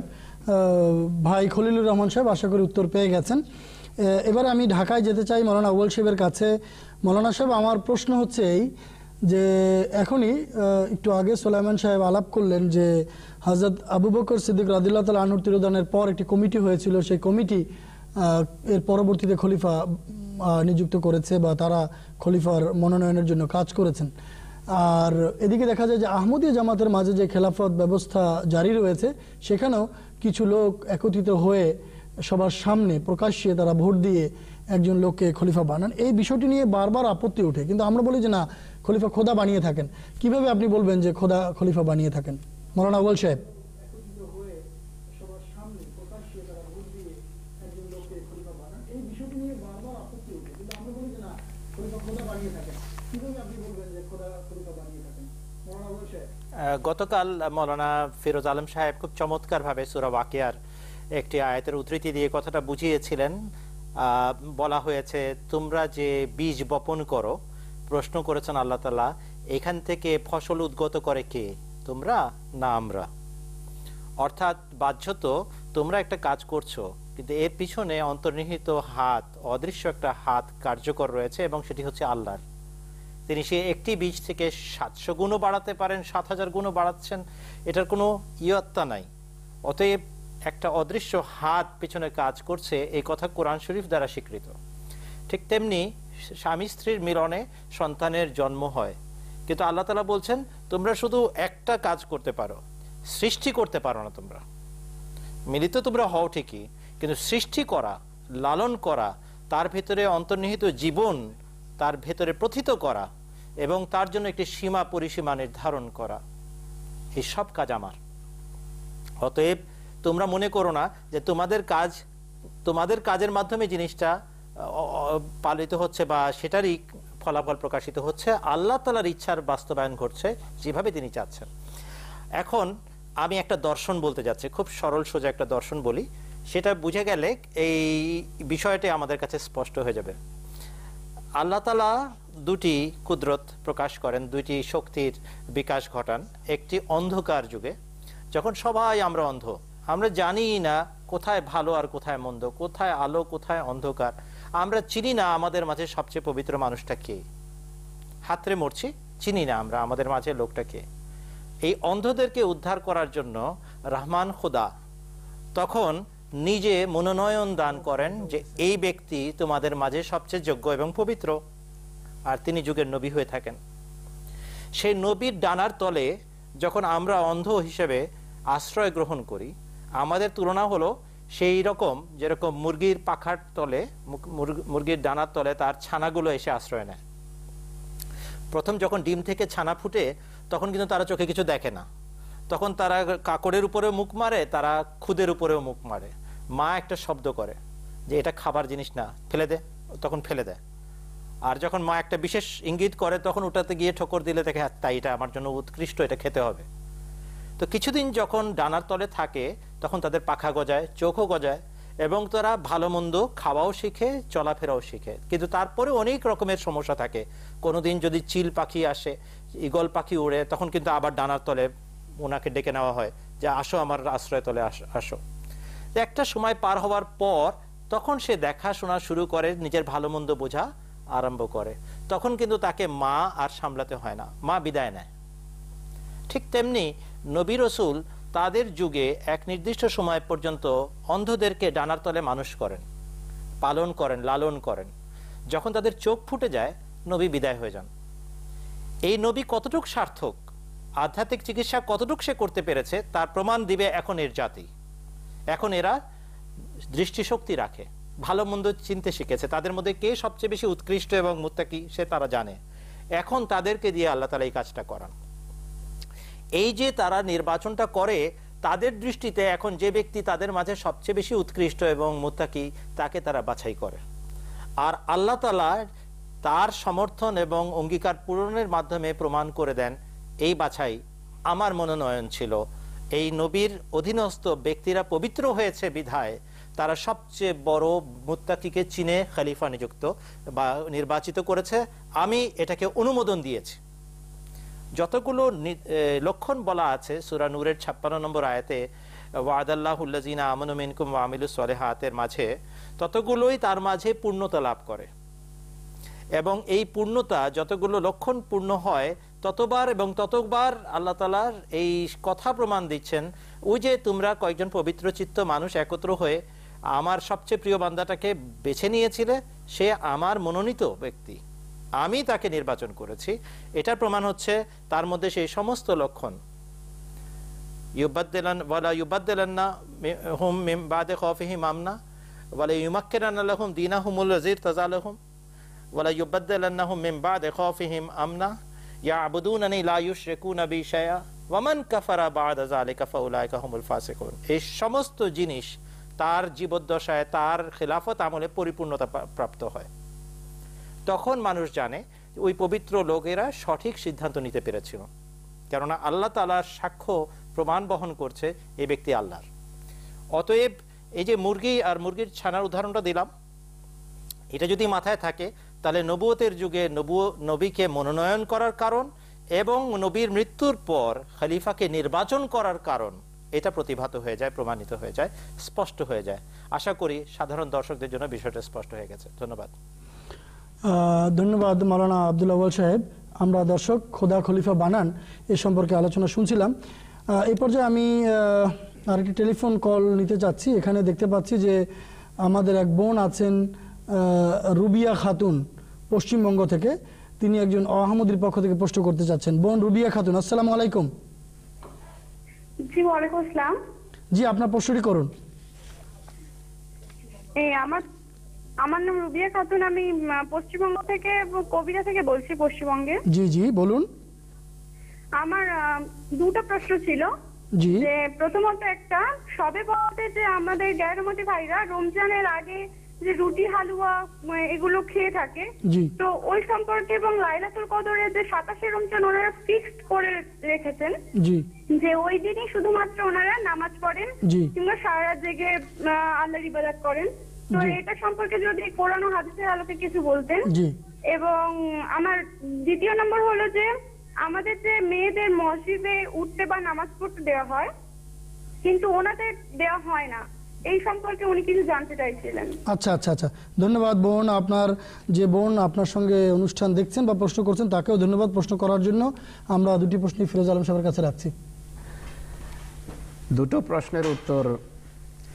ভাই খলিলুর রহমান সাহেব আশা করি উত্তর পেয়ে গেছেন। এবার আমি ঢাকায় যেতে চাই মৌলানা আউয়াল সাহেবের কাছে। মৌলানা সাহেব, আমার প্রশ্ন হচ্ছে এই যে এখনই একটু আগে সুলাইমান সাহেব আলাপ করলেন যে হযরত আবু বকর সিদ্দিক রাদিয়াল্লাহু তাআলা আনহুর তিরোধানের পর একটি কমিটি হয়েছিল, সেই কমিটি এর পরবর্তীতে খলিফা নিযুক্ত করেছে বা তারা খলিফার মনোনয়নের জন্য কাজ করেছেন। আর এদিকে দেখা যায় যে আহমদীয়া জামাতের মাঝে যে খেলাফত ব্যবস্থা জারি রয়েছে সেখানেও কিছু লোক একত্রিত হয়ে সবার সামনে প্রকাশ্যে তারা ভোট দিয়ে একজন লোককে খলিফা বানান। এই বিষয়টি নিয়ে বারবার আপত্তি ওঠে, কিন্তু আমরা বলি যে না, খলিফা খোদা বানিয়ে থাকেন। কিভাবে আপনি বলবেন যে খোদা খলিফা বানিয়ে থাকেন? মৌলানা আউয়াল সাহেব। গতকাল মৌলানা ফিরোজ আলম সাহেব খুব চমৎকারভাবে সূরা ওয়াকিয়ার একটি আয়াতের উদ্ধৃতি দিয়ে কথাটা বুঝিয়েছিলেন। বলা হয়েছে তোমরা যে বীজ বপন করো, প্রশ্ন করেছেন আল্লাহ তাআলা, এখান থেকে ফসল উদ্গত করে কে, তোমরা না আমরা? অর্থাৎ বাহ্যত তোমরা একটা কাজ করছো কিন্তু এর পিছনে অন্তর্নিহিত হাত, অদৃশ্য একটা হাত কার্যকর রয়েছে এবং সেটি হচ্ছে আল্লাহর। তিনি সে একটি বীজ থেকে 700 গুণও বাড়াতে পারেন, 7000 গুণও বাড়াচ্ছেন, এটার কোনো ইয়ত্তা নাই। অতএব একটা অদৃশ্য হাত পিছনে কাজ করছে, এই কথা কোরআন শরীফ দ্বারা স্বীকৃত। ঠিক তেমনি স্বামী স্ত্রীর মিলনে সন্তানের জন্ম হয়, কিন্তু আল্লাহ তাআলা বলছেন তোমরা শুধু একটা কাজ করতে পারো, সৃষ্টি করতে পারো না। তোমরা মিলিত তোমরা হও ঠিকই, কিন্তু সৃষ্টি করা, লালন করা, তার ভেতরে অন্তর্নিহিত জীবন তার ভেতরে প্রথিত করা এবং তার জন্য একটি সীমা পরিসীমা নির্ধারণ করা, এই সব কাজ আমার। অতএব তোমরা মনে করো না যে তোমাদের কাজের মাধ্যমে জিনিসটা পালিত হচ্ছে বা সেটারই ফলাফল প্রকাশিত হচ্ছে। আল্লাহ তাআলার ইচ্ছার বাস্তবায়ন ঘটছে যেভাবে তিনি চাচ্ছেন। এখন আমি একটা দর্শন বলতে যাচ্ছি, খুব সরল সোজা একটা দর্শন বলি, সেটা বুঝে গেলে এই বিষয়টি আমাদের কাছে স্পষ্ট হয়ে যাবে। আল্লাহ তাআলা দুটি কুদরত প্রকাশ করেন, দুইটি শক্তির বিকাশ ঘটান। একটি অন্ধকার যুগে, যখন সবাই আমরা অন্ধ, আমরা জানি না কোথায় ভালো আর কোথায় মন্দ, কোথায় আলো কোথায় অন্ধকার, আমরা চিনি না আমাদের মাঝে সবচেয়ে পবিত্র মানুষটা কে, হাতরে মরছি, চিনি না আমরা আমাদের মাঝে লোকটা কে। এই অন্ধদেরকে উদ্ধার করার জন্য রহমান খোদা তখন নিজে মনোনয়ন দান করেন যে এই ব্যক্তি তোমাদের মাঝে সবচেয়ে যোগ্য এবং পবিত্র, আর তিনি যুগের নবী হয়ে থাকেন। সেই নবীর ডানার তলে যখন আমরা অন্ধ হিসেবে আশ্রয় গ্রহণ করি, আমাদের তুলনা হলো সেই রকম যেরকম মুরগির পাখার তলে, মুরগির ডানার তলে তার ছানাগুলো এসে আশ্রয় নেয়। প্রথম যখন ডিম থেকে ছানা ফুটে তখন কিন্তু তারা চোখে কিছু দেখে না, তখন তারা কাকড়ের উপরেও মুখ মারে, তারা খুদের উপরেও মুখ মারে। মা একটা শব্দ করে যে এটা খাবার জিনিস না, ফেলে দে, তখন ফেলে দেয়। আর যখন মা একটা বিশেষ ইঙ্গিত করে তখন ওটাতে গিয়ে ঠোকর দিলে দেখে তাই এটা আমার জন্য উৎকৃষ্ট, এটা খেতে হবে। তো কিছুদিন যখন ডানার তলে থাকে তখন তাদের পাখা গজায়, চোখও গজায়, এবং তারা ভালো মন্দ খাওয়াও শিখে, চলাফেরাও শিখে। কিন্তু তারপরে অনেক রকমের সমস্যা থাকে। কোনোদিন যদি চিল পাখি আসে, ঈগল পাখি উড়ে, তখন কিন্তু আবার ডানার তলে ওনাকে ডেকে নেওয়া হয় যে আসো আমার আশ্রয় তলে আসো। একটা সময় পার হওয়ার পর তখন সে দেখাশোনা শুরু করে, নিজের ভালো মন্দ বোঝা আরম্ভ করে। তখন কিন্তু তাকে মা আর সামলাতে হয় না, মা বিদায় নেয়। ঠিক তেমনি নবী রসুল তাদের যুগে এক নির্দিষ্ট সময় পর্যন্ত অন্ধদেরকে ডানার তলে মানুষ করেন, পালন করেন, লালন করেন। যখন তাদের চোখ ফুটে যায় নবী বিদায় হয়ে যান। এই নবী কতটুকু সার্থক, আধ্যাত্মিক চিকিৎসা কতটুকু সে করতে পেরেছে তার প্রমাণ দিবে এখন এর জাতি। এখন এরা দৃষ্টিশক্তি রাখে, ভালো মন্দ চিনতে শিখেছে, তাদের মধ্যে কে সবচেয়ে বেশি উৎকৃষ্ট এবং মুত্তাকি সে তারা জানে। এখন তাদেরকে দিয়ে আল্লাহ তাআলা এই কাজটা করান। এই যে তারা নির্বাচনটা করে, তাদের দৃষ্টিতে এখন যে ব্যক্তি তাদের মাঝে সবচেয়ে বেশি উৎকৃষ্ট এবং মুত্তাকি তাকে তারা বাছাই করে। আর আল্লাহ তাআলা তার সমর্থন এবং অঙ্গীকার পূরণের মাধ্যমে প্রমাণ করে দেন এই বাছাই আমার মনোনয়ন ছিল। এই নবীর অধীনস্থ ব্যক্তিরা পবিত্র হয়েছে বিধায় তারা সবচেয়ে বড় মুত্তাকিকে চিনে খলিফা নিযুক্ত বা নির্বাচিত করেছে, আমি এটাকে অনুমোদন দিয়েছি। যতগুলো লক্ষণ বলা আছে সূরা নূরের 56 নম্বর আয়াতে, ওয়াদাল্লাহুল্লাযিনা আমানু মিনকুম ওয়া আমিলুস সলিহাতের মাঝে, ততগুলোই তার মাঝে পূর্ণতা লাভ করে। এবং এই পূর্ণতা যতগুলো লক্ষণ পূর্ণ হয় ততবার এবং ততবার আল্লাহ তাআলার এই কথা প্রমাণ দিচ্ছেন, ওই যে তোমরা কয়েকজন পবিত্র চিত্ত মানুষ একত্র হয়ে আমার সবচেয়ে প্রিয় বান্দাটাকে বেছে নিয়েছিলে, সে আমার মনোনীত ব্যক্তি, আমি তাকে নির্বাচন করেছি। এটার প্রমাণ হচ্ছে তার মধ্যে সেই সমস্ত লক্ষণ। ইউবাদদিলান্নাহুম মিন বাদি খাউফিহিম আমনা ওয়ালা ইউমাক্কিনান্না লাহুম দীনাহুমুল লাযী ইরতাযা লাহুম ওয়ালা ইউবাদদিলান্নাহুম মিন বাদি খাউফিহিম আমনা ইয়াবুদুনানি লা ইউশরিকুনা বি শাইআ ওয়া মান কাফারা বা'দা যালিকা ফাউলাইকা হুমুল ফাসিকুন। এই সমস্ত জিনিস তার জীবদ্দশায়, তার খেলাফত আমলে পরিপূর্ণতা প্রাপ্ত হয়। তখন মানুষ জানে ওই পবিত্র লোকেরা সঠিক সিদ্ধান্ত নিতে পেরেছিল, কেননা আল্লাহ তাআলার সাক্ষ্য প্রমাণ বহন করছে এই ব্যক্তি আল্লাহর। অতএব এই যে মুরগি আর মুরগির ছানার উদাহরণটা দিলাম, এটা যদি মাথায় থাকে তাহলে নবুয়তের যুগে নবীকে মনোনয়ন করার কারণ এবং নবীর মৃত্যুর পর খলিফাকে নির্বাচন করার কারণ এটা প্রতিভাত হয়ে যায়, প্রমাণিত হয়ে যায়, স্পষ্ট হয়ে যায়। আশা করি সাধারণ দর্শকদের জন্য বিষয়টা স্পষ্ট হয়ে গেছে। ধন্যবাদ। ধন্যবাদ মাওলানা আব্দুল আউয়াল সাহেব। আমরা দর্শক খোদা খলিফা বানান এ সম্পর্কে আলোচনা শুনছিলাম। এই পর্যায়ে আমি আরেকটি টেলিফোন কল নিতে চাচ্ছি। এখানে দেখতে পাচ্ছি যে আমাদের এক বোন আছেন রুবিয়া খাতুন, পশ্চিমবঙ্গ থেকে। তিনি একজন আহমদীর পক্ষ থেকে প্রশ্ন করতে চাচ্ছেন। বোন রুবিয়া খাতুন, আসসালামু আলাইকুম। জি ওয়ালাইকুম আসসালাম। জি, আপনার প্রশ্নটি করুন। আমার নাম রুবিয়া খাতুন, আমি পশ্চিমবঙ্গ থেকে, কবিরা থেকে বলছি, পশ্চিমবঙ্গে। জি জি বলুন। আমার দুটো প্রশ্ন ছিল। জি। যে প্রথমত একটা, সবে বরাতে যে আমাদের গায়রমতি ভাইরা রমজানের আগে যে রুটি হালুয়া এগুলো খেয়ে থাকে, তো ওই সম্পর্কে, এবং লাইলাতুল কদরের যে 27 রমজান ওনারা ফিক্সড করে রেখেছেন যে ওই দিনই শুধুমাত্র ওনারা নামাজ পড়েন কিংবা সারা রাত জেগে আল্লাহর ইবাদত করেন। তো এটা সম্পর্কে যদি কোরআন ও হাদিসের আলোকে কিছু বলতেন। এবং আমার দ্বিতীয় নম্বর হলো যে আমাদের যে মেয়েদের মসজিদে উঠতে বা নামাজ পড়তে দেওয়া হয় কিন্তু ওনাদের দেওয়া হয় না, এই সম্পর্কে উনি কিছু জানতে চাইছিলেন। আচ্ছা আচ্ছা আচ্ছা, ধন্যবাদ বোন। আপনার যে বোন আপনার সঙ্গে অনুষ্ঠান দেখছেন বা প্রশ্ন করছেন তাকেও ধন্যবাদ প্রশ্ন করার জন্য। আমরা দুটি প্রশ্নই ফিরোজ আলম সাহেবের কাছে রাখছি। দুটো প্রশ্নের উত্তর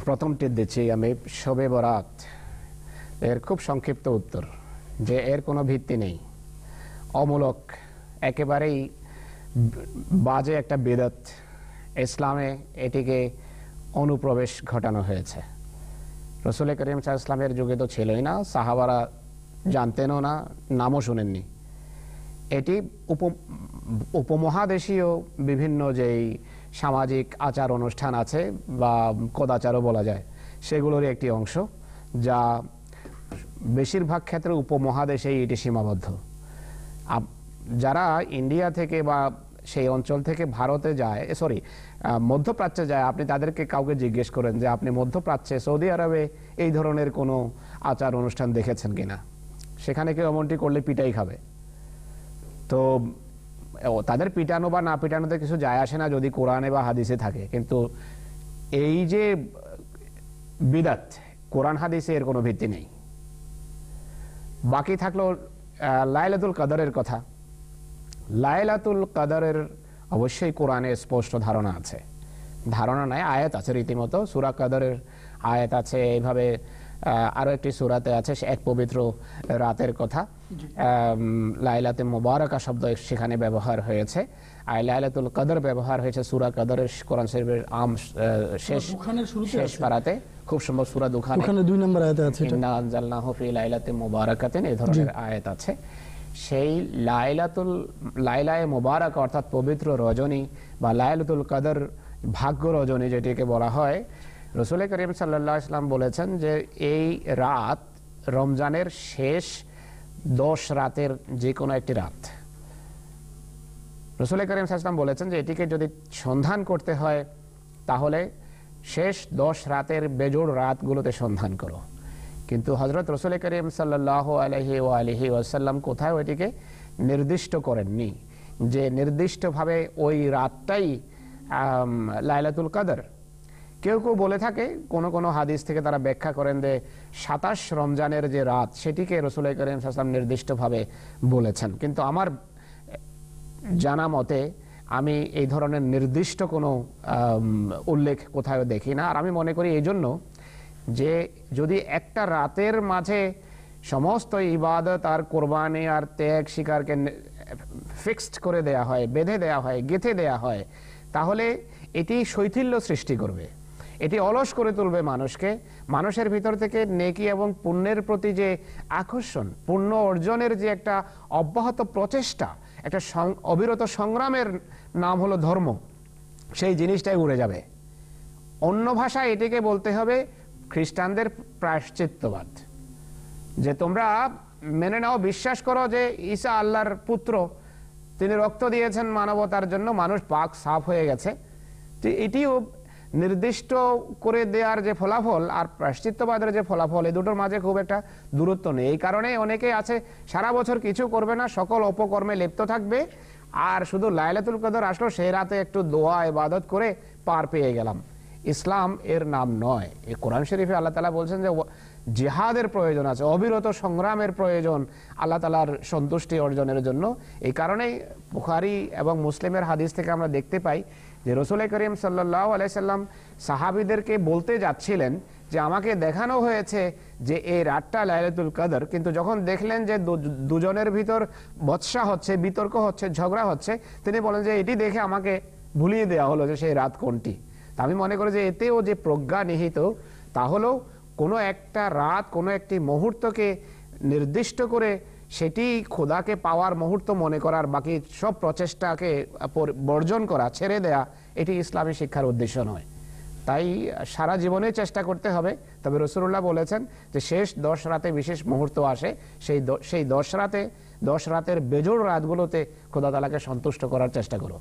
প্রথমটি দিচ্ছি আমি, শবে বরাত এর খুব সংক্ষিপ্ত উত্তর যে এর কোনো ভিত্তি নেই, অমূলক, একেবারেই বাজে একটা বিদআত। ইসলামে এটিকে অনুপ্রবেশ ঘটানো হয়েছে। রাসূল করিম সাল্লাল্লাহু আলাইহি ওয়াসাল্লামের যুগে তো ছিলই না, সাহাবারা জানতেনও না, নামও শুনেননি। এটি উপমহাদেশীয় বিভিন্ন যেই সামাজিক আচার অনুষ্ঠান আছে বা কদাচারও বলা যায়, সেগুলোর একটি অংশ, যা বেশিরভাগ ক্ষেত্রে উপমহাদেশেই এটি সীমাবদ্ধ। যারা ইন্ডিয়া থেকে বা সেই অঞ্চল থেকে ভারতে যায়, মধ্যপ্রাচ্যে যায়, আপনি তাদেরকে কাউকে জিজ্ঞেস করেন যে আপনি মধ্যপ্রাচ্যে সৌদি আরবে এই ধরনের কোনো আচার অনুষ্ঠান দেখেছেন কিনা, সেখানে কেউ এমনটি করলে পিটাই খাবে। তো তাদের পিটানো বা না পিটানোতে কিছু যায় আসে না যদি কোরআনে বা হাদিসে থাকে, কিন্তু এই যে বিদআত, কোরআন হাদিসে এর কোনো ভিত্তি নেই। বাকি থাকলো লাইলাতুল কদরের কথা। লাইলাতুল কদরের অবশ্যই কোরআনে স্পষ্ট ধারণা আছে, ধারণা নাই, আয়াত আছে রীতিমতো। সূরা কদরের আয়াত আছে, এইভাবে আরো একটি সূরাতে আছে এক পবিত্র রাতের কথা, লাইলাতে মুবারাকা শব্দ সেখানে ব্যবহার হয়েছে। আর লাইলাতুল কদর ব্যবহার হয়েছে সূরা কদরের কোরআন শরীফের শেষ পারাতে, খুব সম্ভব সূরা দুখানে 2 নম্বর আয়াতে আছে, ইন্না আনজালনাহু ফি লাইলাতিন মুবারাকাতিন, এই ধরনের আয়াত আছে। সেই লাইলায়ে মুবারাক অর্থাৎ পবিত্র রজনী বা লাইলাতুল কদর, ভাগ্য রজনী যেটিকে বলা হয়, রাসূল করিম সাল্লাল্লাহু আলাইহি ওয়াসাল্লাম বলেছেন যে এই রাত রমজানের শেষ 10 রাতের যে কোনো একটি রাত। রাসূল করিম সাল্লাল্লাহু আলাইহি ওয়াসাল্লাম বলেছেন যে এটিকে যদি সন্ধান করতে হয় তাহলে শেষ 10 রাতের বেজোড় রাতগুলোতে সন্ধান করো। কিন্তু হযরত রাসূল করিম সাল্লাল্লাহু আলাইহি ওয়াসাল্লাম কোথাও এটিকে নির্দিষ্ট করেননি যে নির্দিষ্টভাবে ওই রাতটাই লাইলাতুল কদর। কেউ কেউ বলে থাকে, কোন হাদিস থেকে তারা ব্যাখ্যা করেন যে 27 রমজানের যে রাত সেটিকে রাসূল করিম সাল্লাল্লাহু আলাইহি ওয়াসাল্লাম নির্দিষ্টভাবে বলেছেন, কিন্তু আমার জানা মতে আমি এই ধরনের নির্দিষ্ট কোনো উল্লেখ কোথাও দেখি না। আর আমি মনে করি এই জন্য যে যদি একটা রাতের মাঝে সমস্ত ইবাদত আর কোরবানি আর ত্যাগ স্বীকারকে ফিক্সড করে দেয়া হয়, বেঁধে দেয়া হয়, গেঁথে দেয়া হয়, তাহলে এটি শৈথিল্য সৃষ্টি করবে, এটি অলস করে তুলবে মানুষকে। মানুষের ভিতর থেকে নেকি এবং পুণ্যের প্রতি যে আকর্ষণ, পুণ্য অর্জনের যে একটা অব্যাহত প্রচেষ্টা, একটা অবিরত সংগ্রামের নাম হলো ধর্ম, সেই জিনিসটাই উড়ে যাবে। অন্য ভাষায় এটিকে বলতে হবে খ্রিস্টানদের প্রায়শ্চিত্তবাদ, যে তোমরা মেনে নাও, বিশ্বাস করো যে ঈসা আল্লাহর পুত্র, তিনি রক্ত দিয়েছেন মানবতার জন্য, মানুষ পাক সাফ হয়ে গেছে। তো এটিও নির্দিষ্ট করে দেওয়ার যে ফলাফল আর প্রায়শ্চিত্তবাদের যে ফলাফল, এই দুটোর মাঝে খুব একটা দূরত্ব নেই। এই কারণে অনেকে আছে সারা বছর কিছু করবে না, সকল অপকর্মে লিপ্ত থাকবে, আর শুধু লাইলাতুল কদর আসলো সেই রাতে একটু দোয়া ইবাদত করে পার পেয়ে গেলাম। ইসলাম এর নাম নয়। এই কোরআন শরীফে আল্লাহ তাআলা বলছেন যে জিহাদের প্রয়োজন আছে, অবিরত সংগ্রামের প্রয়োজন আল্লাহ তাআলার সন্তুষ্টি অর্জনের জন্য। এই কারণেই বুখারী এবং মুসলিমের হাদিস থেকে আমরা দেখতে পাই যে রাসূল করিম সাল্লাল্লাহু আলাইহি সাল্লাম সাহাবীদেরকে বলতে যাচ্ছিলেন যে আমাকে দেখানো হয়েছে যে এই রাতটা লাইলাতুল কদর, কিন্তু যখন দেখলেন যে দুজনের ভিতর বচসা হচ্ছে, বিতর্ক হচ্ছে, ঝগড়া হচ্ছে, তিনি বলেন যে এটি দেখে আমাকে ভুলিয়ে দেওয়া হলো যে সেই রাত কোনটি। আমি মনে করি যে এতেও যে প্রজ্ঞা নিহিত, তা হলো কোনো একটা রাত, কোনো একটি মুহূর্তকে নির্দিষ্ট করে সেটি খোদাকে পাওয়ার মুহূর্ত মনে করার, বাকি সব প্রচেষ্টাকে বর্জন করা, ছেড়ে দেয়া, এটি ইসলামী শিক্ষার উদ্দেশ্য নয়। তাই সারা জীবনে চেষ্টা করতে হবে। তবে রাসূলুল্লাহ বলেছেন যে শেষ 10 রাতে বিশেষ মুহূর্ত আসে, সেই 10 রাতের বেজোড় রাতগুলোতে খোদা তাআলাকে সন্তুষ্ট করার চেষ্টা করো।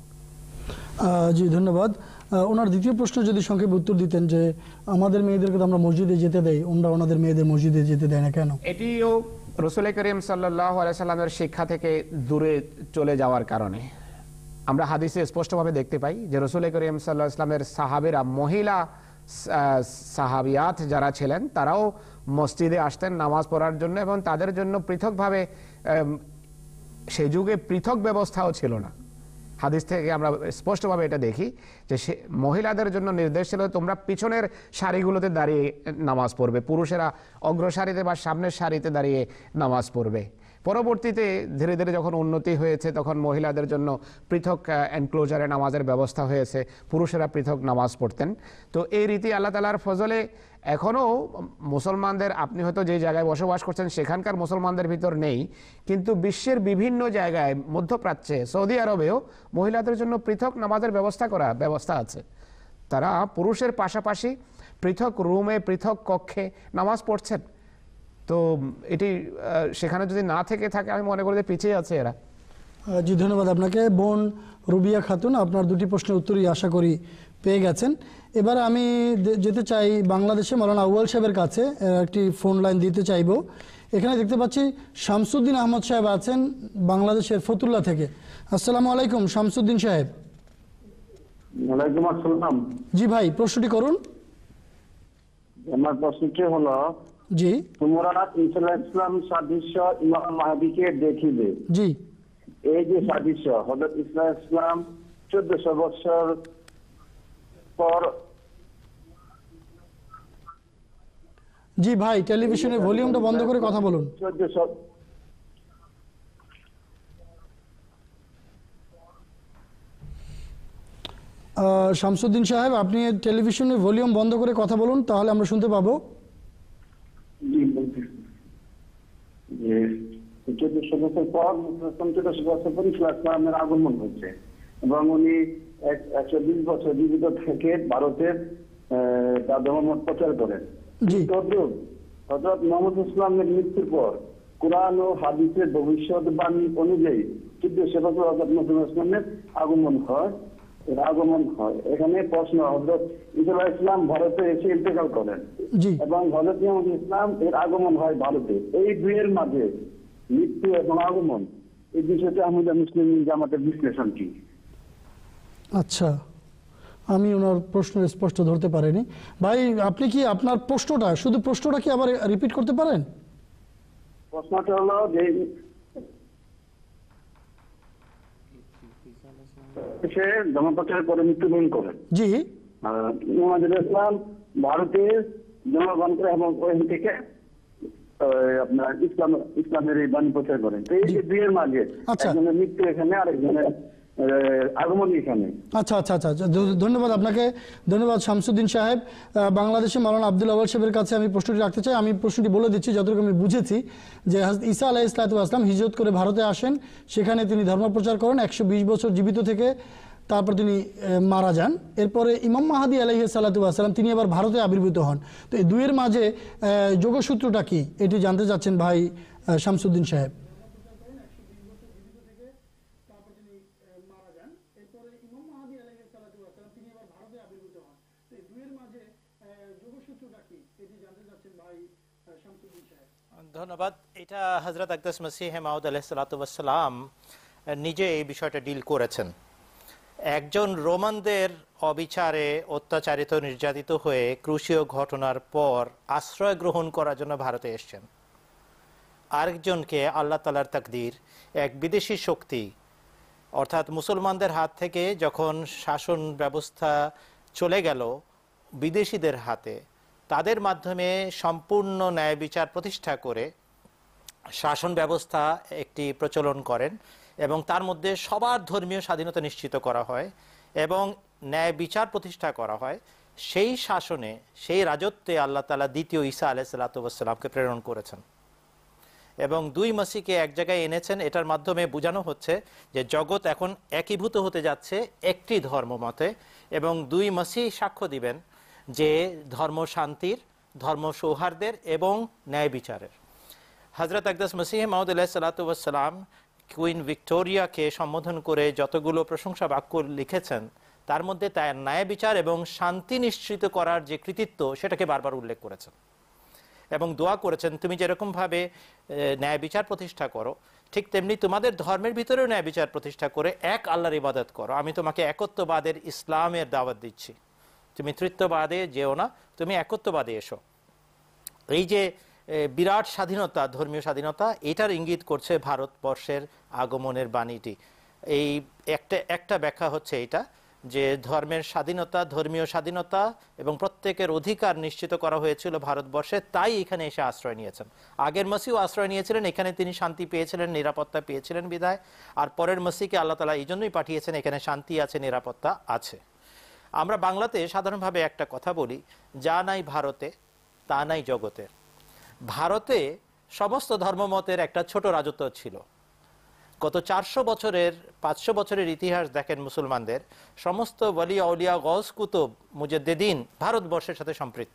জি ধন্যবাদ। ওনার দ্বিতীয় প্রশ্ন যদি সংক্ষেপে উত্তর দিতেন যে আমাদের মেয়েদেরকে তো আমরা মসজিদে যেতে দেই, ওনাদের মেয়েদের মসজিদে যেতে দেয় না কেন? এটিও রাসূল করিম সাল্লাল্লাহু আলাইহি সাল্লামের শিক্ষা থেকে দূরে চলে যাওয়ার কারণে। আমরা হাদিসে স্পষ্টভাবে দেখতে পাই যে রাসূল করিম সাল্লাল্লাহু আলাইহি সাল্লামের সাহাবীরা, মহিলা সাহাবিয়াত যারা ছিলেন, তারাও মসজিদে আসতেন নামাজ পড়ার জন্য, এবং তাদের জন্য পৃথকভাবে, সেই যুগে পৃথক ব্যবস্থাও ছিল না। হাদিস থেকে আমরা স্পষ্টভাবে এটা দেখি যে মহিলাদের জন্য নির্দেশ ছিল তোমরা পিছনের সারিগুলোতে দাঁড়িয়ে নামাজ পড়বে, পুরুষেরা অগ্রসারিতে বা সামনের সারিতে দাঁড়িয়ে নামাজ পড়বে। পরবর্তীতে ধীরে ধীরে যখন উন্নতি হয়েছে তখন মহিলাদের জন্য পৃথক এনক্লোজারে নামাজের ব্যবস্থা হয়েছে, পুরুষেরা পৃথক নামাজ পড়তেন। তো এই রীতি আল্লাহ তাআলার ফজলে এখনও মুসলমানদের, আপনি হয়তো যে জায়গায় বসবাস করছেন সেখানকার মুসলমানদের ভিতর নেই, কিন্তু বিশ্বের বিভিন্ন জায়গায়, মধ্যপ্রাচ্যে, সৌদি আরবেও মহিলাদের জন্য পৃথক নামাজের ব্যবস্থা আছে। তারা পুরুষের পাশাপাশি পৃথক রুমে, পৃথক কক্ষে নামাজ পড়ছেন। তো এটি সেখানে যদি না থেকে থাকে আমি মনে করি যে পিছিয়ে আছে এরা। জি, ধন্যবাদ আপনাকে। বোন রুবিয়া খাতুন, আপনার দুটি প্রশ্নের উত্তরই আশা করি পেয়ে গেছেন। এবার আমি যেতে চাই বাংলাদেশে মাওলানা আউয়াল সাহেবের কাছে, একটি ফোন লাইন দিতে চাইব। এখানে দেখতে পাচ্ছি শামসুদ্দিন আহমদ সাহেব আছেন বাংলাদেশের ফতুল্লা থেকে। আসসালামু আলাইকুম শামসুদ্দিন সাহেব। ওয়ালাইকুম আসসালাম। জি ভাই, প্রশ্নটি করুন। আমার প্রশ্নটি হলো, জি, তোমরা ঈসা আলাইহিস সালাম সাদৃশ্য ইমাম মাহদীকে দেখিবে। জি, এই যে সাদৃশ্য হযরত ঈসা আলাইহিস সালাম 1400 বছর পর। জি ভাই, টেলিভিশনের ভলিউমটা বন্ধ করে কথা বলুন। 1400 শামসুদ্দিন সাহেব, আপনি টেলিভিশনের ভলিউম বন্ধ করে কথা বলুন, তাহলে আমরা শুনতে পাবো। জি, বলছি যে 1400 বছর পর, 1400 বছর পর ঈসা আলাইহিস সালামের আগমন হচ্ছে এবং উনি 120 বছর জীবিত থেকে ভারতের তার ধর্মমত প্রচার করেন। হযরত মুহাম্মদ ইসলামের মৃত্যুর পর কুরআন ও হাদিসের ভবিষ্যৎবাণী অনুযায়ী 1400 বছর হযরত মুহাম্মদ ইসলামের আগমন হয়। এখানে প্রশ্ন, হযরত ঈসা আলাইহিস সালাম ভারতে এসে ইন্তেকাল করেন এবং হযরত মুহাম্মদ ইসলাম এর আগমন হয় ভারতে। এই দুইয়ের মাঝে মৃত্যু এবং আগমন, এই বিষয়টা আমাদের মুসলিম জামাতের বিশ্লেষণ কি? আচ্ছা, আমি ওনার প্রশ্ন স্পষ্ট ধরতে পারিনি। ভাই, আপনি কি আপনার প্রশ্নটা, শুধু প্রশ্নটা কি আবার রিপিট করতে পারেন? প্রশ্নটা হলো যে সে ধর্মপ্রচারের পরে মৃত্যুবরণ করেন। জি, মুহাম্মদ ইসলাম ভারতে জন্মগ্রহণ করে এবং ওখান থেকে আপনার ইসলামের এই বাণী প্রচার করেন। তো এই যে দুইয়ের মাঝে একজনের মৃত্যু এখানে, আরেকজনের আগমন এখানে। আচ্ছা আচ্ছা আচ্ছা, ধন্যবাদ আপনাকে। ধন্যবাদ শামসুদ্দিন সাহেব। বাংলাদেশে মাওলানা আব্দুল আউয়াল সাহেবের কাছে আমি প্রশ্নটি রাখতে চাই। আমি প্রশ্নটি বলে দিচ্ছি যতটুকু আমি বুঝেছি, যে ঈসা আলাইহিস সালাম হিজরত করে ভারতে আসেন, সেখানে তিনি ধর্ম প্রচার করেন 120 বছর জীবিত থেকে, তারপর তিনি মারা যান। এরপরে ইমাম মাহদী আলাইহিস সালাম তিনি আবার ভারতে আবির্ভূত হন। তো এই দুইয়ের মাঝে যোগসূত্রটা কি, এটি জানতে চাচ্ছেন ভাই শামসুদ্দিন সাহেব। ধন্যবাদ। এটা হযরত আকদাস মসিহ মাউদ আলাইহিস সালাতু ওয়াস সালাম নিজে এই বিষয়টা ডিল করেছেন। একজন রোমানদের অবিচারে অত্যাচারিত, নির্যাতিত হয়ে ক্রুশীয় ঘটনার পর আশ্রয় গ্রহণ করার জন্য ভারতে এসেছেন। আরেকজনকে আল্লাহ তাআলার তাকদীর, এক বিদেশি শক্তি অর্থাৎ মুসলমানদের হাত থেকে যখন শাসন ব্যবস্থা চলে গেল বিদেশিদের হাতে, তাদের মাধ্যমে সম্পূর্ণ ন্যায় বিচার প্রতিষ্ঠা করে শাসন ব্যবস্থা একটি প্রচলন করেন এবং তার মধ্যে সবার ধর্মীয় স্বাধীনতা নিশ্চিত করা হয় এবং ন্যায় বিচার প্রতিষ্ঠা করা হয়। সেই শাসনে, সেই রাজত্বে আল্লাহ তাআলা দ্বিতীয় ঈসা আলাইহিস সালামকে প্রেরণ করেছেন এবং দুই মসিহকে এক জায়গায় এনেছেন। এটার মাধ্যমে বোঝানো হচ্ছে যে জগৎ এখন একীভূত হতে যাচ্ছে একটি ধর্মমতে এবং দুই মসিহ সাক্ষ্য দিবেন যে ধর্ম শান্তির, ধর্ম সৌহার্দ্যের এবং ন্যায় বিচারের। হযরত আকদাস মসিহ মাউদ আলাইহিস সালাতু ওয়াস সালাম কুইন ভিক্টোরিয়াকে সম্বোধন করে যতগুলো প্রশংসা বাক্য লিখেছেন, তার মধ্যে তার ন্যায় বিচার এবং শান্তি নিশ্চিত করার যে কৃতিত্ব, সেটাকে বারবার উল্লেখ করেছেন এবং দোয়া করেছেন, তুমি যেরকমভাবে ন্যায় বিচার প্রতিষ্ঠা করো, ঠিক তেমনি তোমাদের ধর্মের ভিতরেও ন্যায় বিচার প্রতিষ্ঠা করে এক আল্লাহর ইবাদত করো। আমি তোমাকে একত্ববাদের ইসলামের দাওয়াত দিচ্ছি, তুমি তৃতীয়বাদে যেও না, তুমি একত্ববাদে এসো। এই যে বিরাট স্বাধীনতা, ধর্মীয় স্বাধীনতা, এটার ইঙ্গিত করছে ভারতবর্ষের আগমনের বাণীটি। এই একটা ব্যাখ্যা হচ্ছে এটা যে ধর্মের স্বাধীনতা, ধর্মীয় স্বাধীনতা এবং প্রত্যেকের অধিকার নিশ্চিত করা হয়েছিল ভারতবর্ষে, তাই এখানে এসে আশ্রয় নিয়েছেন। আগের মসিও আশ্রয় নিয়েছিলেন, এখানে তিনি শান্তি পেয়েছিলেন, নিরাপত্তা পেয়েছিলেন বিধায়। আর পরের মসিকে আল্লাহ তাআলা এই জন্যই পাঠিয়েছেন, এখানে শান্তি আছে, নিরাপত্তা আছে। আমরা বাংলাতে সাধারণভাবে একটা কথা বলি, যা নাই ভারতে তা নাই জগতে। ভারতে সমস্ত ধর্মমতের একটা ছোট রাজত্ব ছিল। গত 500 বছরের ইতিহাস দেখেন মুসলমানদের, সমস্ত ওয়ালি আউলিয়া গওস কুতুব মুজাদ্দিদিন ভারতবর্ষের সাথে সম্পৃক্ত।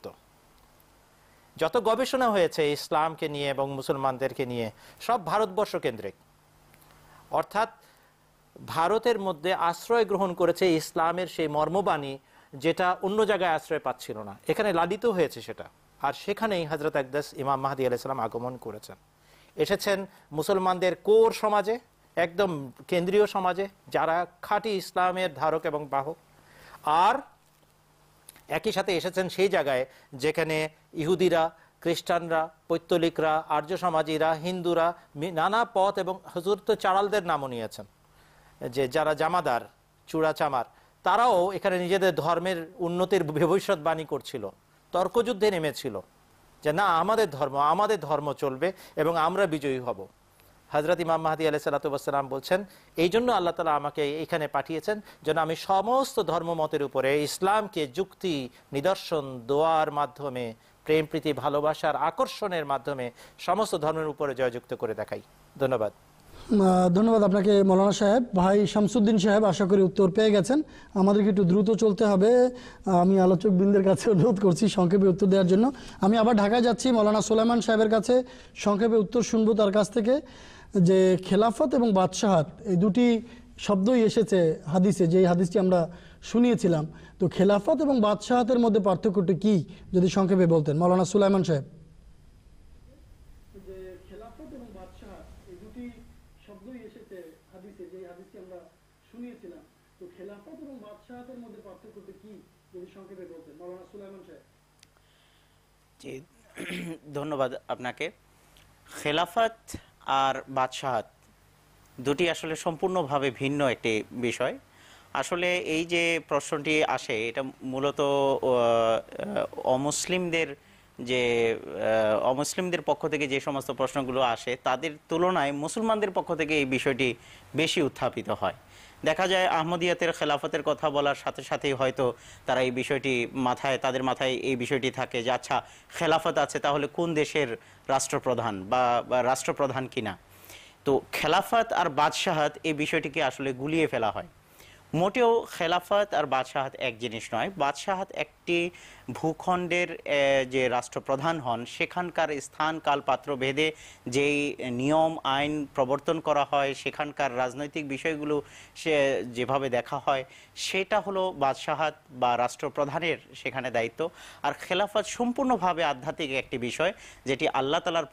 যত গবেষণা হয়েছে ইসলামকে নিয়ে এবং মুসলমানদেরকে নিয়ে সব ভারতবর্ষ কেন্দ্রিক। অর্থাৎ ভারতের মধ্যে আশ্রয় গ্রহণ করেছে ইসলামের সেই মর্মবাণী যেটা অন্য জায়গায় আশ্রয় পাচ্ছিল না, এখানে লালিত হয়েছে সেটা। আর সেখানেই হযরত আকদাস ইমাম মাহদী আলাইহিস সালাম আগমন করেছেন, এসেছেন মুসলমানদের কোর সমাজে, একদম কেন্দ্রীয় সমাজে, যারা খাঁটি ইসলামের ধারক এবং বাহক। আর একই সাথে এসেছেন সেই জায়গায় যেখানে ইহুদিরা, খ্রিস্টানরা, পৈত্তলিকরা, আর্য সমাজীরা, হিন্দুরা নানা পথ এবং হুজুর তো চাড়ালদের নামও নিয়েছেন, যে যারা জামাদার, চূড়া চামার, তারাও এখানে নিজেদের ধর্মের উন্নতির ভবিষ্যৎবাণী করছিল, তর্কযুদ্ধে নেমেছিল যে না আমাদের ধর্ম চলবে এবং আমরা বিজয়ী হব। হযরত ইমাম মাহদী আলাইহিস সালাতু ওয়াস সালাম বলছেন, এই জন্য আল্লাহ তাআলা আমাকে এখানে পাঠিয়েছেন যেন আমি সমস্ত ধর্মমতের উপরে ইসলামকে যুক্তি, নিদর্শন, দোয়ার মাধ্যমে, প্রেম প্রীতি, ভালোবাসার আকর্ষণের মাধ্যমে সমস্ত ধর্মের উপরে জয়যুক্ত করে দেখাই। ধন্যবাদ। ধন্যবাদ আপনাকে মৌলানা সাহেব। ভাই শামসুদ্দিন সাহেব আশা করি উত্তর পেয়ে গেছেন। আমাদেরকে একটু দ্রুত চলতে হবে, আমি আলোচক বৃন্দের কাছে অনুরোধ করছি সংক্ষেপে উত্তর দেওয়ার জন্য। আমি আবার ঢাকায় যাচ্ছি মৌলানা সুলাইমান সাহেবের কাছে, সংক্ষেপে উত্তর শুনবো তার কাছ থেকে, যে খেলাফত এবং বাদশাহাত এই দুটি শব্দই এসেছে হাদিসে, যে হাদিসটি আমরা শুনিয়েছিলাম। তো খেলাফত এবং বাদশাহাতের মধ্যে পার্থক্যটি কি যদি সংক্ষেপে বলতেন মৌলানা সুলাইমান সাহেব। জি, ধন্যবাদ আপনাকে। খেলাফত আর বাদশাহাত দুটি আসলে সম্পূর্ণভাবে ভিন্ন একটি বিষয়। আসলে এই যে প্রশ্নটি আসে এটা মূলত অমুসলিমদের পক্ষ থেকে যে সমস্ত প্রশ্নগুলো আসে তাদের তুলনায় মুসলমানদের পক্ষ থেকে এই বিষয়টি বেশি উত্থাপিত হয়। দেখা যায় আহমদিয়াতের খেলাফতের কথা বলার সাথে সাথেই হয়তো তারা এই বিষয়টি তাদের মাথায় এই বিষয়টি থাকে যে আচ্ছা খেলাফত আছে তাহলে কোন দেশের রাষ্ট্রপ্রধান বা রাষ্ট্রপ্রধান কিনা। তো খেলাফত আর বাদশাহাত এই বিষয়টিকে আসলে গুলিয়ে ফেলা হয়। মোটেও খেলাফত আর বাদশাহাত এক জিনিস নয়। বাদশাহাত একটি ভূখণ্ডের যে রাষ্ট্রপ্রধান হন সেখানকার স্থান কাল পাত্র ভেদে যেই নিয়ম আইন প্রবর্তন করা হয়, সেখানকার রাজনৈতিক বিষয়গুলো যেভাবে দেখা হয় সেটা হলো বাদশাহাত বা রাষ্ট্রপ্রধানের সেখানে দায়িত্ব। আর খেলাফত সম্পূর্ণভাবে আধ্যাত্মিক একটি বিষয়, যেটি আল্লাহ তাআলার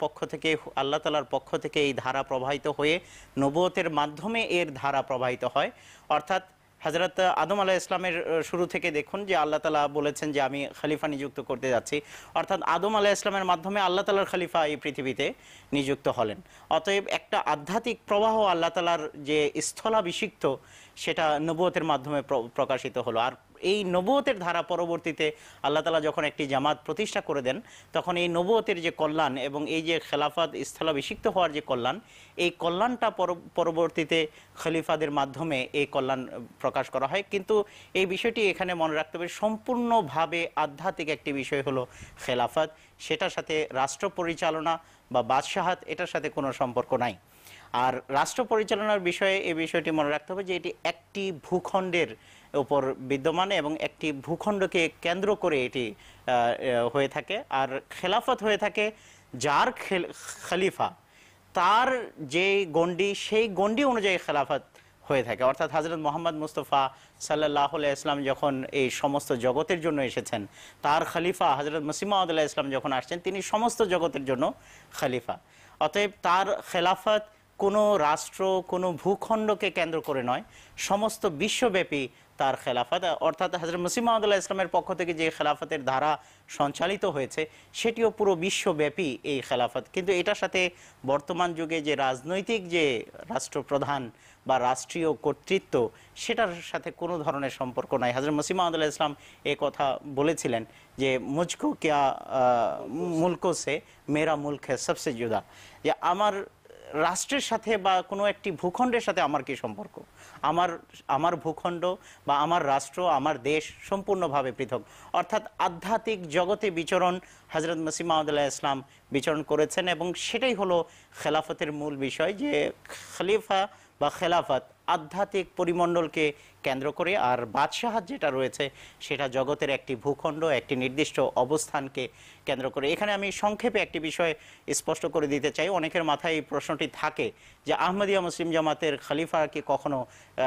পক্ষ থেকে এই ধারা প্রবাহিত হয়ে নবুয়তের মাধ্যমে এর ধারা প্রবাহিত হয়। অর্থাৎ হযরত আদম আলাইহিস সালামের শুরু থেকে দেখুন যে আল্লাহ তাআলা বলেছেন যে আমি খলিফা নিযুক্ত করতে যাচ্ছি, অর্থাৎ আদম আলাইহিস সালামের মাধ্যমে আল্লাহ তাআলার খলিফা এই পৃথিবীতে নিযুক্ত হলেন। অতএব একটা আধ্যাত্মিক প্রবাহ আল্লাহ তাআলার যে স্থলাভিষিক্ত সেটা নবুয়তের মাধ্যমে প্রকাশিত হলো। আর এই নবুয়তের ধারা পরবর্তীতে আল্লাহ তাআলা যখন একটি জামাত প্রতিষ্ঠা করে দেন তখন এই নবুয়তের যে কল্যাণ এবং এই যে খেলাফত স্থলাভিষিক্ত হওয়ার যে কল্যাণ, এই কল্যাণটা পরবর্তীতে খলিফাদের মাধ্যমে এই কল্যাণ প্রকাশ করা হয়। কিন্তু এই বিষয়টি এখানে মনে রাখতে হবে সম্পূর্ণভাবে আধ্যাত্মিক একটি বিষয় হলো খেলাফত, সেটার সাথে রাষ্ট্র পরিচালনা বা বাদশাহাত এটার সাথে কোনো সম্পর্ক নাই। আর রাষ্ট্র পরিচালনার বিষয়ে এই বিষয়টি মনে রাখতে হবে যে এটি একটি ভূখণ্ডের উপর বিদ্যমান এবং একটি ভূখণ্ডকে কেন্দ্র করে এটি হয়ে থাকে। আর খেলাফত হয়ে থাকে যার খলিফা তার যে গণ্ডি সেই গণ্ডি অনুযায়ী খেলাফত হয়ে থাকে। অর্থাৎ হযরত মুহাম্মদ মুস্তাফা সাল্লাল্লাহু আলাইহি ওয়াসাল্লাম যখন এই সমস্ত জগতের জন্য এসেছেন, তার খলিফা হযরত মসিহ মাউদ আলাইহিস সালাম যখন আসছেন তিনি সমস্ত জগতের জন্য খলিফা। অতএব তার খেলাফত কোনো রাষ্ট্র কোনো ভূখণ্ডকে কেন্দ্র করে নয়, সমস্ত বিশ্বব্যাপী তার খেলাফত, অর্থাৎ হযরত মসিহ মাউদ আলাইহিস ইসলামের পক্ষ থেকে যে খেলাফতের ধারা সঞ্চালিত হয়েছে সেটিও পুরো বিশ্বব্যাপী এই খেলাফত। কিন্তু এটার সাথে বর্তমান যুগে যে রাজনৈতিক যে রাষ্ট্রপ্রধান বা রাষ্ট্রীয় কর্তৃত্ব সেটার সাথে কোনো ধরনের সম্পর্ক নাই। হযরত মসিহ মাউদ আলাইহিস ইসলাম এই কথা বলেছিলেন যে মুঝকো কিয়া মুলকো সে মেরা মুলক হ্যায় সবসে জুদা, যে আমার রাষ্ট্রের সাথে বা কোনো একটি ভূখণ্ডের সাথে আমার কি সম্পর্ক, আমার ভূখণ্ড বা আমার রাষ্ট্র, আমার দেশ সম্পূর্ণভাবে পৃথক। অর্থাৎ আধ্যাত্মিক জগতে বিচরণ হযরত মসিহ মাউদ আলাইহিস ইসলাম বিচরণ করেছেন এবং সেটাই হলো খেলাফতের মূল বিষয়, যে খলিফা বা খেলাফত আধ্যাত্মিক পরিমণ্ডলকে কেন্দ্র করে, আর বাদশাহাত যেটা রয়েছে সেটা জগতের একটি ভূখণ্ড, একটি নির্দিষ্ট অবস্থানকে কেন্দ্র করে। এখানে আমি সংক্ষেপে একটি বিষয় স্পষ্ট করে দিতে চাই। অনেকের মাথায় এই প্রশ্নটি থাকে যে আহমদিয়া মুসলিম জামাতের খলিফা কি কখনো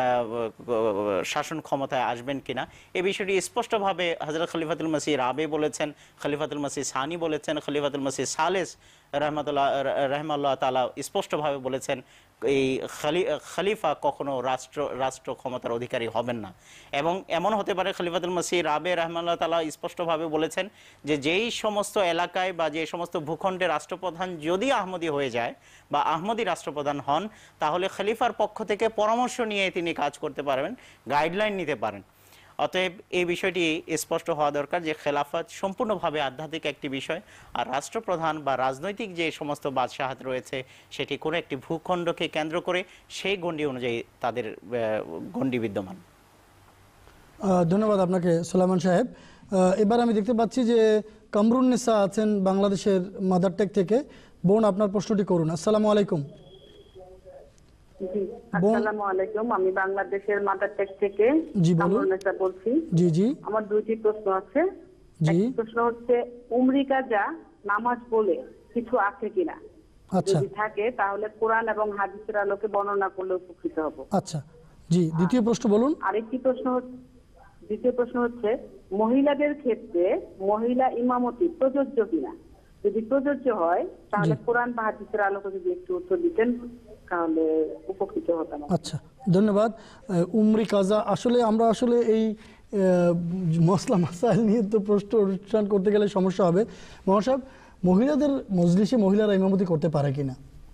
শাসন ক্ষমতায় আসবেন কিনা। এই বিষয়টি স্পষ্টভাবে হযরত খলিফাতুল মসিহ রাবে বলেছেন, খলিফাতুল মসিহ সানি বলেছেন, খলিফাতুল মসিহ সালেস রহমাতুল্লাহ তাআলা স্পষ্টভাবে বলেছেন এই খলিফা কখনো রাষ্ট্র ক্ষমতার অধিকারী হবেন না। এবং এমন হতে পারে খলিফাতুল মসিহ রাবে রহমাতুল্লাহ তাআলা স্পষ্টভাবে বলেছেন যে যেই সমস্ত এলাকায় বা যে সমস্ত ভূখণ্ডে রাষ্ট্রপ্রধান যদি আহমদী হয়ে যায় বা আহমদী রাষ্ট্রপ্রধান হন, তাহলে খলিফার পক্ষ থেকে পরামর্শ নিয়ে তিনি কাজ করতে পারবেন, গাইডলাইন নিতে পারেন। অতএব এই বিষয়টি স্পষ্ট হওয়া দরকার যে খেলাফত সম্পূর্ণভাবে আধ্যাত্মিক একটি বিষয়, আর রাষ্ট্রপ্রধান বা রাজনৈতিক যে সমস্ত বাদশাহাত রয়েছে সেটি কোনো একটি ভূখণ্ডকে কেন্দ্র করে সেই গণ্ডি অনুযায়ী তাদের গণ্ডি বিদ্যমান। ধন্যবাদ আপনাকে সুলাইমান সাহেব। এবার আমি দেখতে পাচ্ছি যে কামরুন্নেসা আছেন বাংলাদেশের মাদারটেক থেকে। বোন, আপনার প্রশ্নটি করুন। আসসালামু আলাইকুম। জি, আসসালামু আলাইকুম। আমি বাংলাদেশের মাদারটেক থেকে কামরুন্নেসা বলছি। জি জি, আমার দুইটি প্রশ্ন আছে। জি, এক প্রশ্ন হচ্ছে উমরি কাজা নামাজ বলে কিছু আছে কিনা, আচ্ছা, যদি থাকে তাহলে কোরআন এবং হাদিসের আলোকে বর্ণনা করলে উপকৃত হব। আচ্ছা, জি। দ্বিতীয় প্রশ্ন বলুন। দ্বিতীয় প্রশ্ন হচ্ছে মহিলাদের ক্ষেত্রে মহিলা ইমামতি প্রযোজ্য কিনা, যদি প্রযোজ্য হয় তাহলে কোরআন বা হাদিসের আলোকে যদি একটু উত্তর দিতেন তাহলে উপকৃত হতাম। আচ্ছা, ধন্যবাদ। উমরি কাজা, আমরা আসলে এই মসলা মাসাইল নিয়ে তো প্রশ্ন অনুষ্ঠান করতে গেলে সমস্যা হবে। মহাসাব, মহিলাদের মজলিসে মহিলারা ইমামতি করতে পারে কিনা?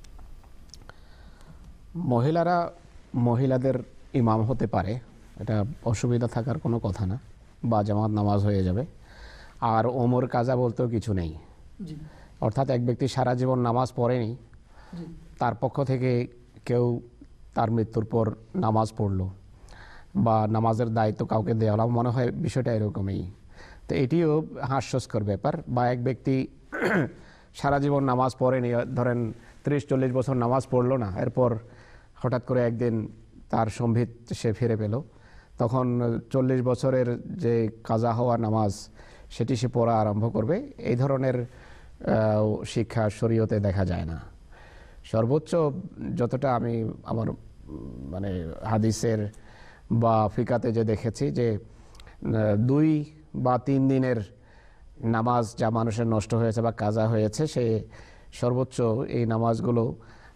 মহিলাদের ইমাম হতে পারে, এটা অসুবিধা থাকার কোনো কথা না, বা জামাত নামাজ হয়ে যাবে। আর ওমর কাজা বলতেও কিছু নেই, অর্থাৎ এক ব্যক্তি সারা জীবন নামাজ পড়েনি, তার পক্ষ থেকে কেউ তার মৃত্যুর পর নামাজ পড়লো বা নামাজের দায়িত্ব কাউকে দেওয়া হলো, মনে হয় বিষয়টা এরকমই। তো এটিও হাস্যস্কর ব্যাপার। বা এক ব্যক্তি সারা জীবন নামাজ পড়েনি, ধরেন 30-40 বছর নামাজ পড়লো না, এরপর হঠাৎ করে একদিন তার সম্ভিত সে ফিরে পেল, তখন 40 বছরের যে কাজা হওয়া নামাজ সেটি সে পড়া আরম্ভ করবে। এই ধরনের শিক্ষা শরীয়তে দেখা যায় না। সর্বোচ্চ যতটা আমি আমার হাদিসের বা ফিকাতে যে দেখেছি, যে 2 বা 3 দিনের নামাজ যা মানুষের নষ্ট হয়েছে বা কাজা হয়েছে, সে সর্বোচ্চ এই নামাজগুলো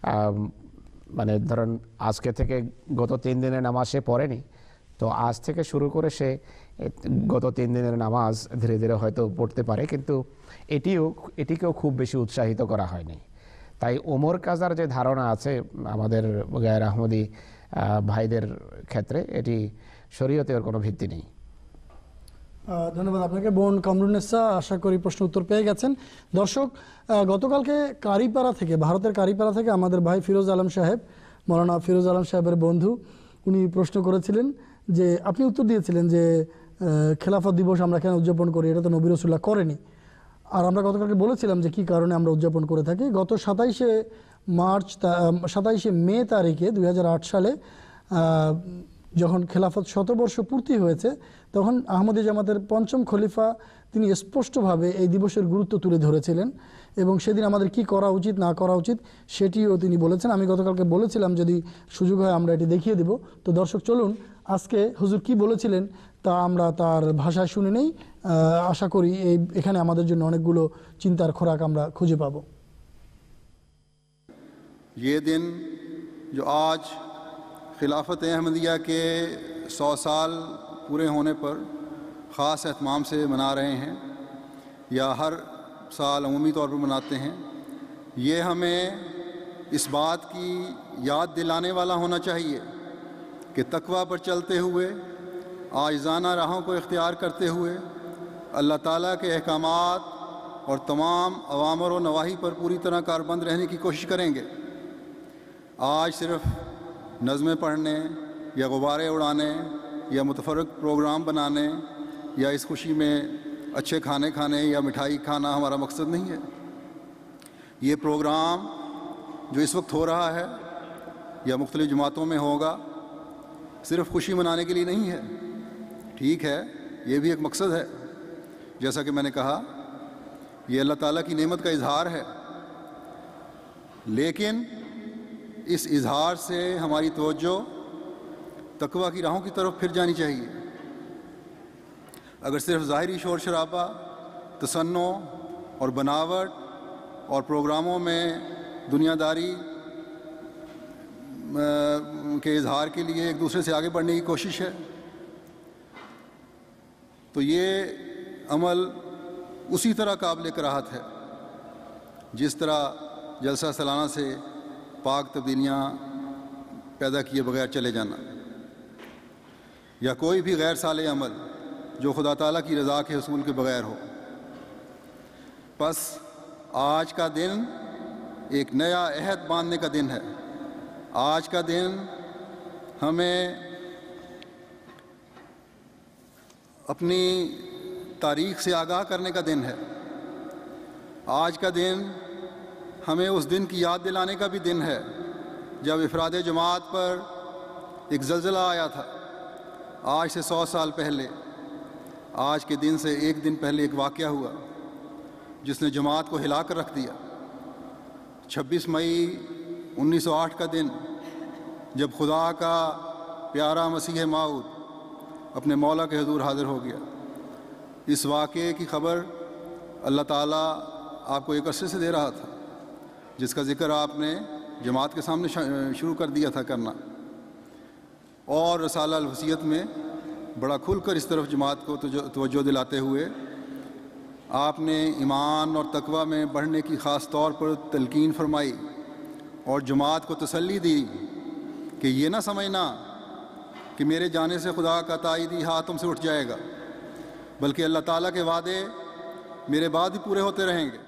ধরেন আজকে থেকে গত 3 দিনের নামাজ সে পড়েনি, তো আজ থেকে শুরু করে সে গত 3 দিনের নামাজ ধীরে ধীরে হয়তো পড়তে পারে, কিন্তু এটিকেও খুব বেশি উৎসাহিত করা হয়নি। তাই ওমর কাজার যে ধারণা আছে আমাদের গায়ের আহমদী ভাইদের ক্ষেত্রে, এটি শরীয়তের কোনো ভিত্তি নেই। ধন্যবাদ আপনাকে বোন কামরুন্নেসা। আশা করি প্রশ্ন উত্তর পেয়ে গেছেন। দর্শক, গতকালকে কারিপাড়া থেকে, ভারতের কারিপাড়া থেকে আমাদের ভাই ফিরোজ আলম সাহেব, মৌলানা ফিরোজ আলম সাহেবের বন্ধু, উনি প্রশ্ন করেছিলেন যে আপনি উত্তর দিয়েছিলেন যে খেলাফত দিবস আমরা কেন উদযাপন করি, এটা তো নবী রাসূলুল্লাহ করেনি। আর আমরা গতকালকে বলেছিলাম যে কি কারণে আমরা উদযাপন করে থাকি। গত 27শে মে তারিখে 2008 সালে যখন খেলাফত 100 বর্ষ পূর্তি হয়েছে, তখন আহমদী জামাতের 5ম খলিফা তিনি স্পষ্টভাবে এই দিবসের গুরুত্ব তুলে ধরেছিলেন এবং সেদিন আমাদের কি করা উচিত না করা উচিত সেটিও তিনি বলেছেন। আমি গতকালকে বলেছিলাম যদি সুযোগ হয় আমরা এটি দেখিয়ে দেব। তো দর্শক, চলুন আজকে হুজুর কি বলেছিলেন তা আমরা তার ভাষায় শুনে নেই। আশা করি এখানে আমাদের জন্য অনেকগুলো চিন্তার খোরাক আমরা খুঁজে পাব। ये दिन जो आज खिलाफत अहमदिया के 100 साल पूरे होने पर ख़ास एहतमाम से मना रहे हैं या हर साल अमूमी तौर पर मनाते हैं, ये हमें इस बात की याद दिलाने वाला होना चाहिए कि तकवा पर चलते हुए, आजिज़ाना राहों को इख्तियार करते हुए अल्लाह ताला के अहकामात और तमाम अवामर व नवाही पर पूरी तरह कारबंद रहने की कोशिश करेंगे। आज सिर्फ नज़में पढ़ने या गुब्बारे उड़ाने या मुतफरक प्रोग्राम बनाने या इस खुशी में अच्छे खाने खाने या मिठाई खाना हमारा मकसद नहीं है। ये प्रोग्राम जो इस वक्त हो रहा है या मुख्तलिफ जमातों में होगा, सिर्फ खुशी मनाने के लिए नहीं है। ठीक है, ये भी एक मकसद है। जैसा कि मैंने कहा, ये अल्लाह ताला की नेमत का इजहार है, लेकिन इस इजहार से हमारी तवज्जो तकवा की राहों की तरफ फिर जानी चाहिए। अगर सिर्फ ज़ाहिरी शोर शराबा, तसन्नो और बनावट और प्रोग्रामों में दुनियादारी के इजहार के लिए एक दूसरे से आगे बढ़ने की कोशिश है, तो ये अमल उसी तरह काबिल कराहत है जिस तरह जलसा सालाना से पाक तब्दीलियाँ पैदा किए बगैर चले जाना या कोई भी गैर साले अमल जो खुदा ताला की रज़ा के हसूल के बगैर हो। बस आज का दिन एक नया अहद बांधने का दिन है। आज का दिन हमें अपनी तारीख़ से आगाह करने का दिन है। आज का दिन हमें उस दिन की याद दिलाने का भी दिन है जब इफ़राद जमात पर एक ज़लज़ला आया था। आज से 100 साल पहले, आज के दिन से एक दिन पहले एक वाक़या हुआ जिसने जमात को हिला कर रख दिया। 26 मई 1908 का दिन, जब खुदा का प्यारा मसीह माऊद अपने मौला के हुज़ूर हाज़िर हो गया। इस वाक़े की ख़बर अल्लाह ताला आपको एक अरसे से दे रहा था, जिसका ज़िक्र आपने जमात के सामने शुरू कर दिया था करना, और रसाला अल-वसीयत में बड़ा खुलकर इस तरफ जमात को तवज्जो दिलाते हुए आपने ईमान और तकवा में बढ़ने की ख़ास तौर पर तलकीन फरमाई और जमात को तसल्ली दी कि ये ना समझना कि मेरे जाने से खुदा का ताईदी हाथ तुमसे उठ जाएगा, बल्कि अल्लाह ताला के वादे मेरे बाद ही पूरे होते रहेंगे।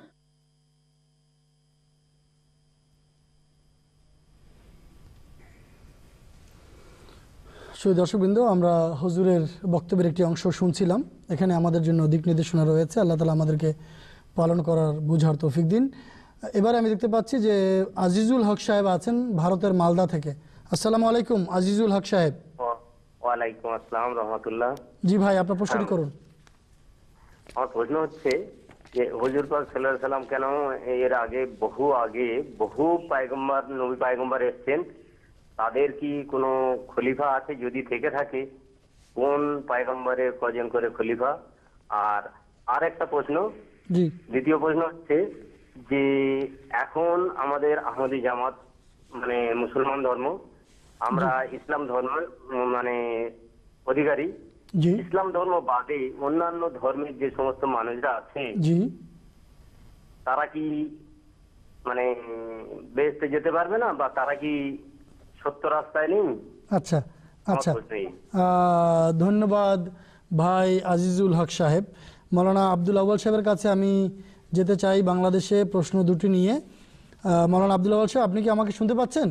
দর্শকবৃন্দ, আমরা হুজুরের বক্তব্যের একটি অংশ শুনছিলাম। এখানে আমাদের জন্য দিক নির্দেশনা রয়েছে। আল্লাহ তাআলা আমাদেরকে পালন করার বুঝার তৌফিক দিন। এবারে আমি দেখতে পাচ্ছি যে আজিজুল হক সাহেব আছেন ভারতের মালদা থেকে। আসসালামু আলাইকুম আজিজুল হক সাহেব। ওয়ালাইকুম আসসালাম রহমতুল্লাহ। জি ভাই, আপনার প্রশ্নটি করুন। আমার প্রশ্ন হচ্ছে যে হুজুর পাক সাল্লাল্লাহু আলাইহি সাল্লাম কেন এর আগে বহু পয়গম্বর নবী পয়গম্বর এসেছেন, তাদের কি কোনো খলিফা আছে? যদি থেকে থাকে কোন পয়গম্বরের কজন করে খলিফা? আর আরেকটা প্রশ্ন, দ্বিতীয় প্রশ্ন হচ্ছে যে এখন আমাদের আহমদি জামাত মানে মুসলমান ধর্ম, আমরা ইসলাম ধর্ম মানে অধিকারী, ইসলাম ধর্ম বাদে অন্যান্য ধর্মের যে সমস্ত মানুষরা আছে তারা কি মানে বেহেশতে যেতে পারবে না, বা তারা কি সত্য রাস্তায় নেই? আচ্ছা আচ্ছা, ধন্যবাদ ভাই আজিজুল হক সাহেব। মৌলানা আব্দুল আউয়াল সাহেবের কাছে আমি যেতে চাই বাংলাদেশে প্রশ্ন দুটি নিয়ে। মৌলানা আব্দুল আউয়াল সাহেব, আপনি কি আমাকে শুনতে পাচ্ছেন?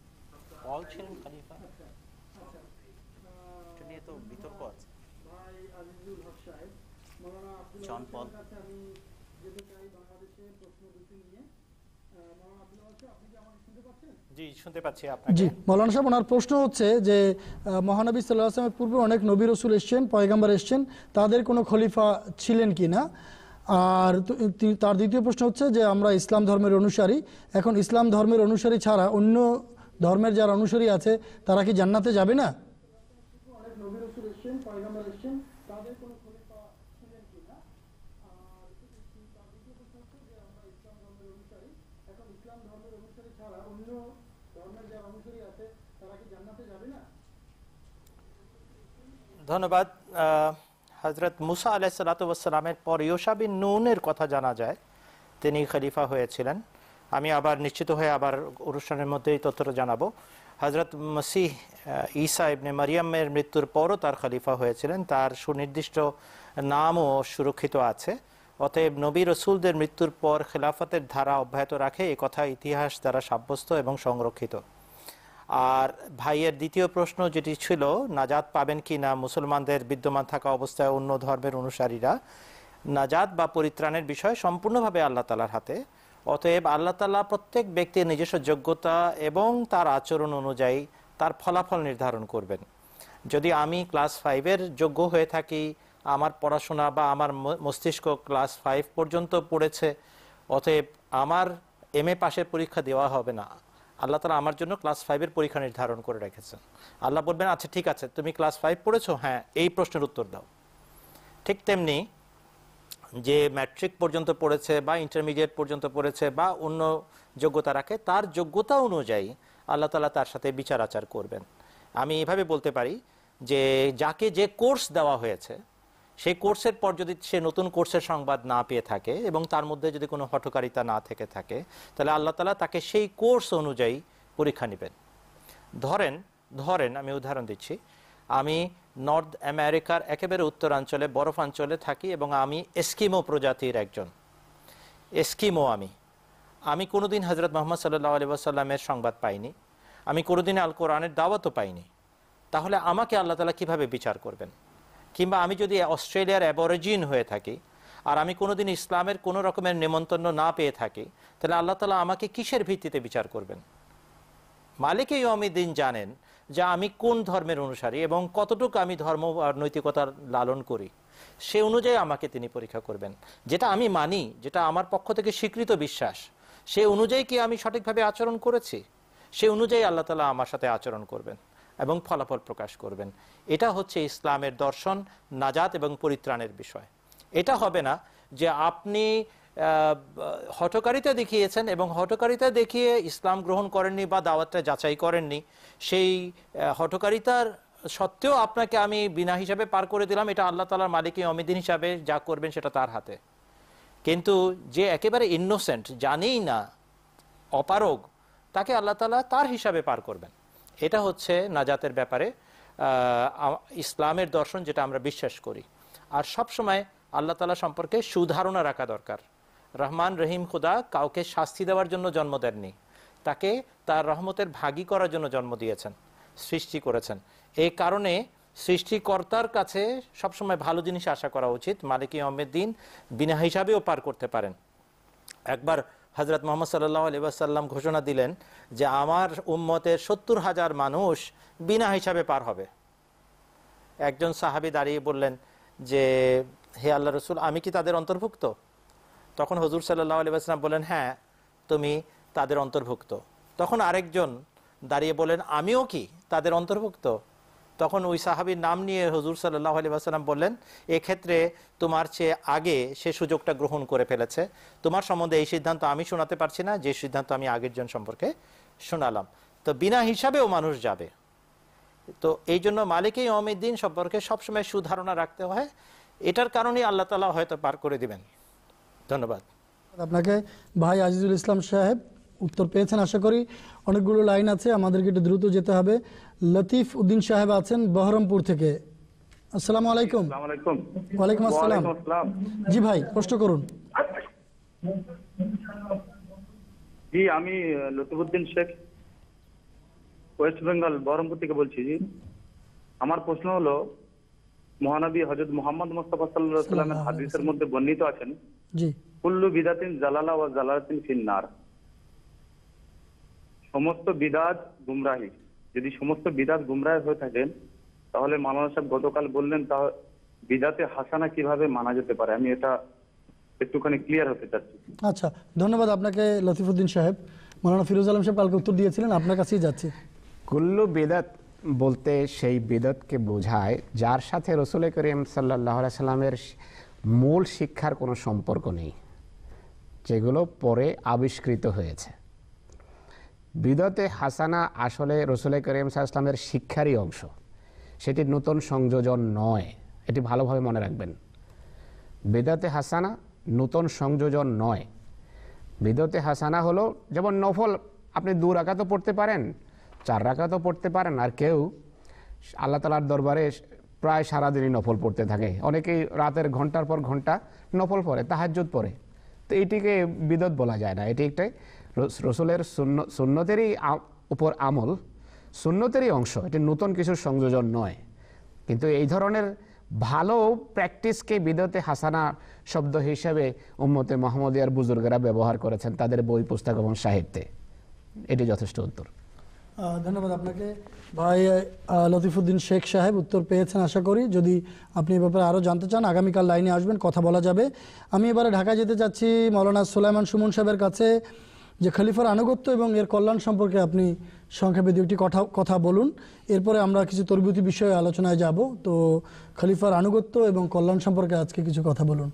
জি মৌলানা সাহেব, ওনার প্রশ্ন হচ্ছে যে মহানবী সাল্লাল্লাহু আলাইহি ওয়াসাল্লামের পূর্বে অনেক নবী রাসূল এসেছেন, পয়গম্বর এসেছেন, তাদের কোনো খলিফা ছিলেন কিনা। আর তার দ্বিতীয় প্রশ্ন হচ্ছে যে আমরা ইসলাম ধর্মের অনুসারী, এখন ইসলাম ধর্মের অনুসারী ছাড়া অন্য ধর্মের যারা অনুসারী আছে তারা কি জান্নাতে যাবে না? অনেক নবী রাসূল এসেছেন, পয়গম্বর এসেছেন, তাদের কোনো খলিফা ছিলেন কিনা। আর তার দ্বিতীয় প্রশ্ন হচ্ছে যে আমরা ইসলাম ধর্মের অনুসারী, এখন ইসলাম ধর্মের অনুসারী ছাড়া অন্য ধর্মের যারা অনুসারী আছে তারা কি জান্নাতে যাবে না? ধন্যবাদ। হযরত মুসা আলাইহিস সালাতু ওয়াস সালামের পর ইউশা বিন নুনের কথা জানা যায়, তিনি খলিফা হয়েছিলেন। আমি আবার নিশ্চিত হয়ে আবার অনুষ্ঠানের মধ্যেই তথ্যটা জানাবো। হযরত মসিহ ঈসা ইবনে মারিয়ামের মৃত্যুর পরও তার খলিফা হয়েছিলেন, তার সুনির্দিষ্ট নামও সুরক্ষিত আছে। অতএব নবী রসুলদের মৃত্যুর পর খেলাফতের ধারা অব্যাহত রাখে, এ কথা ইতিহাস দ্বারা সাব্যস্ত এবং সংরক্ষিত। আর ভাইয়ের দ্বিতীয় প্রশ্ন যেটি ছিল, নাজাত পাবেন কি না মুসলমানদের বিদ্যমান থাকা অবস্থায় অন্য ধর্মের অনুসারীরা, নাজাত বা পরিত্রাণের বিষয় সম্পূর্ণভাবে আল্লাহ তাআলার হাতে। অতএব আল্লাহ তাআলা প্রত্যেক ব্যক্তির নিজস্ব যোগ্যতা এবং তার আচরণ অনুযায়ী তার ফলাফল নির্ধারণ করবেন। যদি আমি ক্লাস 5-এর যোগ্য হয়ে থাকি, আমার পড়াশোনা বা আমার মস্তিষ্ক ক্লাস 5 পর্যন্ত পড়েছে, অতএব আমার MA পাশের পরীক্ষা দেওয়া হবে না। আল্লাহ তাআলা আমার জন্য ক্লাস 5-এর পরীক্ষা নির্ধারণ করে রেখেছেন। আল্লাহ বলবেন, আচ্ছা ঠিক আছে, তুমি ক্লাস 5 পড়েছো, হ্যাঁ এই প্রশ্নের উত্তর দাও। ঠিক তেমনি যে ম্যাট্রিক পর্যন্ত পড়েছে বা ইন্টারমিডিয়েট পর্যন্ত পড়েছে বা অন্য যোগ্যতা রাখে, তার যোগ্যতা অনুযায়ী আল্লাহ তাআলা তার সাথে বিচার আচার করবেন। আমি এভাবে বলতে পারি যে যাকে যে কোর্স দেওয়া হয়েছে, সেই কোর্সের পর যদি সে নতুন কোর্সের সংবাদ না পেয়ে থাকে এবং তার মধ্যে যদি কোনো হঠকারিতা না থেকে থাকে, তাহলে আল্লাহ তাআলা তাকে সেই কোর্স অনুযায়ী পরীক্ষা নেবেন। ধরেন আমি উদাহরণ দিচ্ছি, আমি নর্থ আমেরিকার একেবারে উত্তরাঞ্চলে বরফাঞ্চলে থাকি এবং আমি এস্কিমো প্রজাতির একজন এস্কিমো। আমি কোনোদিন হযরত মুহাম্মদ সাল্লাল্লাহু আলাইহি ওয়াসাল্লামের সংবাদ পাইনি, আমি কোনোদিন আল কোরআনের দাওয়াতও পাইনি। তাহলে আমাকে আল্লাহ তাআলা কিভাবে বিচার করবেন? কিংবা আমি যদি অস্ট্রেলিয়ার অ্যাবরিজিন হয়ে থাকি আর আমি কোনোদিন ইসলামের কোনো রকমের নিমন্ত্রণ না পেয়ে থাকি, তাহলে আল্লাহ তাআলা আমাকে কিসের ভিত্তিতে বিচার করবেন? মালিক ইয়াউমিদ্দিন জানেন যে আমি কোন ধর্মের অনুসারী এবং কতটুকু আমি ধর্ম আর নৈতিকতার লালন করি, সে অনুযায়ী আমাকে তিনি পরীক্ষা করবেন। যেটা আমি মানি, যেটা আমার পক্ষ থেকে স্বীকৃত বিশ্বাস, সে অনুযায়ী কি আমি সঠিকভাবে আচরণ করেছি, সে অনুযায়ী আল্লাহ তাআলা আমার সাথে আচরণ করবেন এবং ফলাফল প্রকাশ করবেন। এটা হচ্ছে ইসলামের দর্শন, নাজাত এবং পরিত্রাণের বিষয়। এটা হবে না যে আপনি হঠকারিতা দেখিয়েছেন এবং হঠকারিতা দেখিয়ে ইসলাম গ্রহণ করেননি বা দাওয়াতটা যাচাই করেননি, সেই হঠকারিতার সত্ত্বেও আপনাকে আমি বিনা হিসাবে পার করে দিলাম। এটা আল্লাহ তাআলার মালিক ইয়াউমিদ্দিন হিসাবে যা করবেন সেটা তার হাতে। কিন্তু যে একেবারে ইনোসেন্ট, জানেই না, অপারগ, তাকে আল্লাহ তাআলা তার হিসাবে পার করবেন। এটা হচ্ছে নাজাতের ব্যাপারে ইসলামের দর্শন, যেটা আমরা বিশ্বাস করি। আর সব সময় আল্লাহ তাআলা সম্পর্কে সুধারণা রাখা দরকার। রহমান রহিম খুদা কাউকে শাস্তি দেওয়ার জন্য জন্ম দেননি, তাকে তার রহমতের ভাগী করার জন্য জন্ম দিয়েছেন, সৃষ্টি করেছেন। এই কারণে সৃষ্টিকর্তার কাছে সবসময় ভালো জিনিস আশা করা উচিত। মালিক ইয়াউমিদ্দিন বিনা হিসাবেও পার করতে পারেন। একবার হযরত মুহাম্মদ সাল্লাল্লাহু আলাইহি ওয়াসাল্লাম ঘোষণা দিলেন যে আমার উম্মতের 70,000 মানুষ বিনা হিসাবে পার হবে। একজন সাহাবী দাঁড়িয়ে বললেন যে হে আল্লাহ রসুল, আমি কি তাদের অন্তর্ভুক্ত? তখন হুজুর সাল্লাল্লাহু আলাইহি ওয়াসাল্লাম বললেন, হ্যাঁ তুমি তাদের অন্তর্ভুক্ত। তখন আরেকজন দাঁড়িয়ে বলেন, আমিও কি তাদের অন্তর্ভুক্ত? তখন ওই সাহাবীর নাম নিয়ে হুজুর সাল্লাল্লাহু আলাইহি ওয়াসাল্লাম বললেন, এক্ষেত্রে তোমার চেয়ে আগে সে সুযোগটা গ্রহণ করে ফেলেছে, তোমার সম্বন্ধে এই সিদ্ধান্ত আমি শোনাতে পারছি না যে সিদ্ধান্ত আমি আগের জন সম্পর্কে শোনালাম। তো বিনা হিসাবেও মানুষ যাবে। তো এই জন্য মালিক ইয়াউমিদ্দিন সম্পর্কে সবসময় সুধারণা রাখতে হয়। এটার কারণেই আল্লাহ তাআলা হয়তো পার করে দিবেন। ধন্যবাদ আপনাকে ভাই আজিজুল ইসলাম সাহেব। উত্তর পেয়েছেন আশা করি। অনেকগুলো লাইন আছে, আমাদেরকে একটু দ্রুত যেতে হবে। লতিফ উদ্দিন সাহেব আছেন বহরমপুর থেকে। আসসালামু আলাইকুম। ওয়ালাইকুম আসসালাম। জি ভাই, প্রশ্ন করুন। জি, আমি লতিফউদ্দিন শেখ, ওয়েস্ট বেঙ্গল, বহরমপুর থেকে বলছি। জি, আমার প্রশ্ন হলো, মহানবী হযরত মুহাম্মদ মুস্তাফা সাল্লাল্লাহু আলাইহি ওয়াসাল্লামের হাদিসের মধ্যে বর্ণিত আছেন, জি, কুল্লু বিদাতিন জালালা ওয়া জালালাতিন ফিন্নার। সমস্ত বিদাত গুমরাহি। যদি সমস্ত বিদাত গুমরাহি হয়ে থাকেন, তাহলে মাওলানা সাহেব গতকাল বললেন, তা বিদাতে হাসানা কিভাবে মানা যেতে পারে? আমি এটা একটুখানি ক্লিয়ার হতে চাচ্ছি। আচ্ছা, ধন্যবাদ আপনাকে লতিফউদ্দিন সাহেব। মাওলানা ফিরোজ আলম সাহেব কালকে উত্তর দিয়েছিলেন, আপনার কাছেই যাচ্ছি। কুল্লু বিদাত বলতে সেই বিদাতকে বোঝায় যার সাথে রাসূল করিম সাল্লাল্লাহু আলাইহি সাল্লামের মূল শিক্ষার কোনো সম্পর্ক নেই, যেগুলো পরে আবিষ্কৃত হয়েছে। বিদতে হাসানা আসলে রাসূল করিম সাল্লাল্লাহু আলাইহি সাল্লামের শিক্ষারই অংশ, সেটি নতুন সংযোজন নয়, এটি ভালোভাবে মনে রাখবেন। বিদআতে হাসানা নতুন সংযোজন নয়। বিদআতে হাসানা হলো যেমন নফল, আপনি 2 রাকাতও পড়তে পারেন, 4 রাকাতও পড়তে পারেন, আর কেউ আল্লাহ তাআলার দরবারে প্রায় সারাদিনই নফল পড়তে থাকে। অনেকেই রাতের ঘন্টার পর ঘন্টা নফল পড়ে, তাহাজ্জুদ পড়ে। তো এইটিকে বিদআত বলা যায় না, এটি একটা রসুলের সুন্নতেরই উপর আমল, সুন্নতেরই অংশ, এটি নতুন কিছু সংযোজন নয়। কিন্তু এই ধরনের ভালো প্র্যাকটিসকে বিদআতে হাসানা শব্দ হিসেবে উম্মতে মুহাম্মদিয়ার বুজুর্গরা ব্যবহার করেছেন তাদের বই, পুস্তক এবং সাহিত্যে। এটি যথেষ্ট উত্তর। ধন্যবাদ আপনাকে ভাই লতিফুদ্দিন শেখ সাহেব, উত্তর পেয়েছেন আশা করি। যদি আপনি এ ব্যাপারে আরও জানতে চান আগামীকাল লাইনে আসবেন, কথা বলা যাবে। আমি এবারে ঢাকায় যেতে চাচ্ছি মাওলানা সুলাইমান সুমন সাহেবের কাছে, যে খলিফার আনুগত্য এবং এর কল্যাণ সম্পর্কে আপনি সংক্ষেপে 2টি কথা বলুন, এরপরে আমরা কিছু তরবিয়তি বিষয়ে আলোচনায় যাব। তো খলিফার আনুগত্য এবং কল্যাণ সম্পর্কে আজকে কিছু কথা বলুন।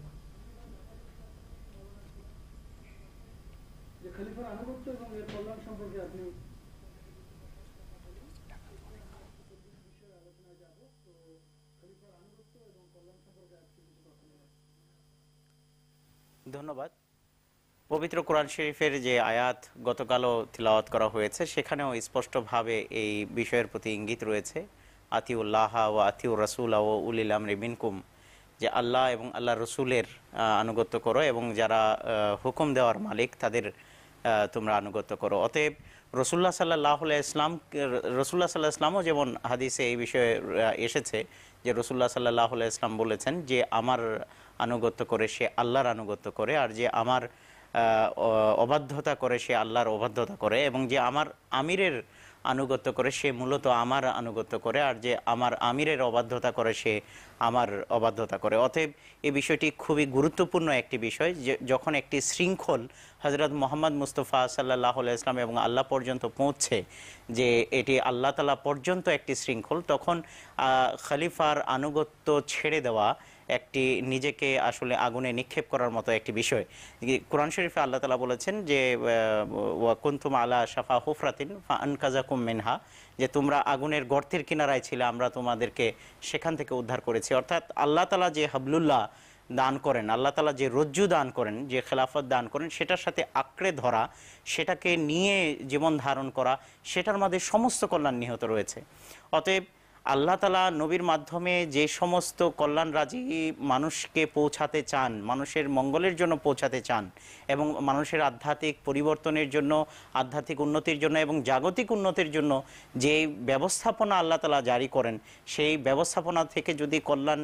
ধন্যবাদ। পবিত্র কোরআন শরীফের যে আয়াত গতকালও তিলাওয়াত করা হয়েছে সেখানেও স্পষ্টভাবে এই বিষয়ের প্রতি ইঙ্গিত রয়েছে, আতিউল্লাহ ও আতিউর রাসূল ও উলিল আমরি মিনকুম, যে আল্লাহ এবং আল্লাহ রসুলের আনুগত্য করো এবং যারা হুকুম দেওয়ার মালিক তাদের তোমরা আনুগত্য করো। অতএব রসুল্লাহ সাল্লাহ ইসলামও যেমন হাদিসে এই বিষয়ে এসেছে যে রসুল্লাহ সাল্লাহ ইসলাম বলেছেন যে আমার আনুগত্য করে সে আল্লাহর আনুগত্য করে, আর যে আমার অবাধ্যতা করে সে আল্লাহর অবাধ্যতা করে, এবং যে আমার আমিরের আনুগত্য করে সে মূলত আমার আনুগত্য করে, আর যে আমার আমিরের অবাধ্যতা করে সে আমার অবাধ্যতা করে। অতএব এই বিষয়টি খুবই গুরুত্বপূর্ণ একটি বিষয়, যে যখন একটি শৃঙ্খল হযরত মুহাম্মদ মুস্তাফা সাল্লাল্লাহু আলাইহি ওয়াসাল্লাম এবং আল্লাহ পর্যন্ত পৌঁছে, যে এটি আল্লাহ তাআলা পর্যন্ত একটি শৃঙ্খল, তখন খলিফার আনুগত্য ছেড়ে দেওয়া একটি নিজেকে আসলে আগুনে নিক্ষেপ করার মতো একটি বিষয়। কোরআন শরীফে আল্লাহ তাআলা বলেছেন যে ওয়া কুনতুম আলা শাফা হুফরাতিন ফাআনকাযাকুম মিনহা, যে তোমরা আগুনের গর্তের কিনারায় ছিলে, আমরা তোমাদেরকে সেখান থেকে উদ্ধার করেছি। অর্থাৎ আল্লাহ তাআলা যে হাবলুল্লাহ দান করেন, আল্লাহ তাআলা যে রজ্জু দান করেন, যে খেলাফত দান করেন, সেটার সাথে আঁকড়ে ধরা, সেটাকে নিয়ে জীবন ধারণ করা, সেটার মধ্যে সমস্ত কল্যাণ নিহিত রয়েছে। অতএব আল্লাহ তাআলা নবীর মাধ্যমে যে সমস্ত কল্যাণরাজি মানুষকে পৌঁছাতে চান, মানুষের মঙ্গলের জন্য পৌঁছাতে চান, এবং মানুষের আধ্যাত্মিক পরিবর্তনের জন্য, আধ্যাত্মিক উন্নতির জন্য এবং জাগতিক উন্নতির জন্য যে ব্যবস্থাপনা আল্লাহ তাআলা জারি করেন, সেই ব্যবস্থাপনা থেকে যদি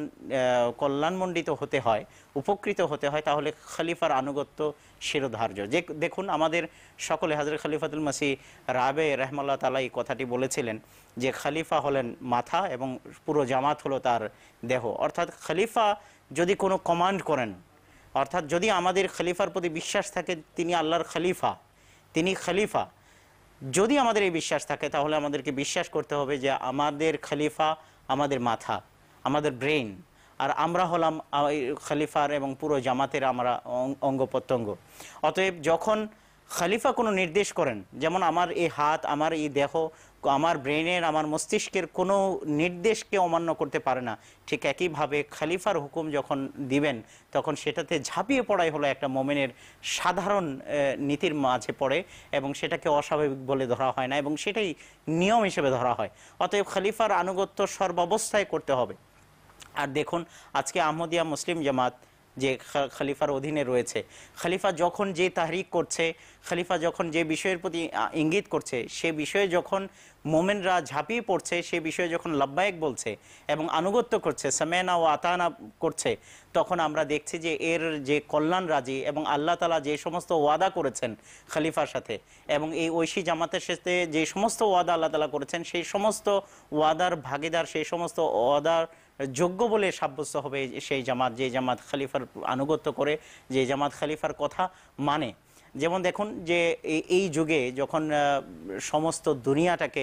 কল্যাণমণ্ডিত হতে হয়, উপকৃত হতে হয়, তাহলে খলিফার আনুগত্য শিরোধার্য। যে দেখুন আমাদের সকলে হযরত খলিফাতুল মসিহ রাবে রাহমাতুল্লাহ তাআলা এই কথাটি বলেছিলেন যে খলিফা হলেন মাথা এবং পুরো জামাত হলো তার দেহ। অর্থাৎ খলিফা যদি কোনো কমান্ড করেন, অর্থাৎ যদি আমাদের খলিফার প্রতি বিশ্বাস থাকে তিনি আল্লাহর খলিফা, তিনি খলিফা, যদি আমাদের এই বিশ্বাস থাকে তাহলে আমাদেরকে বিশ্বাস করতে হবে যে আমাদের খলিফা আমাদের মাথা, আমাদের ব্রেইন, আর আমরা হলাম খলিফার এবং পুরো জামাতের আমরা অঙ্গ প্রত্যঙ্গ। অতএব যখন খলিফা কোনো নির্দেশ করেন, যেমন আমার এই হাত, আমার এই দেহ, আমার ব্রেনের, আমার মস্তিষ্কের কোনো নির্দেশকে অমান্য করতে পারে না, ঠিক একইভাবে খলিফার হুকুম যখন দিবেন তখন সেটাতে ঝাঁপিয়ে পড়াই হলো একটা মোমেনের সাধারণ নীতির মাঝে পড়ে, এবং সেটাকে অস্বাভাবিক বলে ধরা হয় না, এবং সেটাই নিয়ম হিসেবে ধরা হয়। অতএব খলিফার আনুগত্য সর্বাবস্থায় করতে হবে। আর দেখুন আজকে আহমদিয়া মুসলিম জামাত যে খলিফার অধীনে রয়েছে, খলিফা যখন যে তাহরিক করছে, খলিফা যখন যে বিষয়ের প্রতি ইঙ্গিত করছে, সে বিষয়ে যখন মোমেনরা ঝাঁপিয়ে পড়ছে, সে বিষয়ে যখন লাব্বায়েক বলছে এবং আনুগত্য করছে, সামেনা ও আতানা করছে, তখন আমরা দেখছি যে এর যে কল্যাণ রাজি এবং আল্লাহ তাআলা যে সমস্ত ওয়াদা করেছেন খলিফার সাথে, এবং এই ঐশী জামাতের সাথে যে সমস্ত ওয়াদা আল্লাহ তাআলা করেছেন, সেই সমস্ত ওয়াদার ভাগীদার, সেই সমস্ত ওয়াদার যোগ্য বলে সাব্যস্ত হবে সেই জামাত, যে জামাত খলিফার আনুগত্য করে, যে জামাত খলিফার কথা মানে। যেমন দেখুন যে এই যুগে যখন সমস্ত দুনিয়াটাকে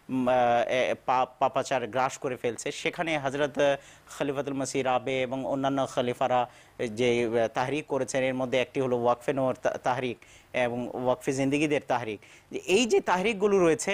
পাপাচার গ্রাস করে ফেলছে, সেখানে হযরত খলিফাতুল মসিহ রাবে এবং অন্যান্য খলিফারা যে তাহরিক করেছেন, এর মধ্যে একটি হলো ওয়াকফে নূর তাহরিক এবং ওয়াকফে জিন্দেগীদের তাহরিক। এই যে তাহরিকগুলো রয়েছে,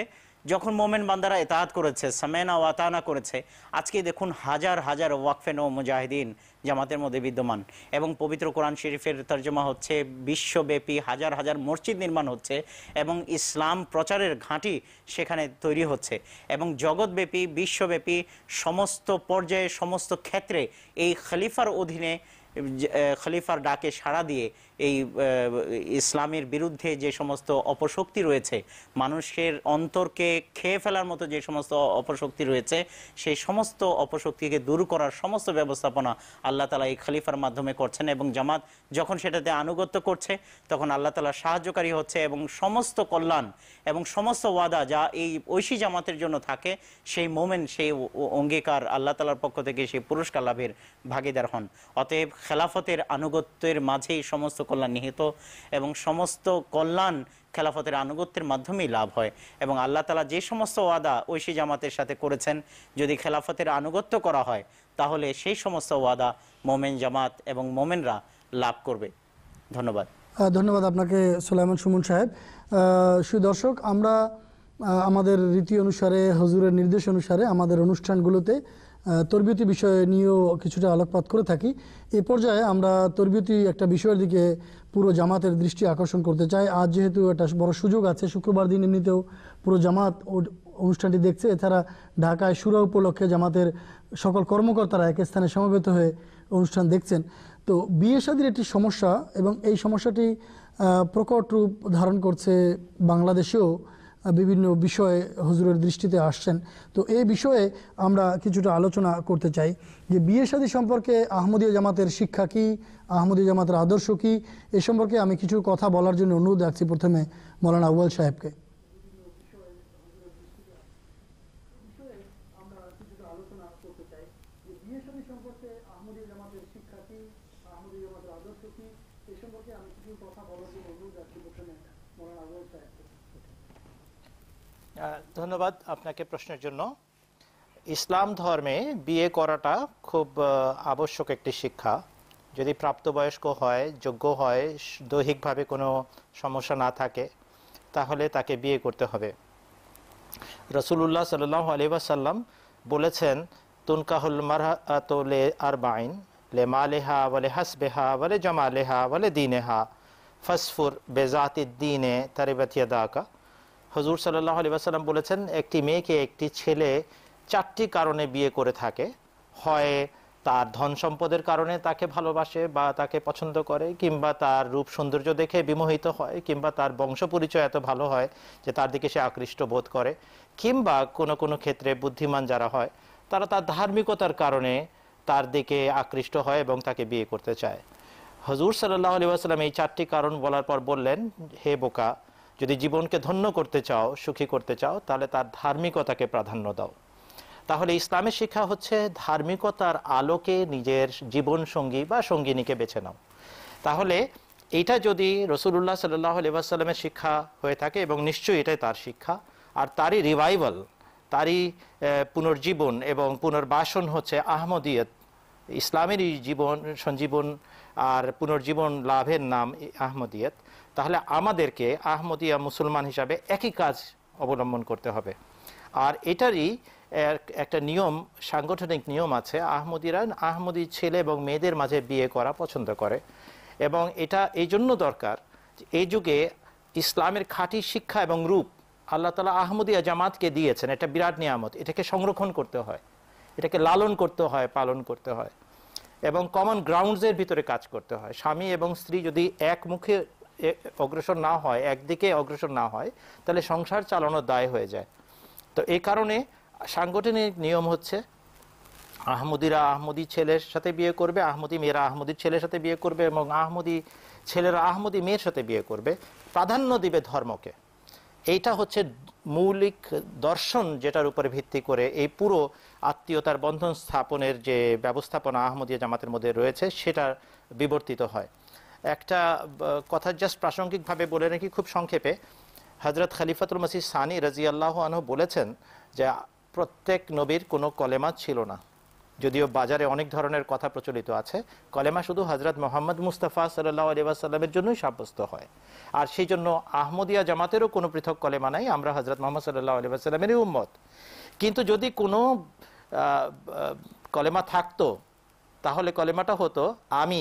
যখন মোমেন বান্দারা ইতাআত করেছে, সামেনা ওয়া আতানা করেছে, আজকে দেখুন হাজার হাজার ওয়াকফেন ও মুজাহিদিন জামাতের মধ্যে বিদ্যমান, এবং পবিত্র কোরআন শরীফের তর্জমা হচ্ছে, বিশ্বব্যাপী হাজার হাজার মসজিদ নির্মাণ হচ্ছে, এবং ইসলাম প্রচারের ঘাঁটি সেখানে তৈরি হচ্ছে, এবং জগৎব্যাপী বিশ্বব্যাপী সমস্ত পর্যায়ে সমস্ত ক্ষেত্রে এই খলিফার অধীনে খলিফার ডাকে সাড়া দিয়ে এই ইসলামের বিরুদ্ধে যে সমস্ত অপশক্তি রয়েছে, মানুষের অন্তরকে খেয়ে ফেলার মতো যে সমস্ত অপশক্তি রয়েছে, সেই সমস্ত অপশক্তিকে দূর করার সমস্ত ব্যবস্থাপনা আল্লাহ তাআলা এই খলিফার মাধ্যমে করছেন, এবং জামাত যখন সেটাতে আনুগত্য করছে তখন আল্লাহ তাআলা সাহায্যকারী হচ্ছে, এবং সমস্ত কল্যাণ এবং সমস্ত ওয়াদা যা এই ঐশী জামাতের জন্য থাকে, সেই মোমেন্ট সেই অঙ্গীকার আল্লাহ তাআলার পক্ষ থেকে সেই পুরস্কার লাভের ভাগীদার হন। অতএব খেলাফতের আনুগত্যের মাঝেই সমস্ত কল্যাণ নিহিত, এবং সমস্ত কল্যাণ খেলাফতের আনুগত্যের মাধ্যমেই লাভ হয়, এবং আল্লাহ তাআলা যে সমস্ত ওয়াদা ঐশী জামাতের সাথে করেছেন, যদি খেলাফতের আনুগত্য করা হয় তাহলে সেই সমস্ত ওয়াদা মোমেন জামাত এবং মোমেনরা লাভ করবে। ধন্যবাদ। ধন্যবাদ আপনাকে সুলাইমান সুমন সাহেব। সুদর্শক, আমরা আমাদের রীতি অনুসারে, হুজুরের নির্দেশ অনুসারে আমাদের অনুষ্ঠানগুলোতে তরবিয়তি বিষয় নিয়েও কিছুটা আলোকপাত করে থাকি। এ পর্যায়ে আমরা তরবিয়তি একটা বিষয়ের দিকে পুরো জামাতের দৃষ্টি আকর্ষণ করতে চাই। আজ যেহেতু একটা বড় সুযোগ আছে, শুক্রবার দিন এমনিতেও পুরো জামাত অনুষ্ঠানটি দেখছে, এছাড়া ঢাকায় শুরা উপলক্ষে জামাতের সকল কর্মকর্তারা এক স্থানে সমবেত হয়ে অনুষ্ঠান দেখছেন। তো বিয়ে শাদীর একটি সমস্যা, এবং এই সমস্যাটি প্রকট রূপ ধারণ করছে বাংলাদেশেও, বিভিন্ন বিষয়ে হুজুরের দৃষ্টিতে আসছেন। তো এই বিষয়ে আমরা কিছুটা আলোচনা করতে চাই যে বিয়ে শাদী সম্পর্কে আহমদীয়া জামাতের শিক্ষা কি, আহমদীয়া জামাতের আদর্শ কি, এ সম্পর্কে আমি কিছু কথা বলার জন্য অনুরোধ রাখছি প্রথমে মৌলানা আউয়াল সাহেবকে। ধন্যবাদ আপনাকে প্রশ্নের জন্য। ইসলাম ধর্মে বিয়ে করাটা খুব আবশ্যক একটি শিক্ষা। যদি প্রাপ্তবয়স্ক হয়, যোগ্য হয়, দৈহিকভাবে কোনো সমস্যা না থাকে, তাহলে তাকে বিয়ে করতে হবে। রাসূলুল্লাহ সাল্লাল্লাহু আলাইহি ওয়াসাল্লাম বলেছেন, তুনকাহুল মারআতু লিআরবাইন লিমালিহা ওয়া লিহাসবিহা ওয়া লিজামালিহা ওয়া লিদীনিহা ফাসফুর বিযাতিদ দীনে তারিবাত ইয়াদাকা। হুজুর সাল্লাল্লাহু আলাইহি ওয়াসাল্লাম বলেছেন, একটি মেয়েকে একটি ছেলে 4টি কারণে বিয়ে করে থাকে। হয় তার ধন সম্পদের কারণে তাকে ভালোবাসে বা তাকে পছন্দ করে, কিংবা তার রূপ সৌন্দর্য দেখে বিমোহিত হয়, কিংবা তার বংশ পরিচয় এত ভালো হয় যে তার দিকে সে আকৃষ্ট বোধ করে, কিংবা কোনো কোনো ক্ষেত্রে বুদ্ধিমান যারা হয় তারা তার ধার্মিকতার কারণে তার দিকে আকৃষ্ট হয় এবং তাকে বিয়ে করতে চায়। হুজুর সাল্লাল্লাহু আলাইহি ওয়াসাল্লাম এই 4টি কারণ বলার পর বললেন, হে বোকা, যদি জীবনকে ধন্য করতে চাও, সুখী করতে চাও, তাহলে তার ধার্মিকতাকে প্রাধান্য দাও। তাহলে ইসলামের শিক্ষা হচ্ছে ধার্মিকতার আলোকে নিজের জীবন সঙ্গী বা সঙ্গিনীকে বেছে নাও। তাহলে এটা যদি রাসূলুল্লাহ সাল্লাল্লাহু আলাইহি ওয়াসাল্লামের শিক্ষা হয়ে থাকে, এবং নিশ্চয়ই এটাই তার শিক্ষা, আর তারই রিভাইভাল, তারই পুনর্জীবন এবং পুনর্বাসন হচ্ছে আহমদিয়ত। ইসলামেরই জীবন সঞ্জীবন আর পুনর্জীবন লাভের নাম আহমদিয়ত। তাহলে আমাদেরকে আহমদিয়া মুসলমান হিসাবে একই কাজ অবলম্বন করতে হবে। আর এটারই একটা নিয়ম, সাংগঠনিক নিয়ম আছে। আহমদিরা আহমদি ছেলে এবং মেয়েদের মাঝে বিয়ে করা পছন্দ করে, এবং এটা এই জন্য দরকার, এই যুগে ইসলামের খাঁটি শিক্ষা এবং রূপ আল্লাহ তাআলা আহমদিয়া জামাতকে দিয়েছেন। এটা বিরাট নিয়ামত। এটাকে সংরক্ষণ করতে হয়, এটাকে লালন করতে হয়, পালন করতে হয়, এবং কমন গ্রাউন্ডসের ভিতরে কাজ করতে হয়। স্বামী এবং স্ত্রী যদি এক মুখে অগ্রসর না হয়, একদিকে অগ্রসর না হয়, তাহলে সংসার চালানোর দায় হয়ে যায়। তো এই কারণে সাংগঠনিক নিয়ম হচ্ছে আহমদিরা আহমদি ছেলের সাথে বিয়ে করবে, আহমদি মেয়েরা আহমদির ছেলের সাথে বিয়ে করবে, এবং আহমদি ছেলেরা আহমদি মেয়ের সাথে বিয়ে করবে। প্রাধান্য দিবে ধর্মকে। এইটা হচ্ছে মৌলিক দর্শন, যেটার উপরে ভিত্তি করে এই পুরো আত্মীয়তার বন্ধন স্থাপনের যে ব্যবস্থাপনা আহমদিয়া জামাতের মধ্যে রয়েছে সেটা বিবর্তিত হয়। একটা কথা জাস্ট প্রাসঙ্গিকভাবে বলে রাখি খুব সংক্ষেপে। হযরত খলিফাতুল মসিহ সানি রাদিয়াল্লাহু আনহু বলেছেন যে প্রত্যেক নবীর কোনো কলেমা ছিল না, যদিও বাজারে অনেক ধরনের কথা প্রচলিত আছে, কলেমা শুধু হযরত মুহাম্মদ মুস্তাফা সাল্লাল্লাহু আলাইহি ওয়াসাল্লামের জন্যই সাব্যস্ত হয়। আর সেই জন্য আহমদিয়া জামাতেরও কোনো পৃথক কলেমা নাই, আমরা হযরত মুহাম্মদ সাল্লাল্লাহু আলাইহি ওয়াসাল্লামেরই উম্মত। কিন্তু যদি কোনো কলেমা থাকতো, তাহলে কলেমাটা হতো আমি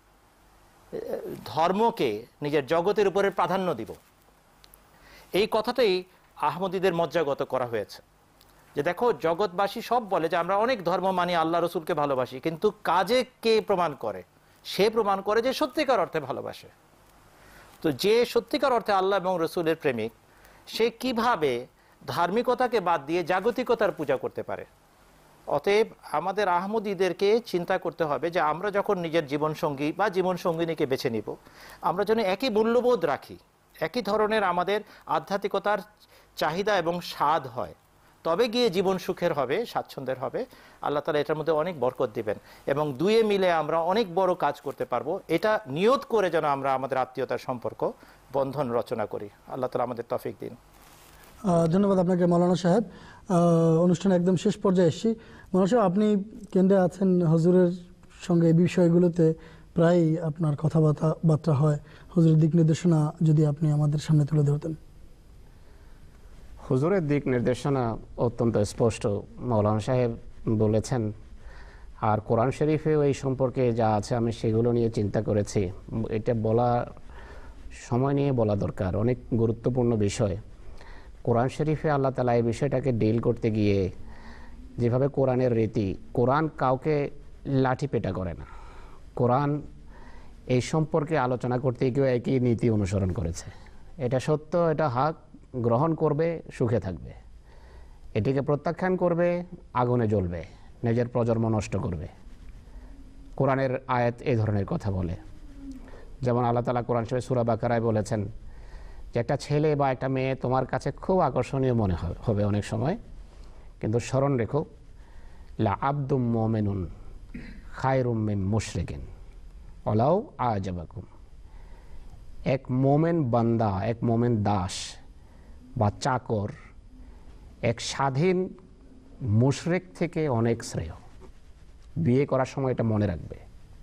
ধর্মকে নিজের জগতের উপরে প্রাধান্য দিব। এই কথাটাই আহমদীদের মজ্জাগত করা হয়েছে, যে দেখো জগৎবাসী সব বলে যে আমরা অনেক ধর্ম মানি, আল্লাহ রসুলকে ভালোবাসি, কিন্তু কাজে কে প্রমাণ করে? সে প্রমাণ করে যে সত্যিকার অর্থে ভালোবাসে। তো যে সত্যিকার অর্থে আল্লাহ এবং রসুলের প্রেমিক, সে কিভাবে ধার্মিকতাকে বাদ দিয়ে জাগতিকতার পূজা করতে পারে? অতএব আমাদের আহমদীদেরকে চিন্তা করতে হবে যে আমরা যখন নিজের জীবনসঙ্গী বা জীবনসঙ্গিনীকে বেছে নিব, আমরা যেন একই মূল্যবোধ রাখি, একই ধরনের আমাদের আধ্যাত্মিকতার চাহিদা এবং স্বাদ হয়, তবে গিয়ে জীবন সুখের হবে, স্বাচ্ছন্দ্যের হবে। আল্লাহ তাআলা এটার মধ্যে অনেক বরকত দিবেন এবং দুয়ে মিলে আমরা অনেক বড় কাজ করতে পারবো। এটা নিয়ত করে যেন আমরা আমাদের আত্মীয়তার সম্পর্ক বন্ধন রচনা করি। আল্লাহ তাআলা আমাদের তৌফিক দিন। ধন্যবাদ আপনাকে মৌলানা সাহেব। অনুষ্ঠান একদম শেষ পর্যায়ে এসেছি। মৌলানা সাহেব, আপনি কেন্দ্রে আছেন, হুজুরের সঙ্গে এই বিষয়গুলোতে প্রায় আপনার কথাবার্তা হয়। হুজুরের দিক নির্দেশনা যদি আপনি আমাদের সামনে তুলে ধরতেন। হুজুরের দিক নির্দেশনা অত্যন্ত স্পষ্ট, মৌলানা সাহেব বলেছেন। আর কোরআন শরীফেও এই সম্পর্কে যা আছে আমি সেগুলো নিয়ে চিন্তা করেছি। এটা বলা সময় নিয়ে বলা দরকার, অনেক গুরুত্বপূর্ণ বিষয়। কোরআন শরীফে আল্লাহ তাআলা এই বিষয়টাকে ডিল করতে গিয়ে যেভাবে কোরআনের রীতি, কোরআন কাউকে লাঠি পেটা করে না। কোরআন এই সম্পর্কে আলোচনা করতে গিয়ে একই নীতি অনুসরণ করেছে। এটা সত্য, এটা হক, গ্রহণ করবে, সুখে থাকবে। এটিকে প্রত্যাখ্যান করবে, আগুনে জ্বলবে, নিজের প্রজন্ম নষ্ট করবে। কোরআনের আয়াত এই ধরনের কথা বলে। যেমন আল্লাহ তাআলা কোরআন শরীফে সূরা বাকারায় বলেছেন যে একটা ছেলে বা একটা মেয়ে তোমার কাছে খুব আকর্ষণীয় মনে হবে অনেক সময়, কিন্তু স্মরণ রেখো, লা আবদুম মুমিনুন খায়রুম মিন মুশরিকিন ওয়ালাউ আজাবাকুম। এক মোমেন বান্দা, এক মোমেন দাস বা চাকর এক স্বাধীন মুশরিক থেকে অনেক শ্রেয়। বিয়ে করার সময় এটা মনে রাখবে।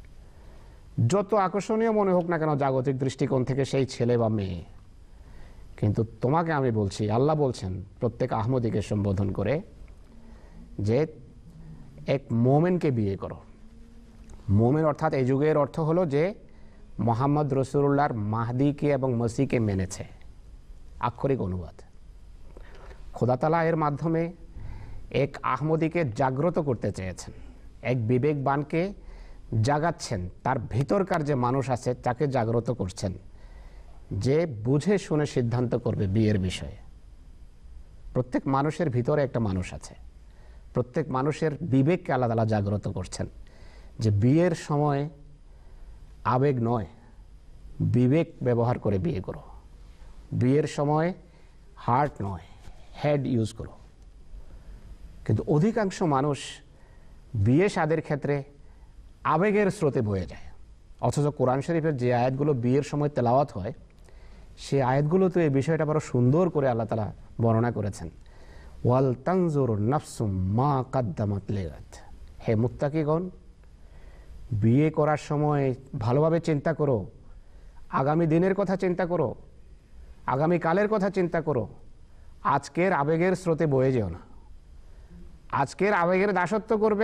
যত আকর্ষণীয় মনে হোক না কেন জাগতিক দৃষ্টিকোণ থেকে সেই ছেলে বা মেয়ে, কিন্তু তোমাকে আমি বলছি, আল্লাহ বলছেন প্রত্যেক আহমদীকে সম্বোধন করে, যে এক মোমেনকে বিয়ে করো। মোমেন অর্থাৎ এই যুগের অর্থ হলো যে মোহাম্মদ রসুল্লাহর মাহদিকে এবং মসিকে মেনেছে, আক্ষরিক অনুবাদ। খোদা তাআলা এর মাধ্যমে এক আহমদীকে জাগ্রত করতে চেয়েছেন, এক বিবেকবানকে জাগাচ্ছেন, তার ভিতরকার যে মানুষ আছে তাকে জাগ্রত করছেন, যে বুঝে শুনে সিদ্ধান্ত করবে বিয়ের বিষয়ে। প্রত্যেক মানুষের ভিতরে একটা মানুষ আছে, প্রত্যেক মানুষের বিবেককে আল্লাহ তাআলা জাগ্রত করছেন, যে বিয়ের সময় আবেগ নয়, বিবেক ব্যবহার করে বিয়ে করো। বিয়ের সময় হার্ট নয়, হেড ইউজ করো। কিন্তু অধিকাংশ মানুষ বিয়ে শাদের ক্ষেত্রে আবেগের স্রোতে বয়ে যায়, অথচ কোরআন শরীফের যে আয়াতগুলো বিয়ের সময় তেলাওয়াত হয়, সেই আয়াতগুলো তো এই বিষয়টা বড় সুন্দর করে আল্লাহ তাআলা বর্ণনা করেছেন। ওয়াল তানজুর নাফসুম মা কাদ্দামাত লিগাদ। হে মুত্তাকিগণ, বিয়ে করার সময় ভালোভাবে চিন্তা করো, আগামী দিনের কথা চিন্তা করো, আগামী কালের কথা চিন্তা করো। আজকের আবেগের স্রোতে বয়ে যেও না। আজকের আবেগের দাসত্ব করবে,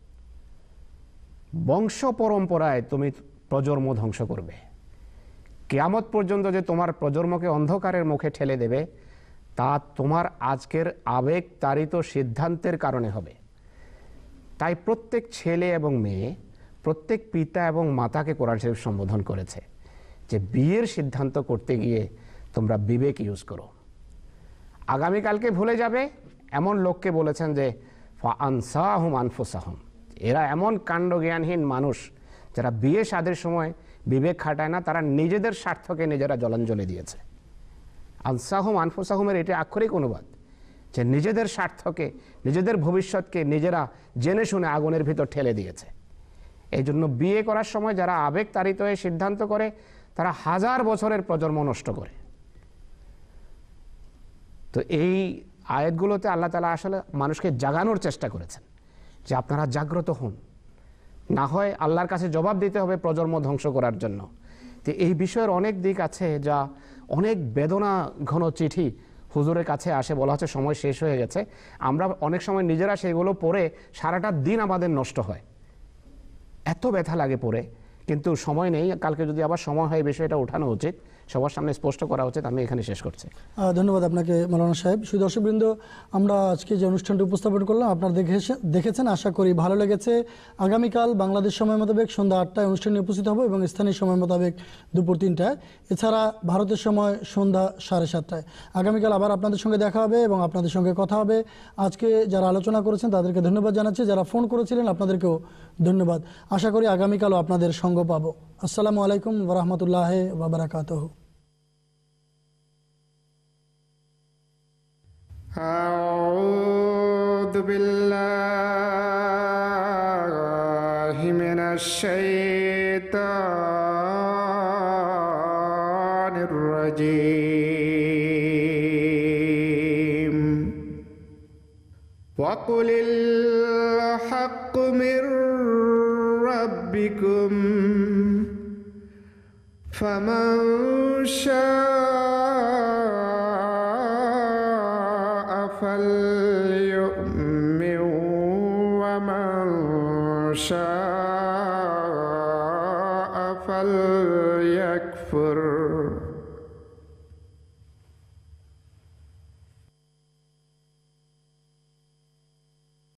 বংশ পরম্পরায় তুমি প্রজন্ম ধ্বংস করবে। কিয়ামত পর্যন্ত যে তোমার প্রজন্মকে অন্ধকারের মুখে ঠেলে দেবে, তা তোমার আজকের আবেগ তাড়িত সিদ্ধান্তের কারণে হবে। তাই প্রত্যেক ছেলে এবং মেয়ে, প্রত্যেক পিতা এবং মাতাকে কোরআন শরীফ সম্বোধন করেছে যে বিয়ের সিদ্ধান্ত করতে গিয়ে তোমরা বিবেক ইউজ করো। আগামীকালকে ভুলে যাবে এমন লোককে বলেছেন যে ফাআনসাহুম আনফুসাহুম। এরা এমন কাণ্ডজ্ঞানহীন মানুষ যারা বিয়ে শাদের সময় বিবেক খাটায় না, তারা নিজেদের স্বার্থকে নিজেরা জলাঞ্জলি দিয়েছে। আনসাহুম আনফুসাহুমের এটি আক্ষরিক অনুবাদ, যে নিজেদের স্বার্থকে, নিজেদের ভবিষ্যৎকে নিজেরা জেনে শুনে আগুনের ভিতর ঠেলে দিয়েছে। এই জন্য বিয়ে করার সময় যারা আবেগ তাড়িত হয়ে সিদ্ধান্ত করে, তারা হাজার বছরের প্রজন্ম নষ্ট করে। তো এই আয়াতগুলোতে আল্লাহ তাআলা আসলে মানুষকে জাগানোর চেষ্টা করেছেন যে আপনারা জাগ্রত হন, না হয় আল্লাহর কাছে জবাব দিতে হবে প্রজন্ম ধ্বংস করার জন্য। তো এই বিষয়ের অনেক দিক আছে, যা অনেক বেদনা ঘন চিঠি হুজুরের কাছে আসে, বলা হচ্ছে সময় শেষ হয়ে গেছে। আমরা অনেক সময় নিজেরা সেগুলো পড়ে সারাটা দিন আমাদের নষ্ট হয়, এত ব্যথা লাগে পড়ে, কিন্তু সময় নেই। কালকে যদি আবার সময় হয় বিষয়টা ওঠানো উচিত, সবার সামনে স্পষ্ট করা উচিত। আমি এখানে শেষ করছি। ধন্যবাদ আপনাকে মাওলানা সাহেব। শুধু দর্শকবৃন্দ, আমরা আজকে যে অনুষ্ঠানটি উপস্থাপন করলাম আপনারা দেখেছেন, আশা করি ভালো লেগেছে। আগামীকাল বাংলাদেশ সময় মোতাবেক সন্ধ্যা 8টায় অনুষ্ঠানে উপস্থিত হবো এবং স্থানীয় সময় মোতাবেক দুপুর 3টায়, এছাড়া ভারতের সময় সন্ধ্যা 7:30টায়। আগামীকাল আবার আপনাদের সঙ্গে দেখা হবে এবং আপনাদের সঙ্গে কথা হবে। আজকে যারা আলোচনা করেছেন তাদেরকে ধন্যবাদ জানাচ্ছি, যারা ফোন করেছিলেন আপনাদেরকেও ধন্যবাদ। আশা করি আগামীকালও আপনাদের সঙ্গ পাবো। আসসালামু আলাইকুম ওয়া রাহমাতুল্লাহি ওয়া বারাকাতুহু। أعوذ بالله من الشيطان الرجيم وقل الحق من ربكم فمن شاء فليؤمن ومن شاء فليكفر